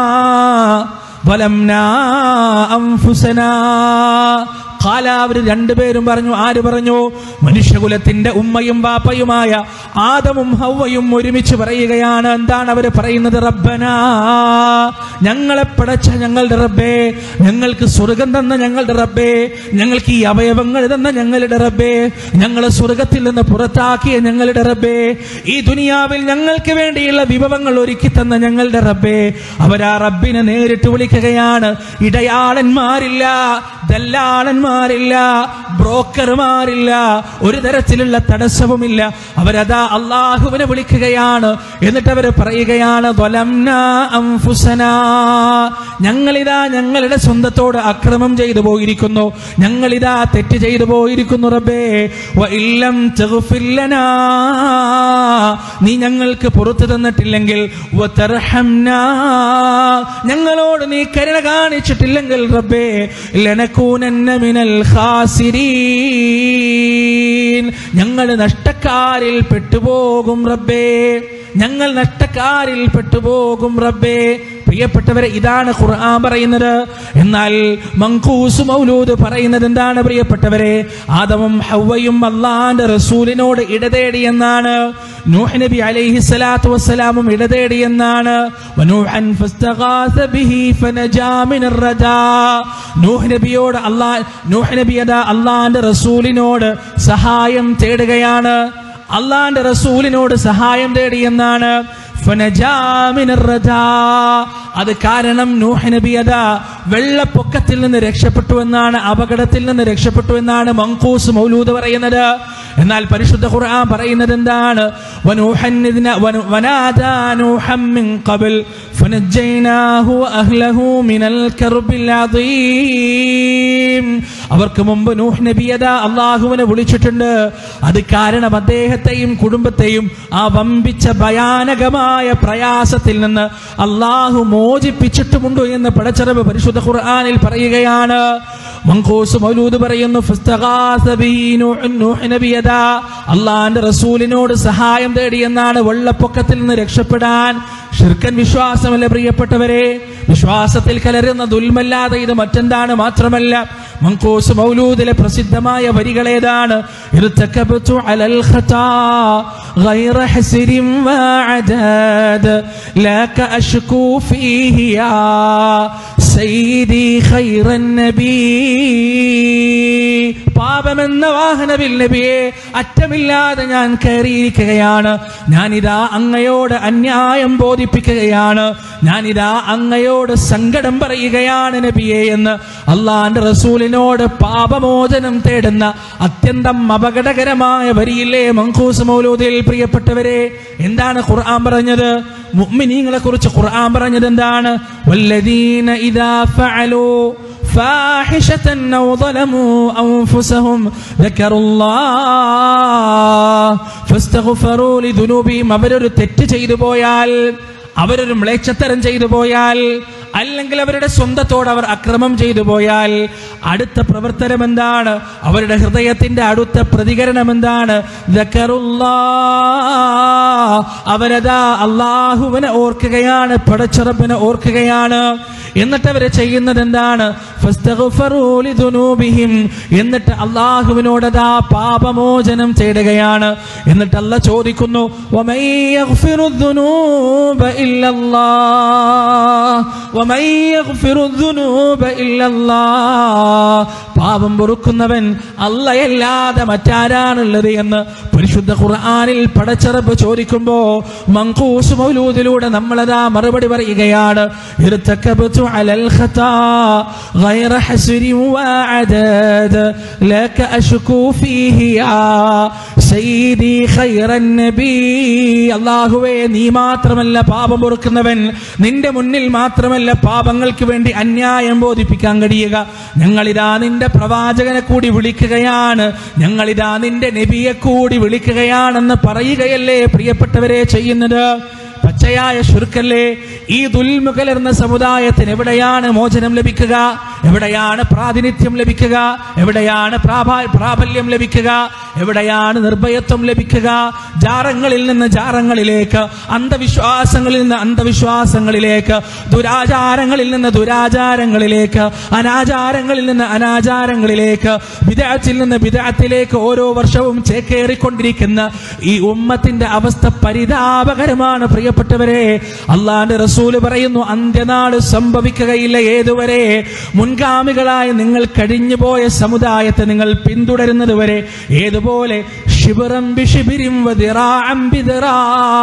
വലംനാ അൻഫുസനാ. ഖാല, അവർ രണ്ടുപേരും പറഞ്ഞു. ആര് പറഞ്ഞു? മനുഷ്യകുലത്തിന്റെ ഉമ്മയും ബാപ്പയുമായ ആദമും ഹവ്വയും ഒരുമിച്ച് പറയുകയാണ്. എന്താണ് അവർ പറയുന്നത്? റബ്ബനാ, ഞങ്ങളെ പടച്ച ഞങ്ങളുടെ റബ്ബേ, ഞങ്ങൾക്ക് സ്വർഗം തന്ന ഞങ്ങളുടെ റബ്ബേ, ഞങ്ങൾക്ക് ഈ അവയവങ്ങൾ തന്ന ഞങ്ങളുടെ റബ്ബേ, ഞങ്ങളെ സ്വർഗത്തിൽ നിന്ന് പുറത്താക്കിയ ഞങ്ങളുടെ റബ്ബേ, ഈ ദുനിയാവിൽ ഞങ്ങൾക്ക് വേണ്ടിയുള്ള വിഭവങ്ങൾ ഒരുക്കി തന്ന ഞങ്ങളുടെ റബ്ബേ. അവരാ റബ്ബിനെ നേരിട്ട് വിളിക്കുകയാണ്. ഇടയാളന്മാരില്ല, ദല്ലാളന്മാരില്ല, ബ്രോക്കർമാരില്ല, ഒരു തരത്തിലുള്ള തടസ്സവുമില്ല. അവരതാ അള്ളാഹുവിനെ വിളിക്കുകയാണ്. എന്നിട്ട് അവർ പറയുകയാണ്, ളലംനാ അൻഫുസനാ, ഞങ്ങളിതാ ഞങ്ങളുടെ സ്വന്തത്തോട് അക്രമം ചെയ്തു പോയിരിക്കുന്നു, ഞങ്ങളിതാ തെറ്റ് ചെയ്തു പോയിരിക്കുന്നു റബ്ബേ. വഇല്ലം തഗ്ഫിർ ലനാ, നീ ഞങ്ങൾക്ക് പുറത്തു തന്നിട്ടില്ലെങ്കിൽ, വതർഹംനാ, ഞങ്ങളോട് നീ കരുണ കാണിച്ചിട്ടില്ലെങ്കിൽ റബ്ബേ, ലനകൂനന്ന മിനൽ ഖാസിരീൻ, ഞങ്ങൾ നഷ്ടക്കാരിൽ പെട്ടുപോകും റബ്ബേ, ഞങ്ങൾ നഷ്ടക്കാരിൽ പെട്ടുപോകും റബ്ബേ. പ്രിയപ്പെട്ടവരെ, ഇതാണ് ഖുർആൻ പറയുന്നത്. എന്നാൽ മങ്കൂസ് മൗലൂദ് പറയുന്നത് എന്താണ് പ്രിയപ്പെട്ടവരെ? ആദമും ഹവ്വയും അല്ലാഹുവിന്റെ റസൂലിനോട് ഇടതേടി എന്നാണ്. നൂഹ് നബി അലൈഹിസ്സലാത്തു വസ്സലാമും ഇടതേടി എന്നാണ്. വനൂഹൻ ഫസ്തഗാസ ബിഹി ഫനജാ മിനർ റജാ, നൂഹ് നബിയോട് അല്ലാഹ് നൂഹ് നബി അതാ അല്ലാഹുവിന്റെ റസൂലിനോട് സഹായം തേടുകയാണ്. അള്ളാന്റെ റസൂലിനോട് സഹായം തേടി എന്നാണ്. അത് കാരണം നൂഹ് നബി അതാ വെള്ളപ്പൊക്കത്തിൽ നിന്ന് രക്ഷപ്പെട്ടു എന്നാണ്, അപകടത്തിൽ നിന്ന് രക്ഷപ്പെട്ടു എന്നാണ് മങ്കൂസ് മൗലൂദ് പറയുന്നത്. എന്നാൽ പരിശുദ്ധ ഖുർആൻ പറയുന്നത് എന്താണ്? അവർക്ക് മുമ്പ് നൂഹ് നബി അതാ അള്ളാഹുവിനെ വിളിച്ചിട്ടുണ്ട്. അത് കാരണം അദ്ദേഹത്തെയും കുടുംബത്തെയും ആ വമ്പിച്ച ഭയാനകമായ പ്രയാസത്തിൽ നിന്ന് അള്ളാഹു മോചിപ്പിച്ചിട്ടുമുണ്ടോ എന്ന് പടച്ചറബ് പരിശുദ്ധ ഖുർആനിൽ പറയുകയാണ്. മങ്കൂസ് മൗലൂദ് പറയുന്നു, അള്ളാന്റെ റസൂലിനോട് സഹായം തേടി എന്നാണ് വെള്ളപ്പൊക്കത്തിൽ നിന്ന് രക്ഷപ്പെടാൻ. ശിർക്കൻ വിശ്വാസമല്ല പ്രിയപ്പെട്ടവരെ, വിശ്വാസത്തിൽ കലരുന്ന ദുൽമല്ലാതെ ഇത് മറ്റെന്താണ്? മാത്രമല്ല മങ്കൂസ് മൗലൂദിലെ പ്രസിദ്ധമായ വരികളേതാണ്? ഇർതകബതു അലൽ ഖതാ ഗൈറ ഹസ്രിൻ വഅദാദ് ലക അശ്കൂ ഫീഹി യാ സയ്യിദി ഖൈറൻ നബി. പാപമെന്ന വാഹനവിൽ നബിയെ അറ്റമില്ലാതെ ഞാൻ കയറിയിരിക്കുകയാണ്. ഞാനിതാ അങ്ങയോട് അന്യായം ബോധിപ്പിക്കുകയാണ്, ഞാനിതാ അങ്ങയോട് സങ്കടം പറയുകയാണ് നബിയെ എന്ന് അള്ളാന്റെ റസൂലിനോട് പാപമോചനം തേടുന്ന അത്യന്തം അപകടകരമായ വരിയില്ലേ മങ്കൂസ് മൗലൂദിൽ? പ്രിയപ്പെട്ടവരെ, എന്താണ് ഖുർആൻ പറഞ്ഞത്? മുഅ്മിനീങ്ങളെ കുറിച്ച് ഖുർആൻ പറഞ്ഞത് എന്താണ്? വല്ലദീന ഇദാ ഫഅലൂ ഫാഹിഷതൻ ഔ ളലമൂ അൻഫുസഹും ദക്കറുല്ലാഹ് ഫസ്തഗ്ഫറൂ ലിദുനൂബിഹിം. അവരൊരു തെറ്റ് ചെയ്തു പോയാൽ, അവരൊരു മ്ലേച്ഛത്തരം ചെയ്തു പോയാൽ, അല്ലെങ്കിൽ അവരുടെ സ്വന്തത്തോട് അവർ അക്രമം ചെയ്തു പോയാൽ അടുത്ത പ്രവർത്തനം എന്താണ്? അവരുടെ ഹൃദയത്തിന്റെ അടുത്ത പ്രതികരണം എന്താണ്? ദക്കറുല്ലാഹ്, അവരതാ അള്ളാഹുവിനെ ഓർക്കുകയാണ്, പടച്ചറബിനെ ഓർക്കുകയാണ്. എന്നിട്ട് അവരെ ചെയ്യുന്നത് എന്താണ്? ഫസ്തഗ്ഫറൂ ലിദുനൂബിഹിം, എന്നിട്ട് അള്ളാഹുവിനോടതാ പാപമോചനം തേടുകയാണ്. എന്നിട്ട് അല്ലാഹ് ചോദിക്കുന്നു, വമൻ യഗ്ഫിറു ദുനൂബ ഇല്ലല്ലാഹ് വമൻ യഗ്ഫിറു ദുനൂബ ഇല്ലല്ലാഹ്. പാപം പൊറുക്കുന്നവൻ അല്ലാഹയല്ലാതെ മറ്റാരാണുള്ളത് എന്ന് പരിശുദ്ധ ഖുർആനിൽ പടച്ചറബ് ചോദിക്കുമ്പോ മങ്കൂസ് മൗലൂദിലൂടെ നമ്മളതാ മറുപടി പറയുകയാണ്. ഇർതകബതു അലൽ ഖതാ ഗൈറ ഹസ്രിൻ വഅദാദ് ലക അശ്കൂ ഫീഹി യാ സയ്യിദി ഖൈറൻ നബി. അല്ലാഹുവേ, നീ മാത്രമല്ല പാപം പൊറുക്കുന്നവൻ, നിന്റെ മുന്നിൽ മാത്രമല്ല പാപങ്ങൾക്ക് വേണ്ടി അന്യായം ബോധിപ്പിക്കാൻ കഴിയുക. ഞങ്ങളിതാ നിന്റെ പ്രവാചകനെ കൂടി വിളിക്കുകയാണ്, ഞങ്ങളിതാ നിന്റെ നബിയെ കൂടി വിളിക്കുകയാണെന്ന് പറയുകയല്ലേ പ്രിയപ്പെട്ടവരെ ചെയ്യുന്നത്? പച്ചയായ ശുർക്കല്ലേ? ഈ ദുൽമ കലർന്ന സമുദായത്തിന് എവിടെയാണ് മോചനം ലഭിക്കുക? എവിടെയാണ് പ്രാതിനിധ്യം ലഭിക്കുക? എവിടെയാണ് പ്രാബല്യം ലഭിക്കുക? എവിടെയാണ് നിർഭയത്വം ലഭിക്കുക? ജാറങ്ങളിൽ നിന്ന് ജാറങ്ങളിലേക്ക്, അന്ധവിശ്വാസങ്ങളിൽ നിന്ന് അന്ധവിശ്വാസങ്ങളിലേക്ക്, ദുരാചാരങ്ങളിൽ നിന്ന് ദുരാചാരങ്ങളിലേക്ക്, അനാചാരങ്ങളിൽ നിന്ന് അനാചാരങ്ങളിലേക്ക്, ബിദ്അത്തിൽ നിന്ന് ബിദ്അത്തിലേക്ക് ഓരോ വർഷവും ചേക്കേറിക്കൊണ്ടിരിക്കുന്ന ഈ ഉമ്മത്തിന്റെ അവസ്ഥ പരിതാപകരമാണ് പ്രിയപ്പെട്ടവരെ. അള്ളാന്റെ റസൂല് പറയുന്നു, അന്ത്യനാൾ സംഭവിക്കുകയില്ല ഏതുവരെ? മുൻഗാമികളായ നിങ്ങൾ കഴിഞ്ഞുപോയ സമുദായത്തെ നിങ്ങൾ പിന്തുടരുന്നത് വരെ. ഏതുപോലെ? ശിബിറം ബിശിബിരിം വദിറാഅം ബിദിറാ,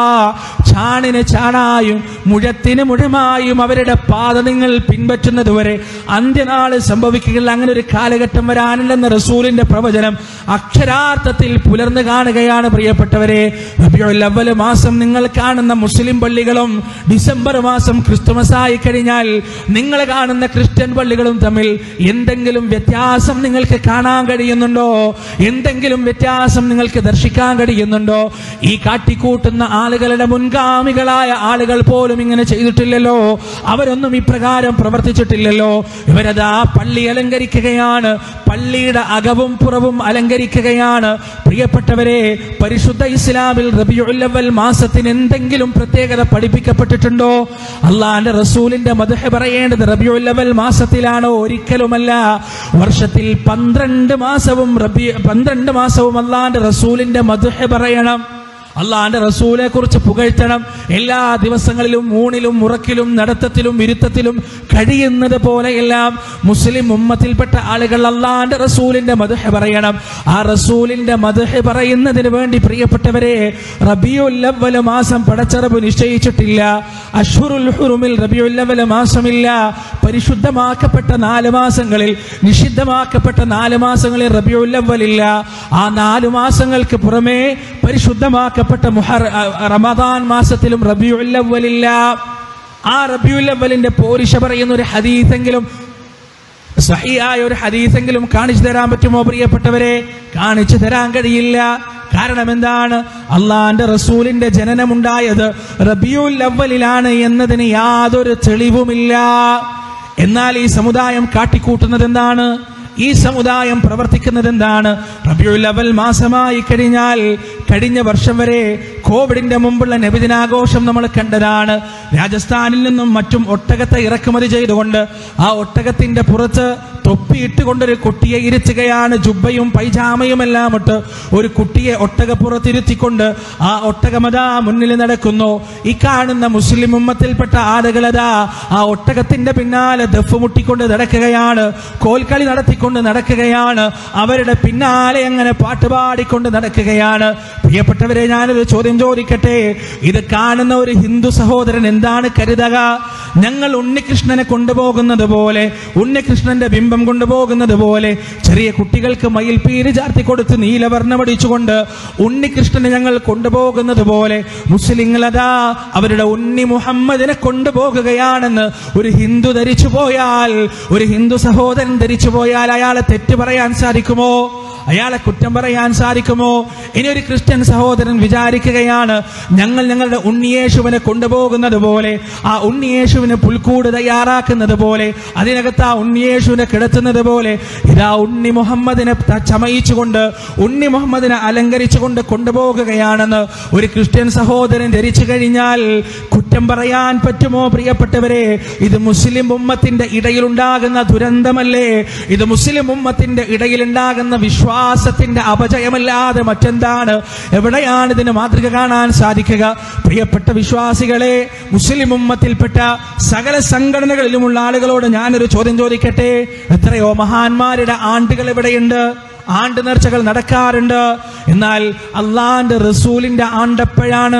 ചാണിന് ചാണായും മുഴത്തിന് മുഴമായും അവരുടെ പാത നിങ്ങൾ പിൻപറ്റുന്നത് വരെ അന്ത്യനാൾ സംഭവിക്കുകയില്ല. അങ്ങനെ ഒരു കാലഘട്ടം വരാനില്ലെന്ന റസൂലിന്റെ പ്രവചനം അക്ഷരാർത്ഥത്തിൽ പുലർന്നു കാണുകയാണ് പ്രിയപ്പെട്ടവരെ. റബീഉൽ അവ്വൽ മാസം നിങ്ങൾ കാണുന്ന മുസ്ലിം പള്ളികളും ഡിസംബർ മാസം ക്രിസ്തുമസ് ആയി കഴിഞ്ഞാൽ നിങ്ങൾ കാണുന്ന ക്രിസ്ത്യൻ പള്ളികളും തമ്മിൽ എന്തെങ്കിലും വ്യത്യാസം നിങ്ങൾക്ക് കാണാൻ കഴിയുന്നുണ്ടോ? എന്തെങ്കിലും വ്യത്യാസം നിങ്ങൾക്ക് ദർശിക്കാൻ കഴിയുന്നുണ്ടോ? ഈ കാട്ടിക്കൂട്ടുന്ന ആളുകളുടെ മുൻഗാമികളായ ആളുകൾ പോലും ഇങ്ങനെ ചെയ്തിട്ടില്ലല്ലോ. അവരൊന്നും ഇപ്രകാരം പ്രവർത്തിച്ചിട്ടില്ലല്ലോ. ഇവരതാ പള്ളി അലങ്കരിക്കുകയാണ്, പള്ളിയുടെ അകവും പുറവും അലങ്കരിക്കുകയാണ്. പ്രിയപ്പെട്ടവരെ, പരിശുദ്ധ ഇസ്ലാമിൽ റബീഉൽ അവ്വൽ മാസത്തിന് എന്തെങ്കിലും പ്രത്യേകത പഠിപ്പിക്കപ്പെട്ടിട്ടുണ്ടോ? അള്ളാന്റെ റസൂലിന്റെ മദ്ഹ് പറയേണ്ടത് റബീഉൽ അവ്വൽ മാസത്തിലാണോ? ഒരിക്കലുമല്ല. വർഷത്തിൽ പന്ത്രണ്ട് മാസവും റബീ പന്ത്രണ്ട് മാസവും അള്ളാന്റെ റസൂലിന്റെ മദ്ഹ് പറയണം. അള്ളാന്റെ റസൂലെ കുറിച്ച് പുകഴ്ത്തണം. എല്ലാ ദിവസങ്ങളിലും ഊണിലും ഉറക്കിലും നടത്തത്തിലും വിരുത്തത്തിലും കഴിയുന്നത് പോലെയെല്ലാം മുസ്ലിം ഉമ്മത്തിൽപ്പെട്ട ആളുകൾ അള്ളാന്റെ റസൂലിന്റെ മദ്ഹ് പറയണം. ആ റസൂലിന്റെ മദ്ഹ് പറയുന്നതിന് വേണ്ടി പ്രിയപ്പെട്ടവരെ, റബീഉൽ അവ്വൽ മാസം പടച്ചറബ് നിശ്ചയിച്ചിട്ടില്ല. അശ്ഹുറുൽ ഹുറുമിൽ റബീഉൽ അവ്വൽ മാസമില്ല. പരിശുദ്ധമാക്കപ്പെട്ട നാല് മാസങ്ങളിൽ, നിഷിദ്ധമാക്കപ്പെട്ട നാല് മാസങ്ങളിൽ റബീഉൽ അവ്വൽ ഇല്ല. ആ നാല് മാസങ്ങൾക്ക് പുറമെ പരിശുദ്ധമാക്കപ്പെട്ട മുഹർ റമദാൻ മാസത്തിലും റബീഉൽ അവ്വൽ ഇല്ല. ആ റബീഉൽ അവ്വലിന്റെ പോരിശ പറയുന്ന ഒരു ഹദീസെങ്കിലും, സഹീഹായ ഒരു ഹദീസെങ്കിലും കാണിച്ചു തരാൻ പറ്റുമോ പ്രിയപ്പെട്ടവരെ? കാണിച്ചു തരാൻ കഴിയില്ല. കാരണം എന്താണ്? അള്ളാന്റെ റസൂലിന്റെ ജനനമുണ്ടായത് റബീഉൽ അവ്വലിലാണ് എന്നതിന് യാതൊരു തെളിവുമില്ല. എന്നാൽ ഈ സമുദായം കാട്ടിക്കൂട്ടുന്നത് എന്താണ്? ഈ സമുദായം പ്രവർത്തിക്കുന്നത് എന്താണ്? റബീഉൽ അവ്വൽ മാസമായി കഴിഞ്ഞാൽ, കഴിഞ്ഞ വർഷം വരെ കോവിഡിന്റെ മുമ്പുള്ള നബിദിനാഘോഷം നമ്മൾ കണ്ടതാണ്. രാജസ്ഥാനിൽ നിന്നും മറ്റും ഒട്ടകത്തെ ഇറക്കുമതി ചെയ്തുകൊണ്ട് ആ ഒട്ടകത്തിന്റെ പുറത്ത് തൊപ്പിയിട്ടുകൊണ്ടൊരു കുട്ടിയെ ഇരുത്തുകയാണ്. ജുബ്ബയും പൈജാമയും എല്ലാം ഇട്ട് ഒരു കുട്ടിയെ ഒട്ടകപ്പുറത്തിരുത്തിക്കൊണ്ട് ആ ഒട്ടകമതാ മുന്നിൽ നടക്കുന്നു. ഈ കാണുന്ന മുസ്ലിം ഉമ്മത്തിൽപ്പെട്ട ആളുകളതാ ആ ഒട്ടകത്തിന്റെ പിന്നാലെ ദഫ് മുട്ടിക്കൊണ്ട് നടക്കുകയാണ്, കോൽക്കളി നടത്തിക്കൊണ്ട് നടക്കുകയാണ്, അവരുടെ പിന്നാലെ അങ്ങനെ പാട്ടുപാടിക്കൊണ്ട് നടക്കുകയാണ്. പ്രിയപ്പെട്ടവരെ, ഞാനൊരു ചോദ്യം ചോദിക്കട്ടെ. ഇത് കാണുന്ന ഒരു ഹിന്ദു സഹോദരൻ എന്താണ് കരുതുക? ഞങ്ങൾ ഉണ്ണികൃഷ്ണനെ കൊണ്ടുപോകുന്നത് പോലെ, ഉണ്ണികൃഷ്ണന്റെ ബിംബം കൊണ്ടുപോകുന്നത് പോലെ, ചെറിയ കുട്ടികൾക്ക് മയിൽപീര് ചാർത്തി കൊടുത്ത് നീലവർണ്ണമടിച്ചുകൊണ്ട് ഉണ്ണികൃഷ്ണനെ ഞങ്ങൾ കൊണ്ടുപോകുന്നത് പോലെ മുസ്ലിങ്ങളതാ അവരുടെ ഉണ്ണി മുഹമ്മദിനെ കൊണ്ടുപോകുകയാണെന്ന് ഒരു ഹിന്ദു ധരിച്ചു പോയാൽ, ഒരു ഹിന്ദു സഹോദരൻ ധരിച്ചു പോയാൽ അയാളെ തെറ്റ് പറയാൻ സാധിക്കുമോ? അയാളെ കുറ്റം പറയാൻ സാധിക്കുമോ? ഇനി ഒരു ക്രിസ്ത്യൻ സഹോദരൻ വിചാരിക്കുകയാണ്, ഞങ്ങൾ ഞങ്ങളുടെ ഉണ്ണിയേശുവിനെ കൊണ്ടുപോകുന്നത് പോലെ, ആ ഉണ്ണിയേശുവിന് പുൽക്കൂട് തയ്യാറാക്കുന്നത് പോലെ, അതിനകത്ത് ആ ഉണ്ണിയേശുവിനെ കിടത്തുന്നത് പോലെ, ഇതാ ഉണ്ണി മുഹമ്മദിനെ ചമയിച്ചുകൊണ്ട്, ഉണ്ണി മുഹമ്മദിനെ അലങ്കരിച്ചുകൊണ്ട് കൊണ്ടുപോകുകയാണെന്ന് ഒരു ക്രിസ്ത്യൻ സഹോദരൻ ധരിച്ചു കഴിഞ്ഞാൽ കുറ്റം പറയാൻ പറ്റുമോ പ്രിയപ്പെട്ടവരെ? ഇത് മുസ്ലിം ഉമ്മത്തിന്റെ ഇടയിലുണ്ടാകുന്ന ദുരന്തമല്ലേ? ഇത് മുസ്ലിം ഉമ്മത്തിന്റെ ഇടയിലുണ്ടാകുന്ന വിശ്വാസ വിശ്വാസത്തിന്റെ അപജയമല്ലാതെ മറ്റെന്താണ്? എവിടെയാണ് ഇതിന് മാതൃക കാണാൻ സാധിക്കുക? പ്രിയപ്പെട്ട വിശ്വാസികളെ, മുസ്ലിം ഉമ്മത്തിൽപ്പെട്ട സകല സംഘടനകളിലുമുള്ള ആളുകളോട് ഞാനൊരു ചോദ്യം ചോദിക്കട്ടെ. എത്രയോ മഹാന്മാരുടെ ആണ്ടുകൾ എവിടെയുണ്ട്? ആണ്ട് നേർച്ചകൾ നടക്കാറുണ്ട്. എന്നാൽ അള്ളാന്റെ റസൂലിന്റെ ആണ്ടപ്പോഴാണ്,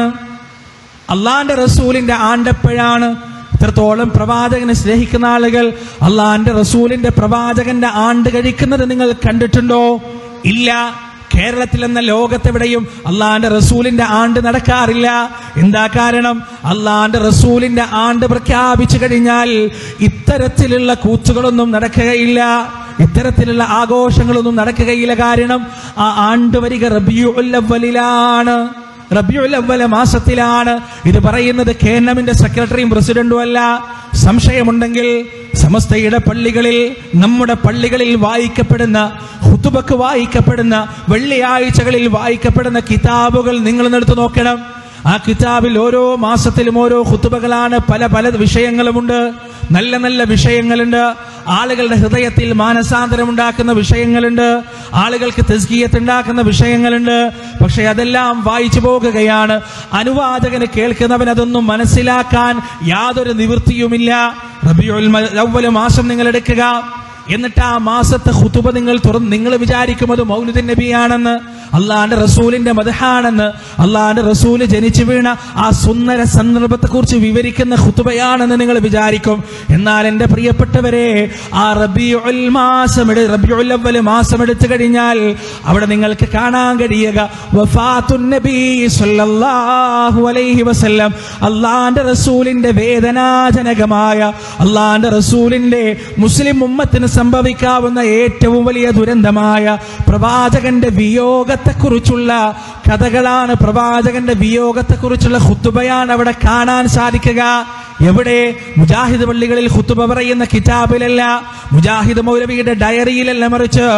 അള്ളാന്റെ റസൂലിന്റെ ആണ്ടപ്പോഴാണ്. ഇത്രത്തോളം പ്രവാചകനെ സ്നേഹിക്കുന്ന ആളുകൾ അള്ളാന്റെ റസൂലിന്റെ പ്രവാചകന്റെ ആണ്ട് കഴിക്കുന്നത് നിങ്ങൾ കണ്ടിട്ടുണ്ടോ? ഇല്ല. കേരളത്തിൽ എന്ന ലോകത്തെവിടെയും അള്ളാന്റെ റസൂലിന്റെ ആണ്ട് നടക്കാറില്ല. എന്താ കാരണം? അള്ളാന്റെ റസൂലിന്റെ ആണ്ട് പ്രഖ്യാപിച്ചു കഴിഞ്ഞാൽ ഇത്തരത്തിലുള്ള കൂത്തുകളൊന്നും നടക്കുകയില്ല, ഇത്തരത്തിലുള്ള ആഘോഷങ്ങളൊന്നും നടക്കുകയില്ല. കാരണം ആ ആണ്ട് വരിക റബീഉൽ അവ്വലിലാണ്, റബീഉൽ അവ്വൽ മാസത്തിലാണ്. ഇത് പറയുന്നത് കെ എൻ എമ്മിന്റെ സെക്രട്ടറിയും പ്രസിഡന്റും അല്ല. സംശയമുണ്ടെങ്കിൽ സമസ്തയുടെ പള്ളികളിൽ, നമ്മുടെ പള്ളികളിൽ വായിക്കപ്പെടുന്ന, ഖുതുബക്ക് വായിക്കപ്പെടുന്ന, വെള്ളിയാഴ്ചകളിൽ വായിക്കപ്പെടുന്ന കിതാബുകൾ നിങ്ങൾ എടുത്തു നോക്കണം. ആ കിതാബിൽ ഓരോ മാസത്തിലും ഓരോ ഖുതുബകളാണ്. പല പല വിഷയങ്ങളുമുണ്ട്, നല്ല നല്ല വിഷയങ്ങളുണ്ട്. ആളുകളുടെ ഹൃദയത്തിൽ മാനസാന്തരം ഉണ്ടാക്കുന്ന വിഷയങ്ങളുണ്ട്, ആളുകൾക്ക് തസ്കിയത്ത് ഉണ്ടാക്കുന്ന വിഷയങ്ങളുണ്ട്. പക്ഷെ അതെല്ലാം വായിച്ചു പോകുകയാണ്. അനുവാചകന് കേൾക്കുന്നവൻ അതൊന്നും മനസ്സിലാക്കാൻ യാതൊരു നിവൃത്തിയുമില്ല. റബീഉൽ അവ്വൽ മാസം നിങ്ങൾ എടുക്കുക, എന്നിട്ട് ആ മാസത്തെ ഖുതുബ നിങ്ങൾ തുറന്ന് നിങ്ങൾ വിചാരിക്കും അത് മൗലിദുൻ നബിയാണെന്ന്, അള്ളാന്റെ റസൂലിന്റെ മദ്ഹാണെന്ന്, അള്ളാന്റെ റസൂല് ജനിച്ചു വീണ ആ സുന്ദര സന്ദർഭത്തെ കുറിച്ച് വിവരിക്കുന്ന ഖുതുബയാണെന്ന് നിങ്ങൾ വിചാരിക്കും. എന്നാൽ എന്റെ പ്രിയപ്പെട്ടവരെ, ആ റബീഉൽ മാസം റബീഉൽ അവ്വൽ മാസം എടുത്തു കഴിഞ്ഞാൽ അവിടെ നിങ്ങൾക്ക് കാണാൻ കഴിയുക വഫാത്തുൻ നബി സ്വല്ലല്ലാഹു അലൈഹി വസല്ലം, അള്ളാന്റെ റസൂലിന്റെ വേദനാജനകമായ, അള്ളാന്റെ റസൂലിന്റെ മുസ്ലിം ഉമ്മത്തിന് സംഭവിക്കാവുന്ന ഏറ്റവും വലിയ ദുരന്തമായ പ്രവാചകന്റെ വിയോഗത്തെക്കുറിച്ചുള്ള കഥകളാണ്, പ്രവാചകന്റെ വിയോഗത്തെക്കുറിച്ചുള്ള ഖുതുബയാണ് അവിടെ കാണാൻ സാധിക്കുക. എവിടെ? മുജാഹിദ് പള്ളികളിൽ ഖുതുബ പറയുന്ന കിതാബിലല്ല, മുജാഹിദ് മൗലവിയുടെ ഡയറിയിലല്ല, മറിച്ച്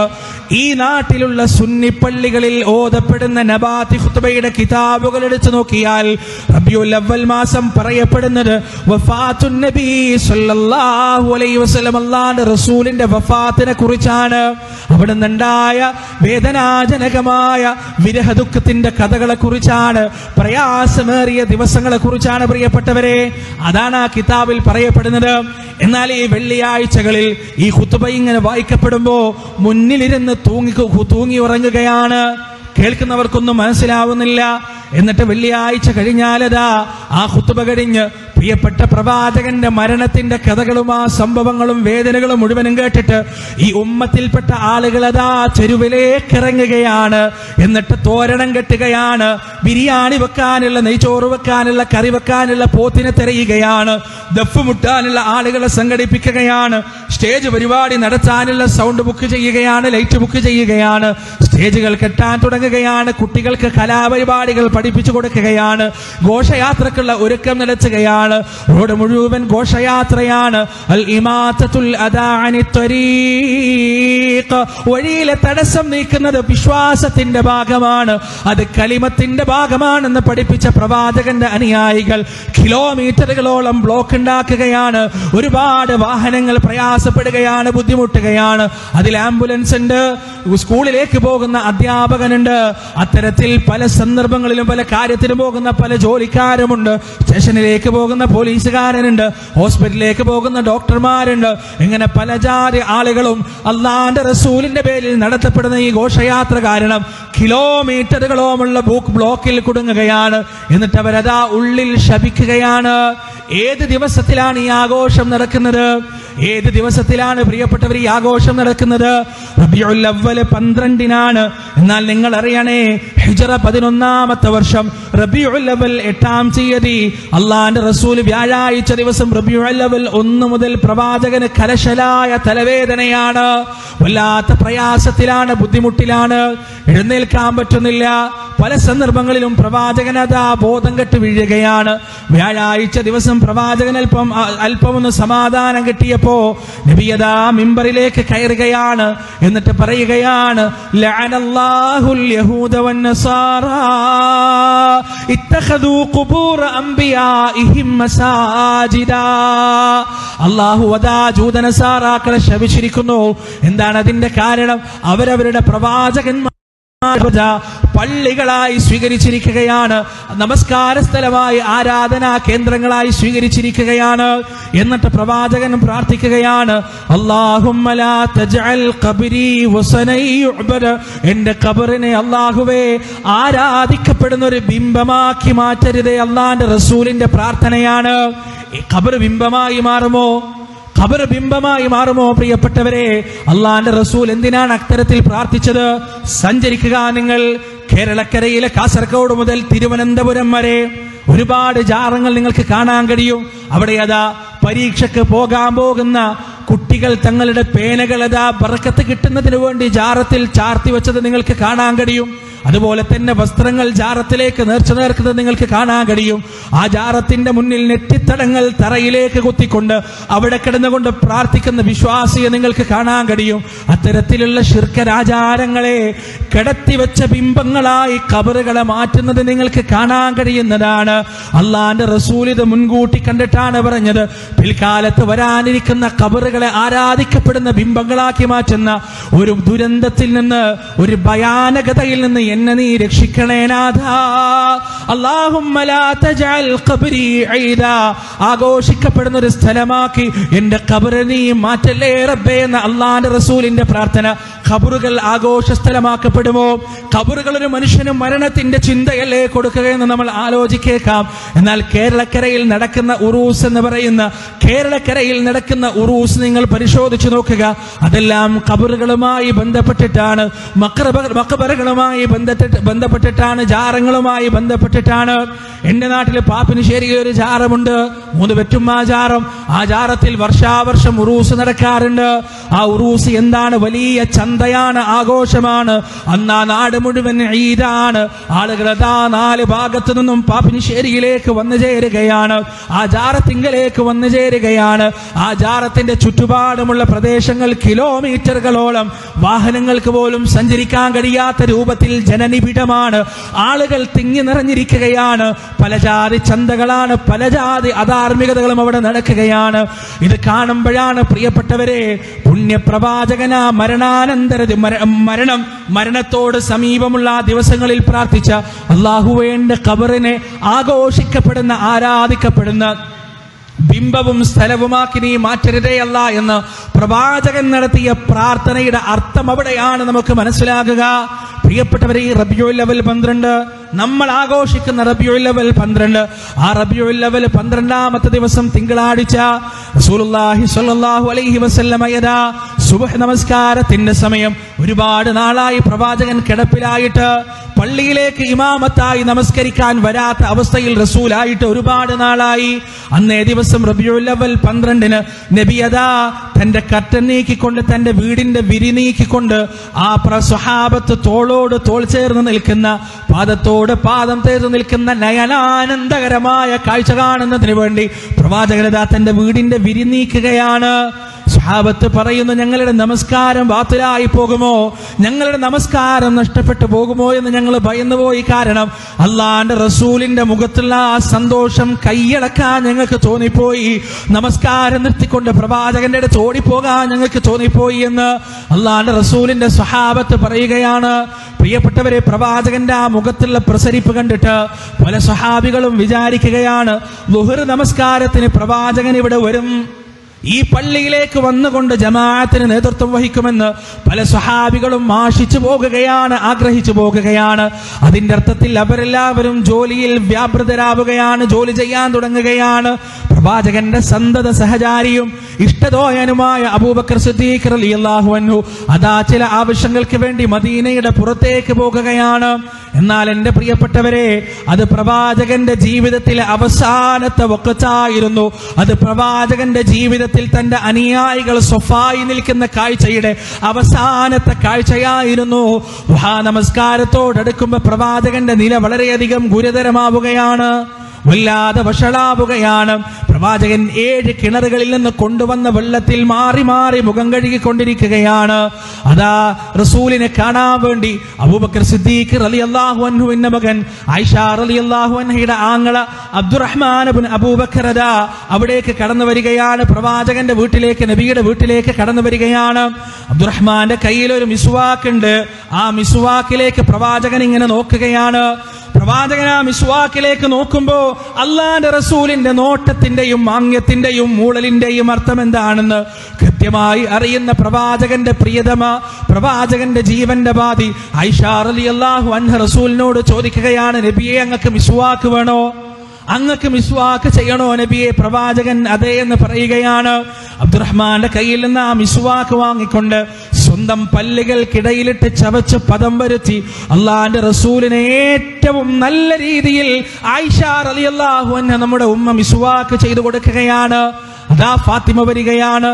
ഈ നാട്ടിലുള്ള സുന്നി പള്ളികളിൽ ഓതപ്പെടുന്ന നബാത്തി ഖുത്ബയുടെ കിതാബുകൾ എടുത്തു നോക്കിയാൽ റബീഉൽ അവ്വൽ മാസം പറയപ്പെടുന്നത് വഫാത്തുൻ നബി സല്ലല്ലാഹു അലൈഹി വസല്ലം, അല്ലാഹുവിന്റെ റസൂലിന്റെ വഫാത്തിനെ കുറിച്ചാണ്. അവിടെ നിന്നുണ്ടായ വേദനാജനകമായ വിരഹ ദുഃഖത്തിന്റെ കഥകളെ കുറിച്ചാണ്, പ്രയാസമേറിയ ദിവസങ്ങളെ കുറിച്ചാണ് പ്രിയപ്പെട്ടവരെ. അതാണ് ആ കിതാബിൽ പറയപ്പെടുന്നത്. എന്നാൽ ഈ വെള്ളിയാഴ്ചകളിൽ ഈ ഖുത്ബ ഇങ്ങനെ വായിക്കപ്പെടുമ്പോ മുന്നിലിരുന്ന് തൂങ്ങി തൂങ്ങി ഉറങ്ങുകയാണ്. കേൾക്കുന്നവർക്കൊന്നും മനസ്സിലാവുന്നില്ല. എന്നിട്ട് വെള്ളിയാഴ്ച കഴിഞ്ഞാലതാ ആ ഖുത്ബ കഴിഞ്ഞ് പ്രിയപ്പെട്ട പ്രവാചകന്റെ മരണത്തിന്റെ കഥകളും ആ സംഭവങ്ങളും വേദനകളും മുഴുവനും കേട്ടിട്ട് ഈ ഉമ്മത്തിൽപ്പെട്ട ആളുകളതാ ചെരുവിലേക്ക് ഇറങ്ങുകയാണ്. എന്നിട്ട് തോരണം കെട്ടുകയാണ്, ബിരിയാണി വെക്കാനുള്ള, നെയ്ച്ചോറ് വെക്കാനുള്ള, കറി വെക്കാനുള്ള പോത്തിനെ തിരയുകയാണ്, ദഫ് മുട്ടാനുള്ള ആളുകളെ സംഘടിപ്പിക്കുകയാണ്, സ്റ്റേജ് പരിപാടി നടത്താനുള്ള സൗണ്ട് ബുക്ക് ചെയ്യുകയാണ്, ലൈറ്റ് ബുക്ക് ചെയ്യുകയാണ്, സ്റ്റേജുകൾ കെട്ടാൻ തുടങ്ങുകയാണ്, കുട്ടികൾക്ക് കലാപരിപാടികൾ പഠിപ്പിച്ചു കൊടുക്കുകയാണ്, ഘോഷയാത്രക്കുള്ള ഒരുക്കം നടത്തുകയാണ്. റോഡ് മുഴുവൻ ഘോഷയാത്രയാണ്. അൽ ഇമാതത്തുൽ അദാ അനി ത്വരീഖ്, വഴിയിലെ തടസ്സം നീക്കുന്നത് വിശ്വാസത്തിന്റെ ഭാഗമാണ്, അത് കലിമത്തിന്റെ ഭാഗമാണെന്ന് പഠിപ്പിച്ച പ്രവാചകന്റെ അനുയായികൾ കിലോമീറ്ററുകളോളം ബ്ലോക്ക് ഉണ്ടാക്കുകയാണ്. ഒരുപാട് വാഹനങ്ങൾ പ്രയാസപ്പെടുകയാണ്, ബുദ്ധിമുട്ടുകയാണ്. അതിൽ ആംബുലൻസ് ഉണ്ട്, സ്കൂളിലേക്ക് പോകുന്ന അധ്യാപകനുണ്ട്, അത്തരത്തിൽ പല സന്ദർഭങ്ങളിലും പല കാര്യത്തിനും പോകുന്ന പല ജോലിക്കാരുമുണ്ട്, സ്റ്റേഷനിലേക്ക് പോകുന്ന പോലീസുകാരനുണ്ട്, ഹോസ്പിറ്റലിലേക്ക് പോകുന്ന ഡോക്ടർമാരുണ്ട്. ഇങ്ങനെ പല ജാതി ആളുകളും അള്ളാന്റെ റസൂലിന്റെ പേരിൽ നടത്തപ്പെടുന്ന ഈ ഘോഷയാത്ര കാരണം കിലോമീറ്ററുകളോമുള്ള ബ്ലോക്കിൽ കുടുങ്ങുകയാണ്. എന്നിട്ട് അവരതാ ഉള്ളിൽ ശപിക്കുകയാണ്. ഏത് ദിവസത്തിലാണ് ഈ ആഘോഷം നടക്കുന്നത്? ഏത് ദിവസത്തിലാണ് പ്രിയപ്പെട്ടവർ ഈ ആഘോഷം നടക്കുന്നത്? റബീഉൽ അവ്വൽ പന്ത്രണ്ടിനാണ്. എന്നാൽ നിങ്ങൾ അറിയണേ, ഹിജ്റ പതിനൊന്നാമത്തെ വർഷം റബീഉൽ അവ്വൽ എട്ടാം തീയതി അള്ളാന്റെ റസൂൽ വ്യാഴാഴ്ച ദിവസം റബീഉൽ അവ്വൽ ഒന്ന് മുതൽ പ്രവാചകന് കലശലായ തലവേദനയാണ്, വല്ലാത്ത പ്രയാസത്തിലാണ്, ബുദ്ധിമുട്ടിലാണ്, എഴുന്നേൽക്കാൻ പറ്റുന്നില്ല. പല സന്ദർഭങ്ങളിലും പ്രവാചകൻ അതാ ബോധം കെട്ട് വീഴുകയാണ്. വ്യാഴാഴ്ച ദിവസം പ്രവാചകൻ അല്പം അല്പം ഒന്ന് സമാധാനം കിട്ടിയപ്പോ നബിയതാ മിമ്പറിലേക്ക് കയറുകയാണ്. എന്നിട്ട് പറയുകയാണ്, ലഅനല്ലാഹുൽ യഹൂദ വന്നസാറാ ഇത്തഖദൂ ഖുബൂറ അംബിയാഇഹിം മസാജിദാ. അല്ലാഹു അതാ ജൂതനസാറാക്കളെ ശപിച്ചിരിക്കുന്നു. എന്താണ് അതിന്റെ കാരണം? അവരവരുടെ പ്രവാചകന്മാർ പള്ളികളായി സ്വീകരിച്ചിരിക്കുകയാണ്, നമസ്കാര സ്ഥലമായി, ആരാധനാ കേന്ദ്രങ്ങളായി സ്വീകരിച്ചിരിക്കുകയാണ്. എന്നിട്ട് പ്രവാചകൻ പ്രാർത്ഥിക്കുകയാണ്, അല്ലാഹുമ്മ ലാ തജ്അൽ ഖബ്രി വസനൻ യുഅബദ, എന്റെ ഖബറിനെ അല്ലാഹുവേ ആരാധിക്കപ്പെടുന്ന ഒരു ബിംബമാക്കി മാറ്റരുതേ. അല്ലാഹുവിന്റെ റസൂലിന്റെ പ്രാർത്ഥനയാണ്. ഈ ഖബർ ബിംബമായി മാറുമോ? ഖബർ ബിംബമായി മാറുമോ? പ്രിയപ്പെട്ടവരെ, അള്ളാന്റെ റസൂൽ എന്തിനാണ് അത്തരത്തിൽ പ്രാർത്ഥിച്ചത്? സഞ്ചരിക്കുക നിങ്ങൾ. കേരളക്കരയിലെ കാസർഗോഡ് മുതൽ തിരുവനന്തപുരം വരെ ഒരുപാട് ജാറങ്ങൾ നിങ്ങൾക്ക് കാണാൻ കഴിയും. അവിടെ അതാ പരീക്ഷയ്ക്ക് പോകാൻ പോകുന്ന കുട്ടികൾ തങ്ങളുടെ പേനകൾ അതാ ബർക്കത്ത് കിട്ടുന്നതിന് വേണ്ടി ജാറത്തിൽ ചാർത്തി വെച്ചത് നിങ്ങൾക്ക് കാണാൻ കഴിയും. അതുപോലെ തന്നെ വസ്ത്രങ്ങൾ ജാറത്തിലേക്ക് നേർച്ച നേർക്കുന്നത് നിങ്ങൾക്ക് കാണാൻ കഴിയും. ആ ജാറത്തിന്റെ മുന്നിൽ നെറ്റിത്തടങ്ങൾ തറയിലേക്ക് കുത്തിക്കൊണ്ട് അവിടെ കിടന്നുകൊണ്ട് പ്രാർത്ഥിക്കുന്ന വിശ്വാസിയെ നിങ്ങൾക്ക് കാണാൻ കഴിയും. അത്തരത്തിലുള്ള ശിർക്കരാചാരങ്ങളെ കിടത്തിവെച്ച ബിംബങ്ങളായി ഖബറുകളെ മാറ്റുന്നത് നിങ്ങൾക്ക് കാണാൻ കഴിയുന്നതാണ്. അള്ളാന്റെ റസൂൽ ഇത് മുൻകൂട്ടി കണ്ടിട്ടാണ് പറഞ്ഞത്, പിൽക്കാലത്ത് വരാനിരിക്കുന്ന ഖബറുകളെ ആരാധിക്കപ്പെടുന്ന ബിംബങ്ങളാക്കി മാറ്റുന്ന ഒരു ദുരന്തത്തിൽ നിന്ന്, ഒരു ഭയാനകതയിൽ നിന്ന് എന്നെ നീ രക്ഷിക്കണേ നാഥ. അല്ലാഹുമ്മ ലാ തജ്അൽ ഖബ്രി ഈദാ, ആഘോഷിക്കപ്പെടുന്ന ഒരു സ്ഥലമാക്കി എന്റെ ഖബറിനെ നീ മാറ്റല്ലേ റബ്ബേ എന്ന അള്ളാന്റെ റസൂലിന്റെ പ്രാർത്ഥന. ഖബറുകൾ ആഘോഷ സ്ഥലമാക്കപ്പെടുമോ? ഖബറുകൾ ഒരു മനുഷ്യന് മരണത്തിന്റെ ചിന്തയല്ലേ കൊടുക്കുകയെന്ന് നമ്മൾ ആലോചിക്കേക്കാം. എന്നാൽ കേരളക്കരയിൽ നടക്കുന്ന ഉറൂസ് എന്ന് പറയുന്ന കേരളക്കരയിൽ നടക്കുന്ന ഉറൂസ് നിങ്ങൾ പരിശോധിച്ചു നോക്കുക. അതെല്ലാം ഖബറുകളുമായി ബന്ധപ്പെട്ടിട്ടാണ്, മഖബറകളുമായി ബന്ധപ്പെട്ടിട്ടാണ്, ജാറങ്ങളുമായി ബന്ധപ്പെട്ടിട്ടാണ്. എന്റെ നാട്ടിൽ പാപ്പിനിശ്ശേരിയിൽ ഒരു ജാറമുണ്ട്, മൂന്ന് വെറ്റുമ്മ ജാറം. ആ ജാറത്തിൽ വർഷാവർഷം ഉറൂസ് നടക്കാറുണ്ട്. ആ ഉറൂസ് എന്താണ്? വലിയ ചന്ത ചന്തയാണ്, ആഘോഷമാണ്. അന്ന് ആ നാട് മുഴുവൻ ഈദാണ്. ആളുകൾ അതാ നാല് ഭാഗത്തു നിന്നും പാപ്പിനിശ്ശേരിയിലേക്ക് വന്നു ചേരുകയാണ്, ആ ജാറത്തിങ്കലേക്ക് വന്നു ചേരുകയാണ്. ആ ജാറത്തിന്റെ ചുറ്റുപാടുമുള്ള പ്രദേശങ്ങൾ കിലോമീറ്ററുകളോളം വാഹനങ്ങൾക്ക് പോലും സഞ്ചരിക്കാൻ കഴിയാത്ത രൂപത്തിൽ ജനനിബിഡമാണ്. ആളുകൾ തിങ്ങി നിറഞ്ഞിരിക്കുകയാണ്. പല ജാതി ചന്തകളാണ്, പല ജാതി അധാർമികതകളും അവിടെ നടക്കുകയാണ്. ഇത് കാണുമ്പോഴാണ് പ്രിയപ്പെട്ടവരെ പുണ്യപ്രവാചകന മരണാനന്തര മരണം മരണത്തോട് സമീപമുള്ള ദിവസങ്ങളിൽ പ്രാർത്ഥിച്ച അല്ലാഹുവിന്റെ ഖബറിനെ ആഘോഷിക്കപ്പെടുന്ന, ആരാധിക്കപ്പെടുന്ന ബിംബവും സ്ഥലവുമാക്കി നീ മാറ്റരുതേ അല്ല എന്ന് പ്രവാചകൻ നടത്തിയ പ്രാർത്ഥനയുടെ അർത്ഥം അവിടെയാണ് നമുക്ക് മനസ്സിലാകുക. പ്രിയപ്പെട്ടവരെ, ഈ റബീഉൽ അവ്വൽ പന്ത്രണ്ട് നമ്മൾ ആഘോഷിക്കുന്ന റബീഉൽ അവ്വൽ പന്ത്രണ്ട്, ആ റബീഉൽ അവ്വൽ പന്ത്രണ്ടാമത്തെ ദിവസം തിങ്കളാഴ്ച റസൂലുള്ളാഹി സ്വല്ലല്ലാഹു അലൈഹി വസല്ലമ യദാ സുബ്ഹ് നമസ്കാരത്തിന്റെ സമയം ഒരുപാട് നാളായി പ്രവാചകൻ കിടപ്പിലായിട്ട് പള്ളിയിലേക്ക് ഇമാമത്തായി നമസ്കരിക്കാൻ വരാത്ത അവസ്ഥയിൽ റസൂലായിട്ട് ഒരുപാട് നാളായി. അന്നേ ദിവസം റബീഉൽ അവ്വൽ പന്ത്രണ്ടിന് നബി അതാ തന്റെ കർട്ടൻ നീക്കിക്കൊണ്ട്, തന്റെ വീടിന്റെ വിരി നീക്കിക്കൊണ്ട് ആ സ്വഹാബത്ത് തോളോട് തോൾ ചേർന്ന് നിൽക്കുന്ന, പാദത്തോട് പാദം ചേർന്ന് നിൽക്കുന്ന നയനാനന്ദകരമായ കാഴ്ച കാണുന്നതിന് വേണ്ടി പ്രവാചകനതാ തന്റെ വീടിന്റെ വിരി നീക്കുകയാണ്. സ്വഹാബത്ത് പറയുന്നു, ഞങ്ങളുടെ നമസ്കാരം ബാത്തിലായി പോകുമോ, ഞങ്ങളുടെ നമസ്കാരം നഷ്ടപ്പെട്ടു പോകുമോ എന്ന് ഞങ്ങൾ ഭയന്നുപോയി. കാരണം അള്ളാന്റെ റസൂലിന്റെ മുഖത്തുള്ള ആ സന്തോഷം കൈയടക്കാൻ ഞങ്ങൾക്ക് തോന്നിപ്പോയി. നമസ്കാരം നിർത്തിക്കൊണ്ട് പ്രവാചകന്റെ അടുത്ത് ഓടിപ്പോകാൻ ഞങ്ങൾക്ക് തോന്നിപ്പോയി എന്ന് അള്ളാന്റെ റസൂലിന്റെ സ്വഹാബത്ത് പറയുകയാണ്. പ്രിയപ്പെട്ടവരെ, പ്രവാചകന്റെ ആ മുഖത്തുള്ള പ്രസരിപ്പ് കണ്ടിട്ട് പല സ്വഹാബികളും വിചാരിക്കുകയാണ്, ളുഹർ നമസ്കാരത്തിന് പ്രവാചകൻ ഇവിടെ വരും, ഈ പള്ളിയിലേക്ക് വന്നുകൊണ്ട് ജമാഅത്തിന് നേതൃത്വം വഹിക്കുമെന്ന് പല സ്വഹാബികളും ആശിച്ചു പോകുകയാണ്, ആഗ്രഹിച്ചു പോകുകയാണ്. അതിന്റെ അർത്ഥത്തിൽ അവരെല്ലാവരും ജോലിയിൽ വ്യാപൃതരാവുകയാണ്, ജോലി ചെയ്യാൻ തുടങ്ങുകയാണ്. പ്രവാചകന്റെ സന്തത സഹചാരിയും ഇഷ്ടദോയനുമായ അബൂബക്കർ സിദ്ദീഖ് റളിയല്ലാഹു അൻഹു അതാ ചില ആവശ്യങ്ങൾക്ക് വേണ്ടി മദീനയുടെ പുറത്തേക്ക് പോകുകയാണ്. എന്നാൽ എന്റെ പ്രിയപ്പെട്ടവരെ, അത് പ്രവാചകന്റെ ജീവിതത്തിലെ അവസാനത്തെ വഖ്തായിരുന്നു. അത് പ്രവാചകന്റെ ജീവിതത്തിൽ തന്റെ അനുയായികൾ സ്വഫായി നിൽക്കുന്ന കാഴ്ചയുടെ അവസാനത്തെ കാഴ്ചയായിരുന്നു. ദുഹാ നമസ്കാരത്തോടടുക്കുമ്പോൾ പ്രവാചകന്റെ നില വളരെയധികം ഗുരുതരമാവുകയാണ്, വല്ലാതെ വഷളാവുകയാണ്. പ്രവാചകൻ ഏഴ് കിണറുകളിൽ നിന്ന് കൊണ്ടുവന്ന വെള്ളത്തിൽ മാറി മാറി മുഖം കഴുകിക്കൊണ്ടിരിക്കുകയാണ്. അതാ റസൂലിനെ കാണാൻ വേണ്ടി അബൂബക്കർ സിദ്ദീഖ് റളിയല്ലാഹു അൻഹുവിന്റെ മകൻ ആയിഷ റളിയല്ലാഹു അൻഹയുടെ ആങ്ങള അബ്ദുറഹ്മാൻ ഇബ്നു അബൂബക്കർ അതാ അവിടേക്ക് കടന്നു വരികയാണ്. പ്രവാചകന്റെ വീട്ടിലേക്ക്, നബിയുടെ വീട്ടിലേക്ക് കടന്നു വരികയാണ്. അബ്ദുറഹ്മാന്റെ കയ്യിൽ ഒരു മിസ്വാക്ക് ഉണ്ട്. ആ മിസ്വാക്കിലേക്ക് പ്രവാചകൻ ഇങ്ങനെ നോക്കുകയാണ്. പ്രവാചകൻ ആ മിസ്വാക്കിലേക്ക് നോക്കുമ്പോ അള്ളാന്റെ റസൂലിന്റെ നോട്ടത്തിന്റെയും മാംഗ്യത്തിന്റെയും മൂളലിന്റെയും അർത്ഥം എന്താണെന്ന് കൃത്യമായി അറിയുന്ന പ്രവാചകന്റെ പ്രിയതമ, പ്രവാചകന്റെ ജീവന്റെ ബാധി ആയിഷ റളിയല്ലാഹു അൻഹ റസൂലിനോട് ചോദിക്കുകയാണ്, നബിയെ, അങ്ങക്ക് മിസ്വാക്ക് വേണോ, അങ്ങക്ക് മിസ്വാക്ക് ചെയ്യണോ നബിയെ? പ്രവാചകൻ അതേ എന്ന് പറയുകയാണ്. അബ്ദുറഹ്മാന്റെ കയ്യിൽ നിന്ന് ആ മിസ്വാക്ക് വാങ്ങിക്കൊണ്ട് സ്വന്തം പല്ലുകൾക്കിടയിലിട്ട് ചവച്ച് പദം വരുത്തി അള്ളാന്റെ റസൂലിനെ ഏറ്റവും നല്ല രീതിയിൽ ആയിഷ റളിയല്ലാഹു അൻഹ നമ്മുടെ ഉമ്മ മിസ്വാക്ക് ചെയ്തു കൊടുക്കുകയാണ്. അതാ ഫാത്തിമ വരികയാണ്.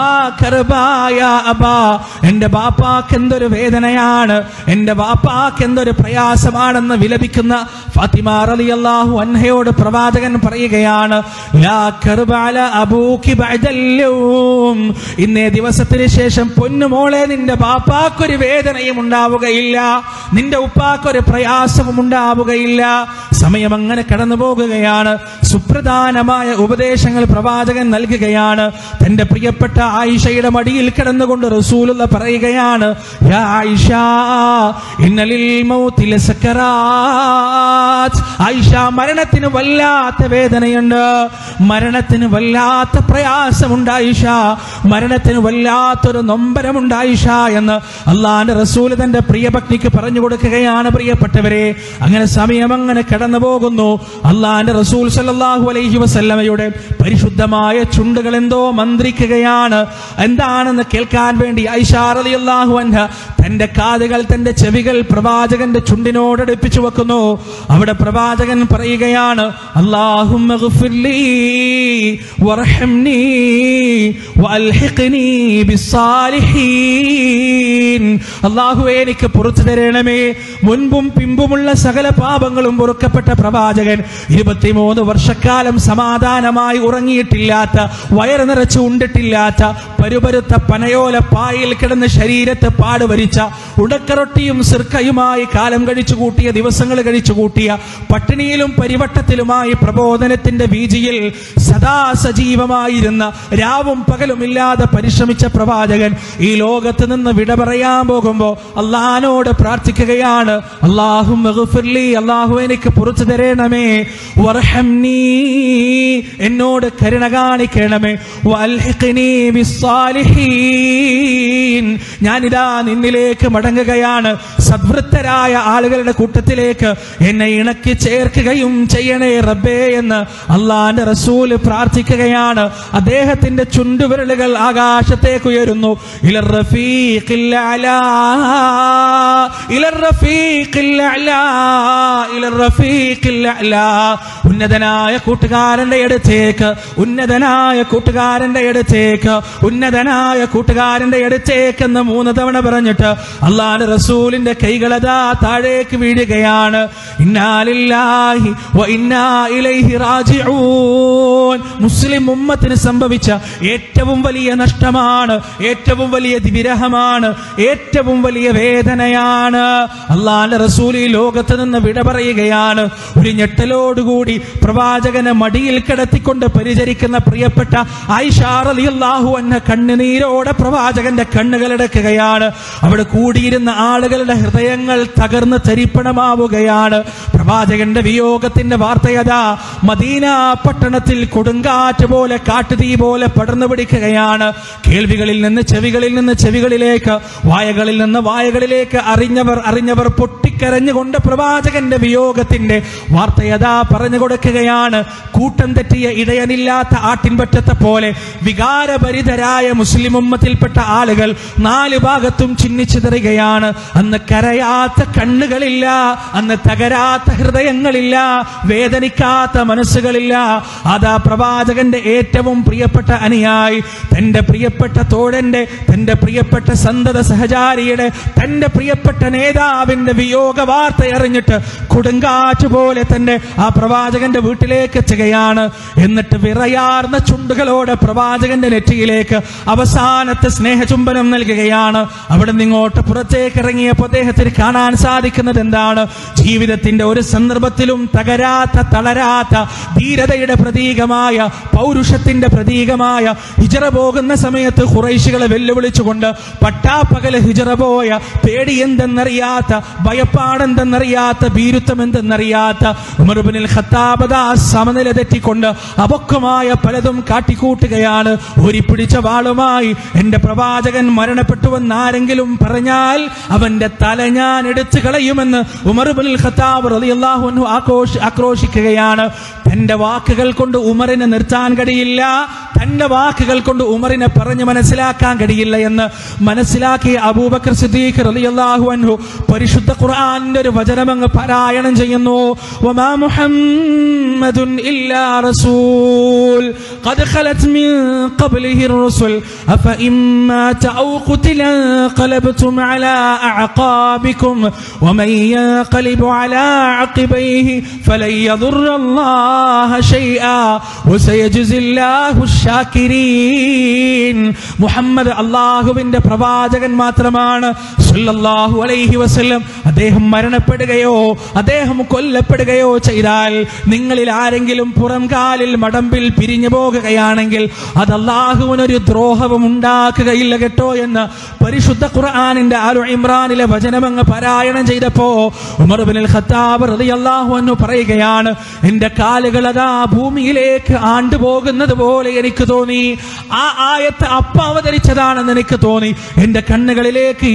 എന്റെ ബാപ്പാക്ക് എന്തൊരു വേദനയാണ്, എന്റെ ബാപ്പാക്ക് എന്തൊരു പ്രയാസമാണെന്ന് വിലപിക്കുന്ന ഫാത്തിമ റളിയല്ലാഹു അൻഹയോട് പ്രവാചകൻ പറയുകയാണ്, ലാ കർബ അലാ അബൂകി ബഅദൽ യൗം, ഇന്നേ ദിവസത്തിന് ശേഷം പൊന്നുമോളെ നിന്റെ ബാപ്പാക്കൊരു വേദനയും ഉണ്ടാവുകയില്ല, നിന്റെ ഉപ്പാക്കൊരു പ്രയാസവും ഉണ്ടാവുകയില്ല. സമയം അങ്ങനെ കടന്നു പോകുകയാണ്. സുപ്രധാനമായ ഉപദേശങ്ങൾ പ്രവാചകൻ നൽകുകയാണ്. തന്റെ പ്രിയപ്പെട്ട ആയിഷയുടെ മടിയിൽ കിടന്നുകൊണ്ട് റസൂലുള്ള പറയുകയാണ്, യാ ആയിഷ ഇന്നലിൽ മൗതി ലസക്കറാത്ത്, ആയിഷ മരണത്തിന് വല്ലാത്ത വേദനയുണ്ട്, മരണത്തിന് വല്ലാത്ത പ്രയാസമുണ്ട് ആയിഷ, മരണത്തിന് വല്ലാത്തൊരു നൊമ്പരമുണ്ട് ആയിഷ എന്ന് അള്ളാന്റെ റസൂൽ തന്റെ പ്രിയപത്നിക്ക് പറഞ്ഞു കൊടുക്കുകയാണ്. പ്രിയപ്പെട്ടവരെ, അങ്ങനെ സമയം അങ്ങനെ കടന്നു കടന്നു പോകുന്നു. അള്ളാന്റെ റസൂൽ സല്ലല്ലാഹു അലൈഹി വസല്ലമയുടെ പരിശുദ്ധമായ ചുണ്ടുകൾ എന്തോ മന്ത്രിക്കുകയാണ്. എന്താണെന്ന് കേൾക്കാൻ വേണ്ടി ആയിഷ റളിയല്ലാഹു അൻഹ തന്റെ കാതുകൾ, തന്റെ ചെവികൾ പ്രവാചകന്റെ ചുണ്ടിനോട് അടുപ്പിച്ചു വെക്കുന്നു. അവിടെ പ്രവാചകൻ പറയുകയാണ്, അല്ലാഹുമ്മ ഗ്ഫിർലി വർഹംനി വഅൽഹിഖ്നി ബിസ്സാലിഹീൻ. അല്ലാഹുവേ എനിക്ക് പുറത്തു തരണമേ. മുൻപും പിമ്പുമുള്ള സകല പാപങ്ങളും പൊറുക്കപ്പെട്ട പ്രവാചകൻ ഇരുപത്തിമൂന്ന് വർഷക്കാലം സമാധാനമായി ഉറങ്ങിയിട്ടില്ലാത്ത, വയറ് നിറച്ച് ഉണ്ടിട്ടില്ലാത്ത, പരുപരുത്ത പനയോല പായിൽ കിടന്ന് ശരീരത്തെ പാടുവരിച്ച, ഉടക്കറൊട്ടിയും സിർക്കയുമായി കാലം കഴിച്ചു കൂട്ടിയ, ദിവസങ്ങൾ കഴിച്ചു കൂട്ടിയ, പട്ടിണിയിലും പരിവട്ടത്തിലുമായി പ്രബോധനത്തിന്റെ വീജിയിൽ സദാ സജീവമായിരുന്ന, രാവും പകലുമില്ലാതെ പരിശ്രമിച്ച പ്രവാചകൻ ഈ ലോകത്ത് നിന്ന് വിട പറയാൻ പോകുമ്പോ അള്ളാഹനോട് പ്രാർത്ഥിക്കുകയാണ്, അല്ലാഹുമ്മ ഗ്ഫിർലി, അല്ലാഹു എനിക്ക് പുറത്തു തരണമേ, വർഹംനി, എന്നോട് കരുണ കാണിക്കണമേ, വഅൽഹിഖ്നി ബിസ്സാലിഹീൻ, ഞാനിതാ നിന്നിലേക്ക് മടങ്ങുകയാണ്, സദ്വൃത്തരായ ആളുകളുടെ കൂട്ടത്തിലേക്ക് എന്നെ ഇണക്കി ചേർക്കുകയും ചെയ്യണേ റബ്ബേ എന്ന് അള്ളാന്റെ റസൂൽ പ്രാർത്ഥിക്കുകയാണ്. അദ്ദേഹത്തിന്റെ ചുണ്ടുവിരലുകൾ ആകാശത്തേക്ക് ഉയരുന്നു. ഇലർ റഫീഖിൽ അലാ, ഇലർ റഫീഖിൽ അലാ, ഇലർ റഫീഖിൽ അലാ, ഉന്നതനായ കൂട്ടുകാരന്റെ അടുത്തേക്ക്, ഉന്നതനായ കൂട്ടുകാരന്റെ അടുത്തേക്ക്, ഉന്നതനായ കൂട്ടുകാരന്റെ അടുത്തേക്ക് എന്ന് മൂന്ന് തവണ പറഞ്ഞിട്ട് അള്ളാന്റെ റസൂലിന്റെ കൈകളതാ താഴേക്ക് വീഴുകയാണ്. ഇന്നാ ലില്ലാഹി വ ഇന്നാ ഇലൈഹി റാജിഊൻ. മുസ്ലിം ഉമ്മത്തിന് സംഭവിച്ച ഏറ്റവും വലിയ നഷ്ടമാണ്, ഏറ്റവും വലിയ വിരഹമാണ്, ഏറ്റവും വലിയ വേദനയാണ്. അള്ളാന്റെ റസൂൽ ഈ ലോകത്ത് നിന്ന് വിട പറയുകയാണ്. ഒരു ഞെട്ടലോടുകൂടി പ്രവാചകനെ മടിയിൽ കിടത്തിക്കൊണ്ട് പരിചരിക്കുന്ന പ്രിയപ്പെട്ട ആയിഷ റളിയല്ലാഹു അൻഹ കണ്ണുനീരോടെ പ്രവാചകന്റെ കണ്ണുകൾ അടക്കുകയാണ്. അവിടെ കൂടിയിരുന്ന ആളുകളുടെ ഹൃദയങ്ങൾ തകർന്ന് തരിപ്പണമാവുകയാണ്. പ്രവാചകന്റെ വിയോഗത്തിന്റെ വാർത്തയതാ മദീന പട്ടണത്തിൽ കൊടുങ്കാറ്റ് പോലെ, കാട്ടുതീ പോലെ പടർന്നു പിടിക്കുകയാണ്. കേൾവികളിൽ നിന്ന് ചെവികളിൽ നിന്ന് ചെവികളിലേക്ക്, വായകളിൽ നിന്ന് വായകളിലേക്ക് അറിഞ്ഞവർ അറിഞ്ഞവർ പൊട്ടിക്കരഞ്ഞുകൊണ്ട് പ്രവാചകന്റെ വിയോഗത്തിന്റെ വാർത്തയതാ പറഞ്ഞു കൊടുക്കുകയാണ്. കൂട്ടം തെറ്റിയ ഇടയനില്ലാത്ത ആട്ടിൻപറ്റത്തെ പോലെ വികാരഭരിതരായ മുസ്ലിം ഉമ്മത്തിൽപ്പെട്ട ആളുകൾ നാല് ഭാഗത്തും ചിന്നിച്ചിതറുകയാണ്. അന്ന് കരയാത്ത കണ്ണുകളില്ല, അന്ന് തകരാത്ത ഹൃദയങ്ങളില്ല, വേദനിക്കാത്ത മനസ്സുകളില്ല. അതാ പ്രവാചകന്റെ ഏറ്റവും പ്രിയപ്പെട്ട അനുയായി, തന്റെ പ്രിയപ്പെട്ട തോഴന്റെ, തന്റെ പ്രിയപ്പെട്ട സന്തത സഹചാരിയുടെ, തന്റെ പ്രിയപ്പെട്ട നേതാവിന്റെ വിയോഗ വാർത്ത അറിഞ്ഞിട്ട് കൊടുങ്കാറ്റ് പോലെ തന്നെ ആ പ്രവാചകന്റെ വീട്ടിലേക്ക് എത്തുകയാണ്. എന്നിട്ട് വിറയാർന്ന ചുണ്ടുകളോടെ പ്രവാചകന്റെ നെറ്റിയിലേക്ക് അവസാനത്തെ സ്നേഹചുംബനം നൽകുകയാണ്. അവിടെ നിങ്ങോട്ട് പുറത്തേക്ക് ഇറങ്ങിയപ്പോൾ അദ്ദേഹത്തിന് കാണാൻ സാധിക്കുന്നത് എന്താണ്? ജീവിതത്തിന്റെ ഒരു സന്ദർഭത്തിലും തകരാത്ത, തളരാത്ത, ധീരതയുടെ പ്രതീകമായ, പൗരുഷത്തിന്റെ പ്രതീകമായ, ഹിജറ പോകുന്ന സമയത്ത് ഖുറൈശികളെ വെല്ലുവിളിച്ചുകൊണ്ട് പട്ടാപ്പകല് ഹിജറ പോയ, പേടി എന്തെന്നറിയാത്ത, ഭയപ്പാടെന്തെന്നറിയാത്ത, ഭീരുത്വം എന്തെന്നറിയാത്ത ഉമർ ഇബ്നുൽ ഖത്താബ് സമനില തെറ്റിക്കൊണ്ട് അപക്വമായ പലതും കാട്ടിക്കൂട്ടുകയാണ്. ഊരിപ്പിടിച്ച വാളുമായി എന്റെ പ്രവാചകൻ മരണപ്പെട്ടുവെന്ന് ആരെങ്കിലും പറഞ്ഞാൽ അവന്റെ തല ഞാൻ എടുത്തു കളയുമെന്ന് ഉമർ ഇബ്നുൽ ഖത്താബ് റളിയല്ലാഹു അൻഹു ആക്രോശിക്കുകയാണ്. തന്റെ വാക്കുകൾ കൊണ്ട് ഉമറിനെ നിർത്താൻ കഴിയില്ല, തന്റെ വാക്കുകൾ കൊണ്ട് ഉമറിനെ പറഞ്ഞു മനസ്സിലാക്കാൻ കഴിയില്ല എന്ന് മനസ്സിലാക്കിയ അബൂബക്കർ സിദ്ദീഖ് റളിയല്ലാഹു അൻഹു പരിശുദ്ധ ഖുർആനിന്റെ ഒരു വചനമങ്ങ് പാരായണം ചെയ്യുന്നു. വമാ മുഹമ്മദുൻ ഇല്ലാ റസൂൽ ഖദ് ഖലത് മിൻ ഖബ്ലിഹി الرسل أفإن مات أو قتل انقلبتم على أعقابكم ومن ينقلب على عقبيه فلن يضر الله شيئا وسيجزي الله الشاكرين. മുഹമ്മദ് അല്ലാഹുവിന്റെ പ്രവാചകൻ മാത്രമാണ് സല്ലല്ലാഹു അലൈഹി വസല്ലം. അദ്ദേഹം മരണപ്പെടുകയോ അദ്ദേഹം കൊല്ലപ്പെടുകയോ ചെയ്താൽ, നിങ്ങളിൽ ആരെങ്കിലും പുറം കാലിൽ മടമ്പിൽ പിരിഞ്ഞു പോകുകയാണെങ്കിൽ അത് അല്ലാഹുവിനൊരു ദ്രോഹവും ഉണ്ടാക്കുകയില്ല കേട്ടോ എന്ന് പരിശുദ്ധ ഖുർആനിന്റെ ആലു ഇമ്രാനിലെ വചനമങ്ങ് പാരായണം ചെയ്തപ്പോ ഉമർ ഇബ്നുൽ ഖത്താബ് റളിയല്ലാഹു അൻഹു പറയുകയാണ്, എന്റെ കാലുകൾ അതാ ഭൂമിയിലേക്ക് ആണ്ടുപോകുന്നത് പോലെ എനിക്ക് തോന്നി. ആ ആയത്ത് അപ്പ അവതരിച്ചതാണെന്ന് എനിക്ക് തോന്നി. എന്റെ കണ്ണുകളിലേക്ക് ഇരുട്ട്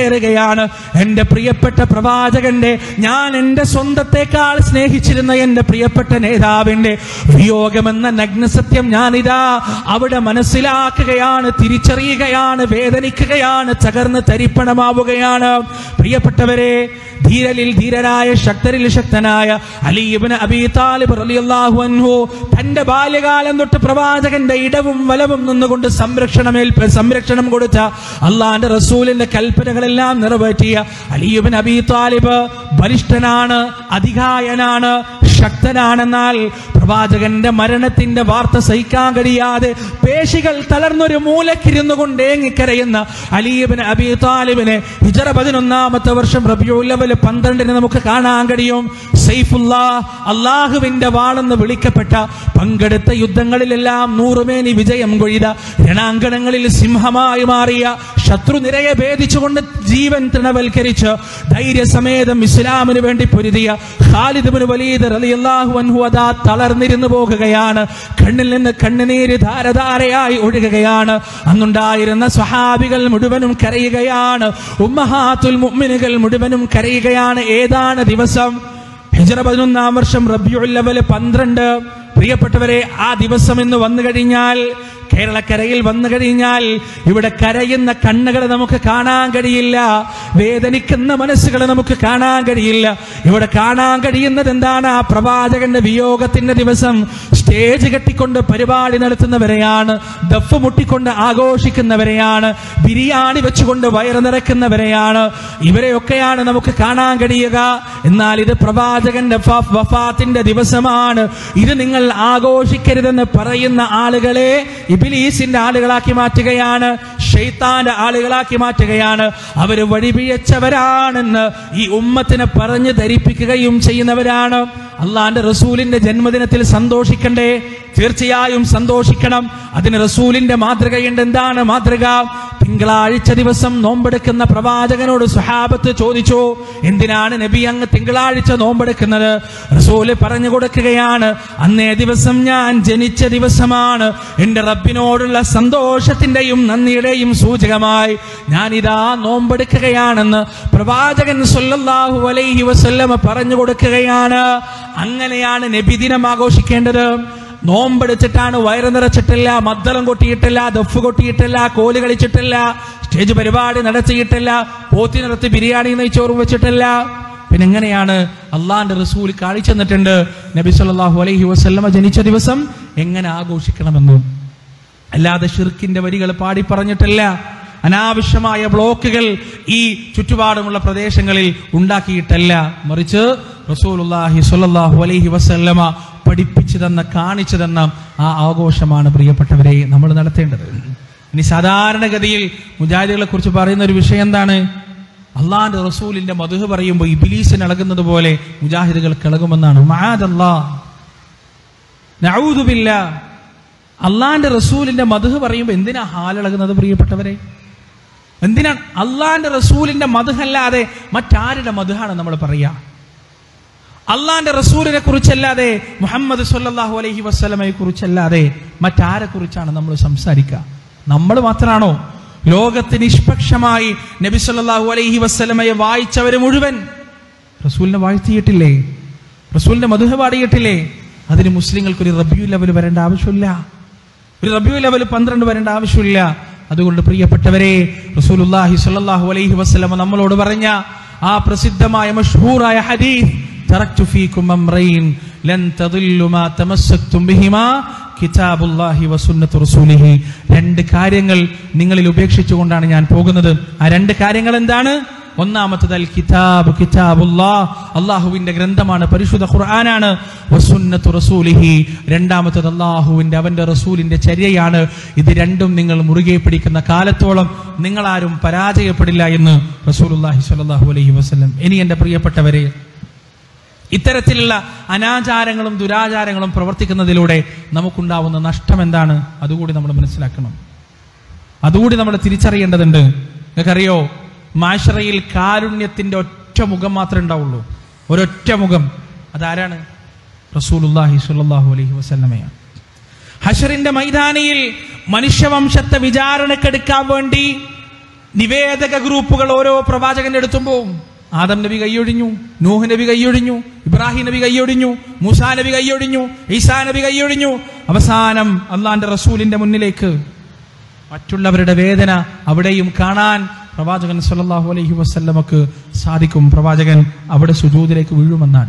കയറുകയാണ്. എന്റെ പ്രിയപ്പെട്ട പ്രവാചകന്റെ, ഞാൻ എന്റെ സ്വന്തത്തെക്കാൾ സ്നേഹിച്ചിരുന്ന എന്റെ പ്രിയപ്പെട്ട നേതാവിന്റെ വിയോഗമെന്ന നഗ്നസത്യം ഞാനിതാ അവിടെ മനസ്സിലാക്കുകയാണ്, തിരിച്ചറിയുകയാണ്, വേദനിക്കുകയാണ്, തകർന്ന് തരിപ്പണമാവുകയാണ്. പ്രിയപ്പെട്ടവരെ, ധീരലിൽ ധീരരായ, ശക്തരിൽ ശക്തനായ അലി ഇബ്നു അബീ താലിബ് റളിയല്ലാഹു അൻഹു തന്റെ ബാല്യകാലം തൊട്ട് പ്രവാചകന്റെ ഇടവും വലവും നിന്നുകൊണ്ട് സംരക്ഷണമേൽ സംരക്ഷണം കൊടുത്ത, അള്ളാന്റെ റസൂലിന്റെ കൽപ്പനകളെല്ലാം നിറവേറ്റിയ അലി ഇബ്നു അബീ താലിബ് ബലിഷ്ഠനാണ്, അധികായനാണ്, ശക്തനാണെന്നാൽ പ്രവാചകന്റെ മരണത്തിന്റെ വാർത്ത സഹിക്കാൻ കഴിയാതെ പേശികൾ തളർന്നൊരു മൂലക്കിരുന്നു കൊണ്ട് ഏങ്ങിക്കരയുന്ന അലി ഇബ്നു അബീ താലിബിനെ ഹിജ്റ പതിനൊന്നാമത്തെ വർഷം റബീഉൽ അവ്വൽ പന്ത്രണ്ടിന് നമുക്ക് കാണാൻ കഴിയും. സൈഫുല്ലാഹ്, അള്ളാഹുവിന്റെ വാളെന്ന് വിളിക്കപ്പെട്ട, പങ്കെടുത്ത യുദ്ധങ്ങളിലെല്ലാം നൂറുമേനി വിജയം കൊയ്ത, രണാങ്കണങ്ങളിൽ സിംഹമായി മാറിയ, ശത്രുനിരയെ ഭേദിച്ചുകൊണ്ട് ജീവൻ തൃണവൽക്കരിച്ച് ധൈര്യസമേതം ഇസ്ലാമിന് വേണ്ടി പൊരുതിയ ഖാലിദ് ഇബ്നു വലീദ് റളിയല്ലാഹു അൻഹു അതാ തളർന്നിരുന്നു പോകുകയാണ്. കണ്ണിൽ നിന്ന് കണ്ണുനീര് ധാരധാരയായി ഒഴുകുകയാണ്. അന്നുണ്ടായിരുന്ന സ്വഹാബികൾ മുഴുവനും കരയുകയാണ്, ഉമ്മഹാത്തുൽ മുഅ്മിനുകൾ മുഴുവനും കരയുകയാണ്. ഏതാണ് ദിവസം? ഹിജ്റ പതിനൊന്നാം വർഷം റബീഉൽ അവ്വൽ പന്ത്രണ്ട്. പ്രിയപ്പെട്ടവരെ, ആ ദിവസം എന്ന് വന്നു കഴിഞ്ഞാൽ, കേരളക്കരയിൽ വന്നു കഴിഞ്ഞാൽ ഇവിടെ കരയുന്ന കണ്ണുകളെ നമുക്ക് കാണാൻ കഴിയില്ല, വേദനിക്കുന്ന മനസ്സുകളെ നമുക്ക് കാണാൻ കഴിയില്ല. ഇവിടെ കാണാൻ കഴിയുന്നത് എന്താണ്? ആ പ്രവാചകന്റെ വിയോഗത്തിന്റെ ദിവസം സ്റ്റേജ് കെട്ടിക്കൊണ്ട് പരിപാടി നടത്തുന്നവരെയാണ്, ദഫ് മുട്ടിക്കൊണ്ട് ആഘോഷിക്കുന്നവരെയാണ്, ബിരിയാണി വെച്ചുകൊണ്ട് വയറ് നിറയ്ക്കുന്നവരെയാണ്. ഇവരെയൊക്കെയാണ് നമുക്ക് കാണാൻ കഴിയുക. എന്നാൽ ഇത് പ്രവാചകന്റെ വഫാത്തിന്റെ ദിവസമാണ്. ഇത് നിങ്ങൾ ആഘോഷിക്കരുതെന്ന് പറയുന്ന ആളുകളെ ഇബ്ലീസിന്റെ ആളുകളാക്കി മാറ്റുകയാണ്, ശൈത്താന്റെ ആളുകളാക്കി മാറ്റുകയാണ്. അവര് വഴിപിഴച്ചവരാണെന്ന് ഈ ഉമ്മത്തിനെ പറഞ്ഞു ധരിപ്പിക്കുകയും ചെയ്യുന്നവരാണ്. അള്ളാന്റെ റസൂലിന്റെ ജന്മദിനത്തിൽ സന്തോഷിക്കണ്ടേ? തീർച്ചയായും സന്തോഷിക്കണം. അതിന് റസൂലിന്റെ മാതൃകയുണ്ട്. എന്താണ് മാതൃക? തിങ്കളാഴ്ച ദിവസം നോമ്പെടുക്കുന്ന പ്രവാചകനോട് സ്വഹാബത്ത് ചോദിച്ചു, എന്തിനാണ് നബി അങ്ങ് തിങ്കളാഴ്ച നോമ്പെടുക്കുന്നത്? റസൂല് പറഞ്ഞു കൊടുക്കുകയാണ്, അന്നേ ദിവസം ഞാൻ ജനിച്ച ദിവസമാണ്. എന്റെ റബ്ബിനോടുള്ള സന്തോഷത്തിന്റെയും നന്ദിയുടെയും സൂചകമായി ഞാനിതാ നോമ്പെടുക്കുകയാണെന്ന് പ്രവാചകൻ സല്ലല്ലാഹു അലൈഹി വസല്ലമ പറഞ്ഞു കൊടുക്കുകയാണ്. അങ്ങനെയാണ് നബിദിനം ആഘോഷിക്കേണ്ടത്. നോമ്പെടുത്തിട്ടാണ്, വയറ് നിറച്ചിട്ടില്ല, മദ്ദളം കൊട്ടിയിട്ടില്ല, ദഫ് കൊട്ടിയിട്ടില്ല, കോല് കളിച്ചിട്ടില്ല, സ്റ്റേജ് പരിപാടി നടത്തിയിട്ടില്ല, പോത്തി നിർത്തി ബിരിയാണി നെയ്ച്ചോറും വെച്ചിട്ടില്ല. പിന്നെ എങ്ങനെയാണ്? അള്ളാന്റെ റസൂൽ കാണിച്ചു തന്നിട്ടുണ്ട് നബി സല്ലല്ലാഹു അലൈഹി വസല്ലമ ജനിച്ച ദിവസം എങ്ങനെ ആഘോഷിക്കണമെന്നും. അല്ലാതെ ഷിർക്കിന്റെ വരികൾ പാടി പറഞ്ഞിട്ടില്ല. അനാവശ്യമായ ബ്ലോക്കുകൾ ഈ ചുറ്റുപാടുമുള്ള പ്രദേശങ്ങളിൽ ഉണ്ടാക്കിയിട്ടല്ല. മറിച്ച് റസൂലുള്ളാഹി സ്വല്ലല്ലാഹു അലൈഹി വസല്ലമ പഠിപ്പിച്ചു തന്ന, കാണിച്ചു തന്ന ആ ആഘോഷമാണ് പ്രിയപ്പെട്ടവരെ നമ്മൾ നടത്തേണ്ടത്. ഇനി സാധാരണഗതിയിൽ മുജാഹിദുകളെ കുറിച്ച് പറയുന്ന ഒരു വിഷയം എന്താണ്? അള്ളാന്റെ റസൂലിന്റെ മദ്ഹ് പറയുമ്പോൾ ഇബ്ലീസിന് ഇളകുന്നത് പോലെ മുജാഹിദുകൾക്ക് ഇളകുമെന്നാണ്. മഅദല്ലാഹ്, നഊദു ബില്ലാഹ്. അള്ളാന്റെ റസൂലിന്റെ മദ്ഹ് പറയുമ്പോൾ എന്തിനാ ഹാലിളകുന്നത് പ്രിയപ്പെട്ടവരെ? എന്തിനാണ്? അള്ളാന്റെ റസൂലിന്റെ മദ്ഹ് അല്ലാതെ മറ്റാരുടെ മദ്ഹാണ് നമ്മൾ പറയാ? അള്ളാന്റെ റസൂലിനെ കുറിച്ചല്ലാതെ, മുഹമ്മദ് സല്ലല്ലാഹു അലൈഹി വസല്ലമയെ കുറിച്ചല്ലാതെ മറ്റാരെ കുറിച്ചാണ് നമ്മൾ സംസാരിക്കുക? നമ്മൾ മാത്രമാണോ? ലോകത്ത് നിഷ്പക്ഷമായി നബി സല്ലല്ലാഹു അലൈഹി വസല്ലമയെ വായിച്ചവര് മുഴുവൻ റസൂലിനെ വാഴ്ത്തിയിട്ടില്ലേ? റസൂലിന്റെ മദ്ഹ് പാടിയിട്ടില്ലേ? അതിന് മുസ്ലിങ്ങൾക്ക് ഒരു റബീഉൽ അവ്വൽ വരേണ്ട ആവശ്യമില്ല, ഒരു റബീഉൽ അവ്വൽ പന്ത്രണ്ട് വരേണ്ട ആവശ്യമില്ല. അതുകൊണ്ട് പ്രിയപ്പെട്ടവരെ, റസൂലുള്ളാഹി സ്വല്ലല്ലാഹു അലൈഹി വസല്ലമ നമ്മളോട് പറഞ്ഞ ആ പ്രസിദ്ധമായ മഷ്ഹൂറായ ഹദീസ്, തറക്തു ഫീകും അംറൈൻ ലൻ തദില്ലു മാ തമസ്സക്തും ബിഹിമാ കിതാബുല്ലാഹി വസുന്നത്തു റസൂലിഹി. രണ്ട് കാര്യങ്ങൾ നിങ്ങളിൽ ഉപേക്ഷിച്ചുകൊണ്ടാണ് ഞാൻ പോകുന്നത്. ആ രണ്ട് കാര്യങ്ങൾ എന്താണ്? ഒന്നാമത്തത് അൽ കിതാബ്, കിതാബുല്ലാഹ്, അള്ളാഹുവിന്റെ ഗ്രന്ഥമാണ്, പരിശുദ്ധ ഖുർആനാണ്. വസുന്നത്തു റസൂലിഹി, രണ്ടാമത്തത് അള്ളാഹുവിന്റെ, അവന്റെ റസൂലിന്റെ ചര്യയാണ്. ഇത് രണ്ടും നിങ്ങൾ മുറുകെ പിടിക്കുന്ന കാലത്തോളം നിങ്ങളാരും പരാജയപ്പെടില്ല എന്ന് റസൂലുള്ളാഹി സ്വല്ലല്ലാഹു അലൈഹി വസല്ലം. ഇനി എന്റെ പ്രിയപ്പെട്ടവരെ, ഇത്തരത്തിലുള്ള അനാചാരങ്ങളും ദുരാചാരങ്ങളും പ്രവർത്തിക്കുന്നതിലൂടെ നമുക്കുണ്ടാവുന്ന നഷ്ടം എന്താണ്? അതുകൂടി നമ്മൾ മനസ്സിലാക്കണം, അതുകൂടി നമ്മൾ തിരിച്ചറിയേണ്ടതുണ്ട്. നിങ്ങൾക്കറിയോ, മാശറയിൽ കാരുണ്യത്തിന്റെ ഒറ്റ മുഖം മാത്രമേ ഉണ്ടാവുള്ളൂ, ഒരൊറ്റ മുഖം. അതാരാണ്? റസൂലുള്ളാഹി സ്വല്ലല്ലാഹു അലൈഹി വസല്ലമയാണ്. ഹശറിന്റെ മൈതാനിയിൽ മനുഷ്യവംശത്തെ വിചാരണക്കെടുക്കാൻ വേണ്ടി നിവേദക ഗ്രൂപ്പുകൾ ഓരോ പ്രവാചകന്റെ അടുത്തും പോവും. ആദം നബി കൈയൊഴിഞ്ഞു, നൂഹ് നബി കൈയൊഴിഞ്ഞു, ഇബ്രാഹിം നബി കൈയൊഴിഞ്ഞു, മൂസാ നബി കൈയൊഴിഞ്ഞു, ഈസാ നബി കൈയൊഴിഞ്ഞു. അവസാനം അള്ളാന്റെ റസൂലിന്റെ മുന്നിലേക്ക് മറ്റുള്ളവരുടെ വേദന അവിടെയും കാണാൻ പ്രവാചകൻ സല്ലല്ലാഹു അലൈഹി വസല്ലമക്ക് സാധിക്കും. പ്രവാചകൻ അവിടെ സുജൂദിലേക്ക് വീഴുമെന്നാണ്.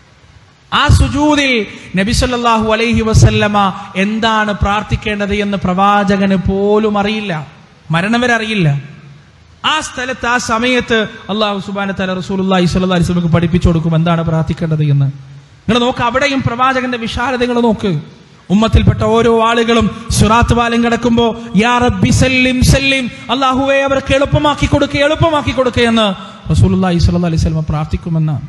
ആ സുജൂദിൽ നബി സല്ലല്ലാഹു അലൈഹി വസല്ലമ എന്താണ് പ്രാർത്ഥിക്കേണ്ടത് എന്ന് പ്രവാചകന് പോലും അറിയില്ല, മരണം വരെ അറിയില്ല. ആ സ്ഥലത്ത് ആ സമയത്ത് അല്ലാഹു സുബ്ഹാനഹു വ തആല റസൂലുള്ളാഹി സ്വല്ലല്ലാഹു അലൈഹി വസല്ലമക്ക് പഠിപ്പിച്ചു കൊടുക്കും എന്താണ് പ്രാർത്ഥിക്കേണ്ടത് എന്ന്. നിങ്ങൾ നോക്ക്, അവിടെയും പ്രവാചകന്റെ വിശാലതകൾ നോക്ക്. ഉമ്മത്തിൽപ്പെട്ട ഓരോ ആളുകളും സിറാത്ത് പാലം കിടക്കുമ്പോ യാ റബ്ബി സല്ലിം സല്ലിം, അല്ലാഹുവേ അവർക്ക് എളുപ്പമാക്കി കൊടുക്കുക എളുപ്പമാക്കി കൊടുക്കുക എന്ന് റസൂലുള്ളാഹി സ്വല്ലല്ലാഹു അലൈഹി വസല്ലം പ്രാർത്ഥിക്കുമെന്നാണ്.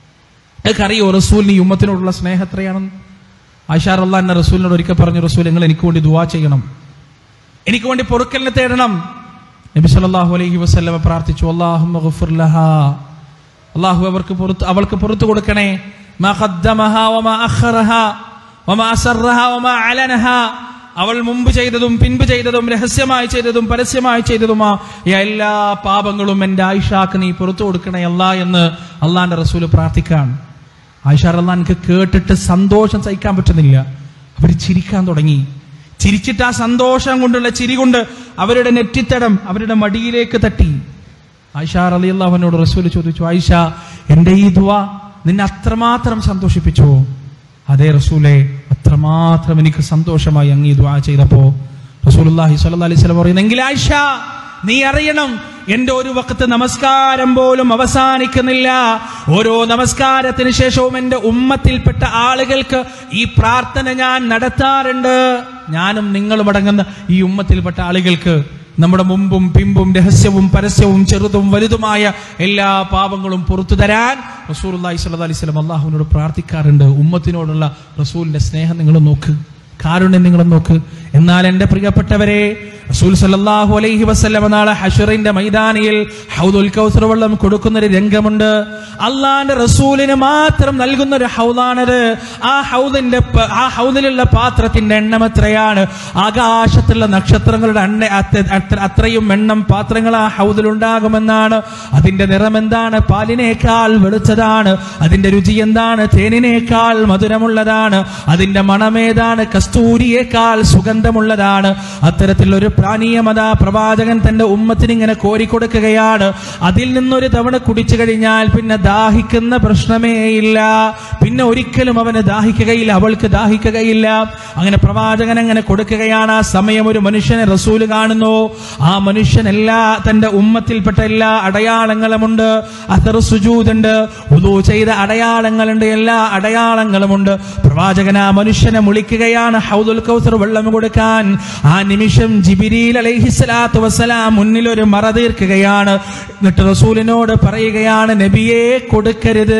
അറിയോ റസൂലിന് ഈ ഉമ്മത്തിനോടുള്ള സ്നേഹം എത്രയാണെന്ന്? ആയിഷ റളിയല്ലാഹു അൻഹ റസൂലിനോട് ഒരിക്കൽ പറഞ്ഞു, റസൂൽ നിങ്ങൾ എനിക്ക് വേണ്ടി ദുആ ചെയ്യണം, എനിക്ക് വേണ്ടി പൊറുക്കലിനെ തേടണം. നബി സല്ലല്ലാഹു അലൈഹി വസല്ലം പ്രാർത്ഥിച്ചു, അല്ലാഹുമ്മ ഗഫിർ ലഹാ, അല്ലാഹു അവർക്ക് പുറത്ത് അവൾക്ക് പുറത്തു കൊടുക്കണേ, മാ ഖദ്ദമഹാ വമാ അഖറഹാ വമാ അസറഹാ വമാ അലനഹാ, അവൾ മുമ്പ് ചെയ്തതും പിൻപ് ചെയ്തതും രഹസ്യമായി ചെയ്തതും പരസ്യമായി ചെയ്തതുമാ എല്ലാ പാപങ്ങളും എന്റെ ആയിഷാക്ക് നീ പുറത്തു കൊടുക്കണേ അല്ലാ എന്ന് അള്ളാന്റെ റസൂല് പ്രാർത്ഥിക്കാണ്. ആയിഷ റളിയല്ലാഹു അൻഹ കേട്ടിട്ട് സന്തോഷം സഹിക്കാൻ പറ്റുന്നില്ല. അവർ ചിരിക്കാൻ തുടങ്ങി. ചിരിച്ചിട്ട് ആ സന്തോഷം കൊണ്ടുള്ള ചിരി കൊണ്ട് അവരുടെ നെറ്റിത്തടം അവരുടെ മടിയിലേക്ക് തട്ടി. ആയിഷ റളിയല്ലാഹു അൻഹയോട് റസൂല് ചോദിച്ചു, ആയിഷ എന്റെ ഈ ദുആ നിന്നെ അത്രമാത്രം സന്തോഷിപ്പിച്ചോ? അതേ റസൂലേ, അത്രമാത്രം എനിക്ക് സന്തോഷമായി അങ്ങ് ഈ ദുആ ചെയ്തപ്പോ. റസൂലുള്ളാഹി സ്വല്ലല്ലാഹു അലൈഹി വസല്ലം പറയുന്നെങ്കിൽ ആയിഷ നീ അറിയണം, എന്റെ ഒരു വഖത്ത് നമസ്കാരം പോലും അവസാനിക്കുന്നില്ല. ഓരോ നമസ്കാരത്തിന് ശേഷവും എന്റെ ഉമ്മത്തിൽപ്പെട്ട ആളുകൾക്ക് ഈ പ്രാർത്ഥന ഞാൻ നടത്താറുണ്ട്. ഞാനും നിങ്ങളും അടങ്ങുന്ന ഈ ഉമ്മത്തിൽപ്പെട്ട ആളുകൾക്ക് നമ്മുടെ മുമ്പും പിമ്പും രഹസ്യവും പരസ്യവും ചെറുതും വലുതുമായ എല്ലാ പാപങ്ങളും പുറത്തു തരാൻ റസൂലുള്ളാഹി സ്വല്ലല്ലാഹു അലൈഹി വസല്ലം അല്ലാഹുവിനോട് പ്രാർത്ഥിക്കാറുണ്ട്. ഉമ്മത്തിനോടുള്ള റസൂലിന്റെ സ്നേഹം നിങ്ങൾ നോക്ക്, കാരുണ്യം നിങ്ങൾ നോക്ക്. എന്നാൽ എന്റെ പ്രിയപ്പെട്ടവരെ, റസൂൽ സല്ലല്ലാഹു അലൈഹി വസല്ലം നാളെ ഹശ്റിന്റെ മൈതാനിയിൽ ഹൗദുൽ കൗസർ വെള്ളം കൊടുക്കുന്ന ഒരു രംഗമുണ്ട്. അള്ളാന്റെ റസൂലിന് മാത്രം നൽകുന്ന ഒരു ഹൗദാണത്. ആ ഹൗദിന്റെ ആ ഹൗദിലുള്ള പാത്രത്തിന്റെ എണ്ണം എത്രയാണ്? ആകാശത്തുള്ള നക്ഷത്രങ്ങളുടെ എണ്ണ അത്രയും എണ്ണം പാത്രങ്ങൾ ആ ഹൗദിൽ ഉണ്ടാകുമെന്നാണ്. അതിന്റെ നിറം എന്താണ്? പാലിനേക്കാൾ വെളുത്തതാണ്. അതിന്റെ രുചി എന്താണ്? തേനിനേക്കാൾ മധുരമുള്ളതാണ്. അതിന്റെ മണമേതാണ്? കസ്തൂരിയേക്കാൾ സുഗന്ധമുള്ളതാണ്. അത്തരത്തിലൊരു പ്രാണീയമത പ്രവാചകൻ തന്റെ ഉമ്മത്തിന് ഇങ്ങനെ കോരിക്കൊടുക്കുകയാണ്. അതിൽ നിന്നൊരു തവണ കുടിച്ചു കഴിഞ്ഞാൽ പിന്നെ ദാഹിക്കുന്ന പ്രശ്നമേ ഇല്ല. പിന്നെ ഒരിക്കലും അവന് ദാഹിക്കുകയില്ല, അവൾക്ക് ദാഹിക്കുകയില്ല. അങ്ങനെ പ്രവാചകൻ അങ്ങനെ കൊടുക്കുകയാണ്. ആ സമയം ഒരു മനുഷ്യനെ റസൂല് കാണുന്നു. ആ മനുഷ്യൻ എല്ലാ തന്റെ ഉമ്മത്തിൽപ്പെട്ട എല്ലാ അടയാളങ്ങളുമുണ്ട്. അഥർ സുജൂദുണ്ട്, വുദൂ ചെയ്ത അടയാളങ്ങളുണ്ട്, എല്ലാ അടയാളങ്ങളുമുണ്ട്. പ്രവാചകൻ ആ മനുഷ്യനെ വിളിക്കുകയാണ് ഹൗദുൽ കൗസർ വെള്ളം കൊടുക്കാൻ. ആ നിമിഷം ജിബ്രീൽ അലൈഹിസ്സലാത്തു വസ്സലാം മുന്നിൽ ഒരു മറ തീർക്കുകയാണ്. എന്നിട്ട് റസൂലിനോട് പറയുകയാണ്, നബിയെ കൊടുക്കരുത്.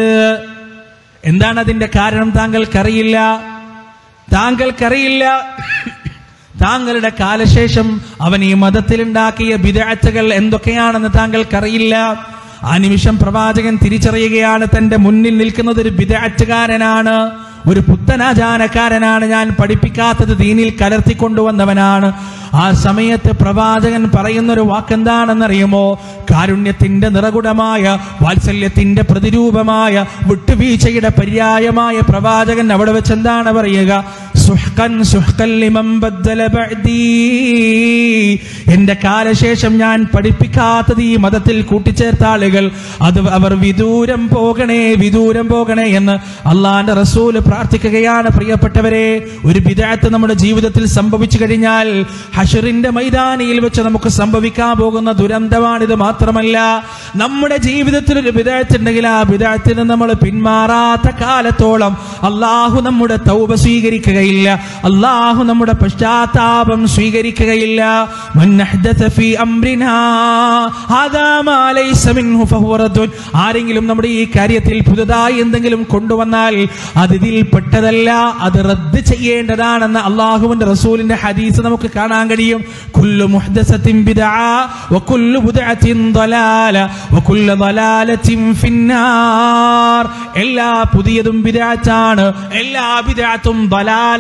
എന്താണ് അതിന്റെ കാരണം? താങ്കൾക്കറിയില്ല, താങ്കൾക്കറിയില്ല. താങ്കളുടെ കാലശേഷം അവൻ ഈ മതത്തിലുണ്ടാക്കിയ ബിദ്അത്തുകൾ എന്തൊക്കെയാണെന്ന് താങ്കൾക്കറിയില്ല. ആ നിമിഷം പ്രവാചകൻ തിരിച്ചറിയുകയാണ്, തന്റെ മുന്നിൽ നിൽക്കുന്നത് ഒരു ബിദ്അത്തുകാരനാണ്, ഒരു പുത്തനാചാരക്കാരനാണ്, ഞാൻ പഠിപ്പിക്കാത്തത് ദീനിൽ കലർത്തിക്കൊണ്ടുവന്നവനാണ്. ആ സമയത്ത് പ്രവാചകൻ പറയുന്നൊരു വാക്കെന്താണെന്നറിയുമോ? കാരുണ്യത്തിന്റെ നിറകുടമായ, വാത്സല്യത്തിന്റെ പ്രതിരൂപമായ, വിട്ടുവീഴ്ചയുടെ പര്യായമായ പ്രവാചകൻ അവിടെ വെച്ച് എന്താണ് പറയുക? സുഹ്കൻ സുഹ്കൻ ലിമൻ ബദ്ദല ബഅദീ, എന്റെ കാലശേഷം ഞാൻ പഠിപ്പിക്കാത്തത് ഈ മതത്തിൽ കൂട്ടിച്ചേർത്ത ആളുകൾ അത് അവർ വിദൂരം പോകണേ, വിദൂരം പോകണേ എന്ന് അള്ളാന്റെ റസൂല് പ്രാർത്ഥിക്കുകയാണ്. പ്രിയപ്പെട്ടവരെ, ഒരു ബിദ്അത്ത് നമ്മുടെ ജീവിതത്തിൽ സംഭവിച്ചു കഴിഞ്ഞാൽ ഹശ്റിന്റെ മൈതാനിയിൽ വെച്ച് നമുക്ക് സംഭവിക്കാൻ പോകുന്ന ദുരന്തമാണിത്. മാത്രമല്ല, നമ്മുടെ ജീവിതത്തിൽ ഒരു ബിദ്അത്ത് ഉണ്ടെങ്കിൽ ആ ബിദ്അത്തിന് നമ്മൾ പിന്മാറാത്ത കാലത്തോളം അള്ളാഹു നമ്മുടെ തൗബ സ്വീകരിക്കുകയില്ല, അള്ളാഹു നമ്മുടെ പശ്ചാത്താപം സ്വീകരിക്കുകയില്ല. മൻ അഹ്ദസ ഫീ അംരിനാ ഹാദാ മാ ലൈസ മിൻഹു ഫഹുവ റദ്ദുൻ, ആരെങ്കിലും നമ്മുടെ ഈ കാര്യത്തിൽ പുതുതായി എന്തെങ്കിലും കൊണ്ടുവന്നാൽ അത് ഇതിൽ പെട്ടതല്ല, അത് റദ്ദ് ചെയ്യേണ്ടതാണെന്ന് അള്ളാഹുവിന്റെ റസൂലിന്റെ ഹദീസ് നമുക്ക് കാണാൻ കഴിയും. കുല്ലു മുഹ്ദസത്തിൻ ബിദ്അ വകുല്ലു ബിദ്അത്തിൻ ളലാല വകുല്ലു ളലാലത്തിൻ ഫിന്നാർ, എല്ലാ പുതിയതും ബിദ്അത്താണ്, എല്ലാ ബിദ്അത്തും ളലാല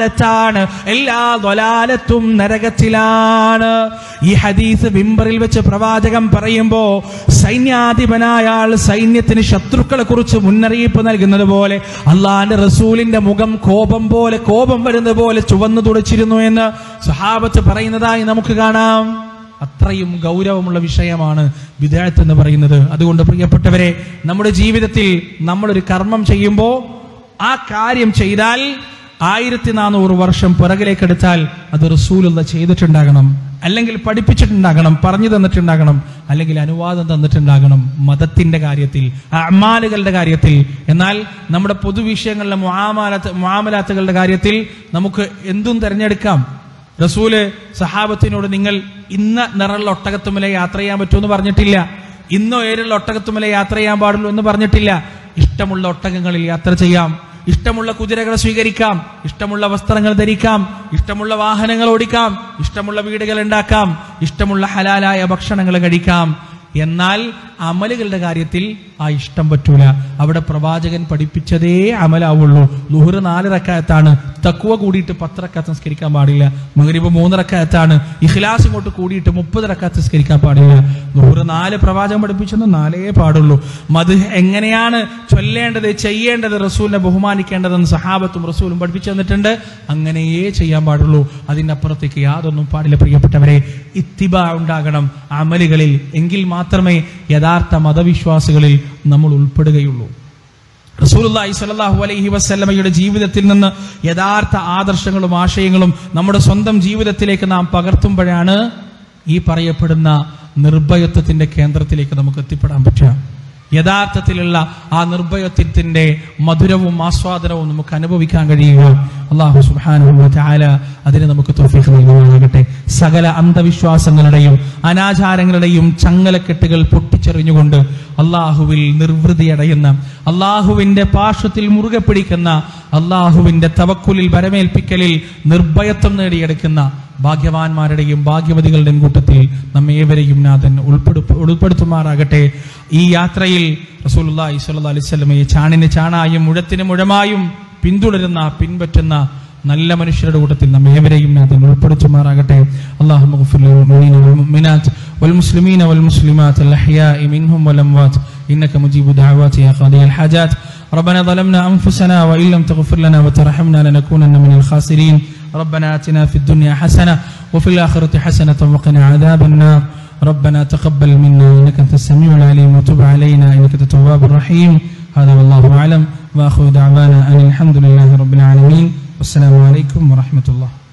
ളലാലത്താണ്, എല്ലാ ളലാലത്തും നരകത്തിലാണ്. ഈ ഹദീസ് മിമ്പറിൽ വെച്ച് പ്രവാചകൻ പറയുമ്പോ സൈന്യാധിപനായ ആൾ സൈന്യത്തിന് ശത്രുക്കളെ കുറിച്ച് മുന്നറിയിപ്പ് നൽകുന്നത് പോലെ അള്ളാന്റെ റസൂലിന്റെ മുഖം കോപം പോലെ കോപം വരുന്നത് പോലെ ചുവന്നു തുടിച്ചിരുന്നു എന്ന് സ്വഹാബത്ത് പറയുന്നതായി നമുക്ക് കാണാം. അത്രയും ഗൗരവമുള്ള വിഷയമാണ് ബിദ്അത്ത് എന്ന് പറയുന്നത്. അതുകൊണ്ട് പ്രിയപ്പെട്ടവരെ, നമ്മുടെ ജീവിതത്തിൽ നമ്മളൊരു കർമ്മം ചെയ്യുമ്പോൾ ആ കാര്യം ചെയ്താൽ ആയിരത്തി നാനൂറ് വർഷം പിറകിലേക്ക് എടുത്താൽ അത് റസൂലുള്ള ചെയ്തിട്ടുണ്ടാകണം, അല്ലെങ്കിൽ പഠിപ്പിച്ചിട്ടുണ്ടാകണം, പറഞ്ഞു തന്നിട്ടുണ്ടാകണം, അല്ലെങ്കിൽ അനുവാദം തന്നിട്ടുണ്ടാകണം. മതത്തിന്റെ കാര്യത്തിൽ, അഅ്മാലുകളുടെ കാര്യത്തിൽ. എന്നാൽ നമ്മുടെ പൊതുവിഷയങ്ങളിലെ മുആമലാത്ത് മുആമലാത്തുകളുടെ കാര്യത്തിൽ നമുക്ക് എന്തും തിരഞ്ഞെടുക്കാം. റസൂല് സഹാബത്തിനോട് നിങ്ങൾ ഇന്ന നിറമുള്ള ഒട്ടകത്തുമലെ യാത്ര ചെയ്യാൻ പറ്റുമെന്ന് പറഞ്ഞിട്ടില്ല, ഇന്നോ ഏരുള്ള ഒട്ടകത്തുമലെ യാത്ര ചെയ്യാൻ പാടുള്ളൂ എന്ന് പറഞ്ഞിട്ടില്ല. ഇഷ്ടമുള്ള ഒട്ടകങ്ങളിൽ യാത്ര ചെയ്യാം, ഇഷ്ടമുള്ള കുതിരകളെ സ്വീകരിക്കാം, ഇഷ്ടമുള്ള വസ്ത്രങ്ങൾ ധരിക്കാം, ഇഷ്ടമുള്ള വാഹനങ്ങൾ ഓടിക്കാം, ഇഷ്ടമുള്ള വീടുകൾ ഉണ്ടാക്കാം, ഇഷ്ടമുള്ള ഹലാലായ ഭക്ഷണങ്ങൾ കഴിക്കാം. എന്നാൽ അമലുകളുടെ കാര്യത്തിൽ ആ ഇഷ്ടം പറ്റൂല. അവിടെ പ്രവാചകൻ പഠിപ്പിച്ചതേ അമലാവുള്ളൂ. ളുഹർ നാല് റക്അത്താണ്, തഖ്വ കൂടിയിട്ട് പത്ത് റക്അത്ത് നിസ്കരിക്കാൻ പാടില്ല. മഗ്രിബ് മൂന്ന് റക്അത്താണ്, ഇഖ്ലാസ് ഇങ്ങോട്ട് കൂടിയിട്ട് മുപ്പത് റക്അത്ത് നിസ്കരിക്കാൻ പാടില്ല. ളുഹർ നാല് പ്രവാചകൻ പഠിപ്പിച്ചെന്ന് നാലേ പാടുള്ളൂ. മദ്ഹ് എങ്ങനെയാണ് ചൊല്ലേണ്ടത്, ചെയ്യേണ്ടത്, റസൂലിനെ ബഹുമാനിക്കേണ്ടതെന്ന് സഹാബത്തും റസൂലും പഠിപ്പിച്ചു തന്നിട്ടുണ്ട്. അങ്ങനെയേ ചെയ്യാൻ പാടുള്ളൂ, അതിനപ്പുറത്തേക്ക് യാതൊന്നും പാടില്ല. പ്രിയപ്പെട്ടവരെ, ഇത്തിബാ ഉണ്ടാകണം അമലുകളിൽ, എങ്കിൽ മാത്രമേ യഥാർത്ഥ മതവിശ്വാസികളിൽ നമ്മൾ ഉൾപ്പെടുകയുള്ളൂ. റസൂലുള്ളാഹി സ്വല്ലല്ലാഹു അലൈഹി വസല്ലമയുടെ ജീവിതത്തിൽ നിന്ന് യഥാർത്ഥ ആദർശങ്ങളും ആശയങ്ങളും നമ്മുടെ സ്വന്തം ജീവിതത്തിലേക്ക് നാം പകർത്തുമ്പോഴാണ് ഈ പറയപ്പെടുന്ന നിർഭയത്വത്തിന്റെ കേന്ദ്രത്തിലേക്ക് നമുക്ക് എത്തിപ്പെടാൻ പറ്റുക. യഥാർത്ഥത്തിലുള്ള ആ നിർഭയത്വത്തിന്റെ മധുരവും ആസ്വാദനവും നമുക്ക് അനുഭവിക്കാൻ കഴിയുക. അല്ലാഹു സുബ്ഹാനഹു വ തആല അതിന് നമുക്ക് തൗഫീഖ് നൽകുമാറാകട്ടെ. സകല അന്ധവിശ്വാസങ്ങളുടെയും അനാചാരങ്ങളുടെയും ചങ്ങലക്കെട്ടുകൾ പൊട്ടിച്ചെറിഞ്ഞുകൊണ്ട് അള്ളാഹുവിൽ നിർവൃതിയടയുന്ന, അള്ളാഹുവിന്റെ പാർശ്വത്തിൽ മുറുകെ പിടിക്കുന്ന, അള്ളാഹുവിന്റെ തവക്കുലിൽ വരമേൽപ്പിക്കലിൽ നിർഭയത്വം നേടിയെടുക്കുന്ന ഭാഗ്യവാന്മാരുടെയും ഭാഗ്യവതികളുടെയും കൂട്ടത്തിൽ നമ്മേവരെയും നാഥൻ ഉൾപ്പെടു ഉൾപ്പെടുത്തുമാറാകട്ടെ. ഈ യാത്രയിൽ റസൂലുള്ളാഹി സ്വല്ലല്ലാഹു അലൈഹി വസല്ലമയെ ചാണിന് ചാണായും മുഴത്തിന് മുഴമായും പിന്തുടരുന്ന, പിൻപറ്റുന്ന നല്ല മനുഷ്യരുടെ കൂട്ടത്തിൽ നമ്മേവരെയും നാഥൻ ഉൾപ്പെടുത്തുമാറാകട്ടെ. അല്ലാഹുമ്മ ഗ്ഫിർ ലിൽ മുഅ്മിനീന വൽ മുഅ്മിനാത്ത് വൽ മുസ്ലിമീന വൽ മുസ്ലിമാത്ത് അൽ അഹ്യാഇ മിൻഹും വൽ അംവാത്ത് ഇന്നക മുജീബു ദഅവാതി യാ ഖാദിയൽ ഹാജാത്ത്. ربنا ظلمنا أنفسنا وإن لم تغفر لنا وترحمنا لنكونن من الخاسرين. ربنا آتنا في الدنيا حسنة وفي الآخرة حسنة وقنا عذاب النار. ربنا تقبل منا إنك أنت السميع العليم وتب علينا إنك أنت التواب الرحيم. هذا والله أعلم وآخر دعوانا أن الحمد لله رب العالمين والسلام عليكم ورحمة الله.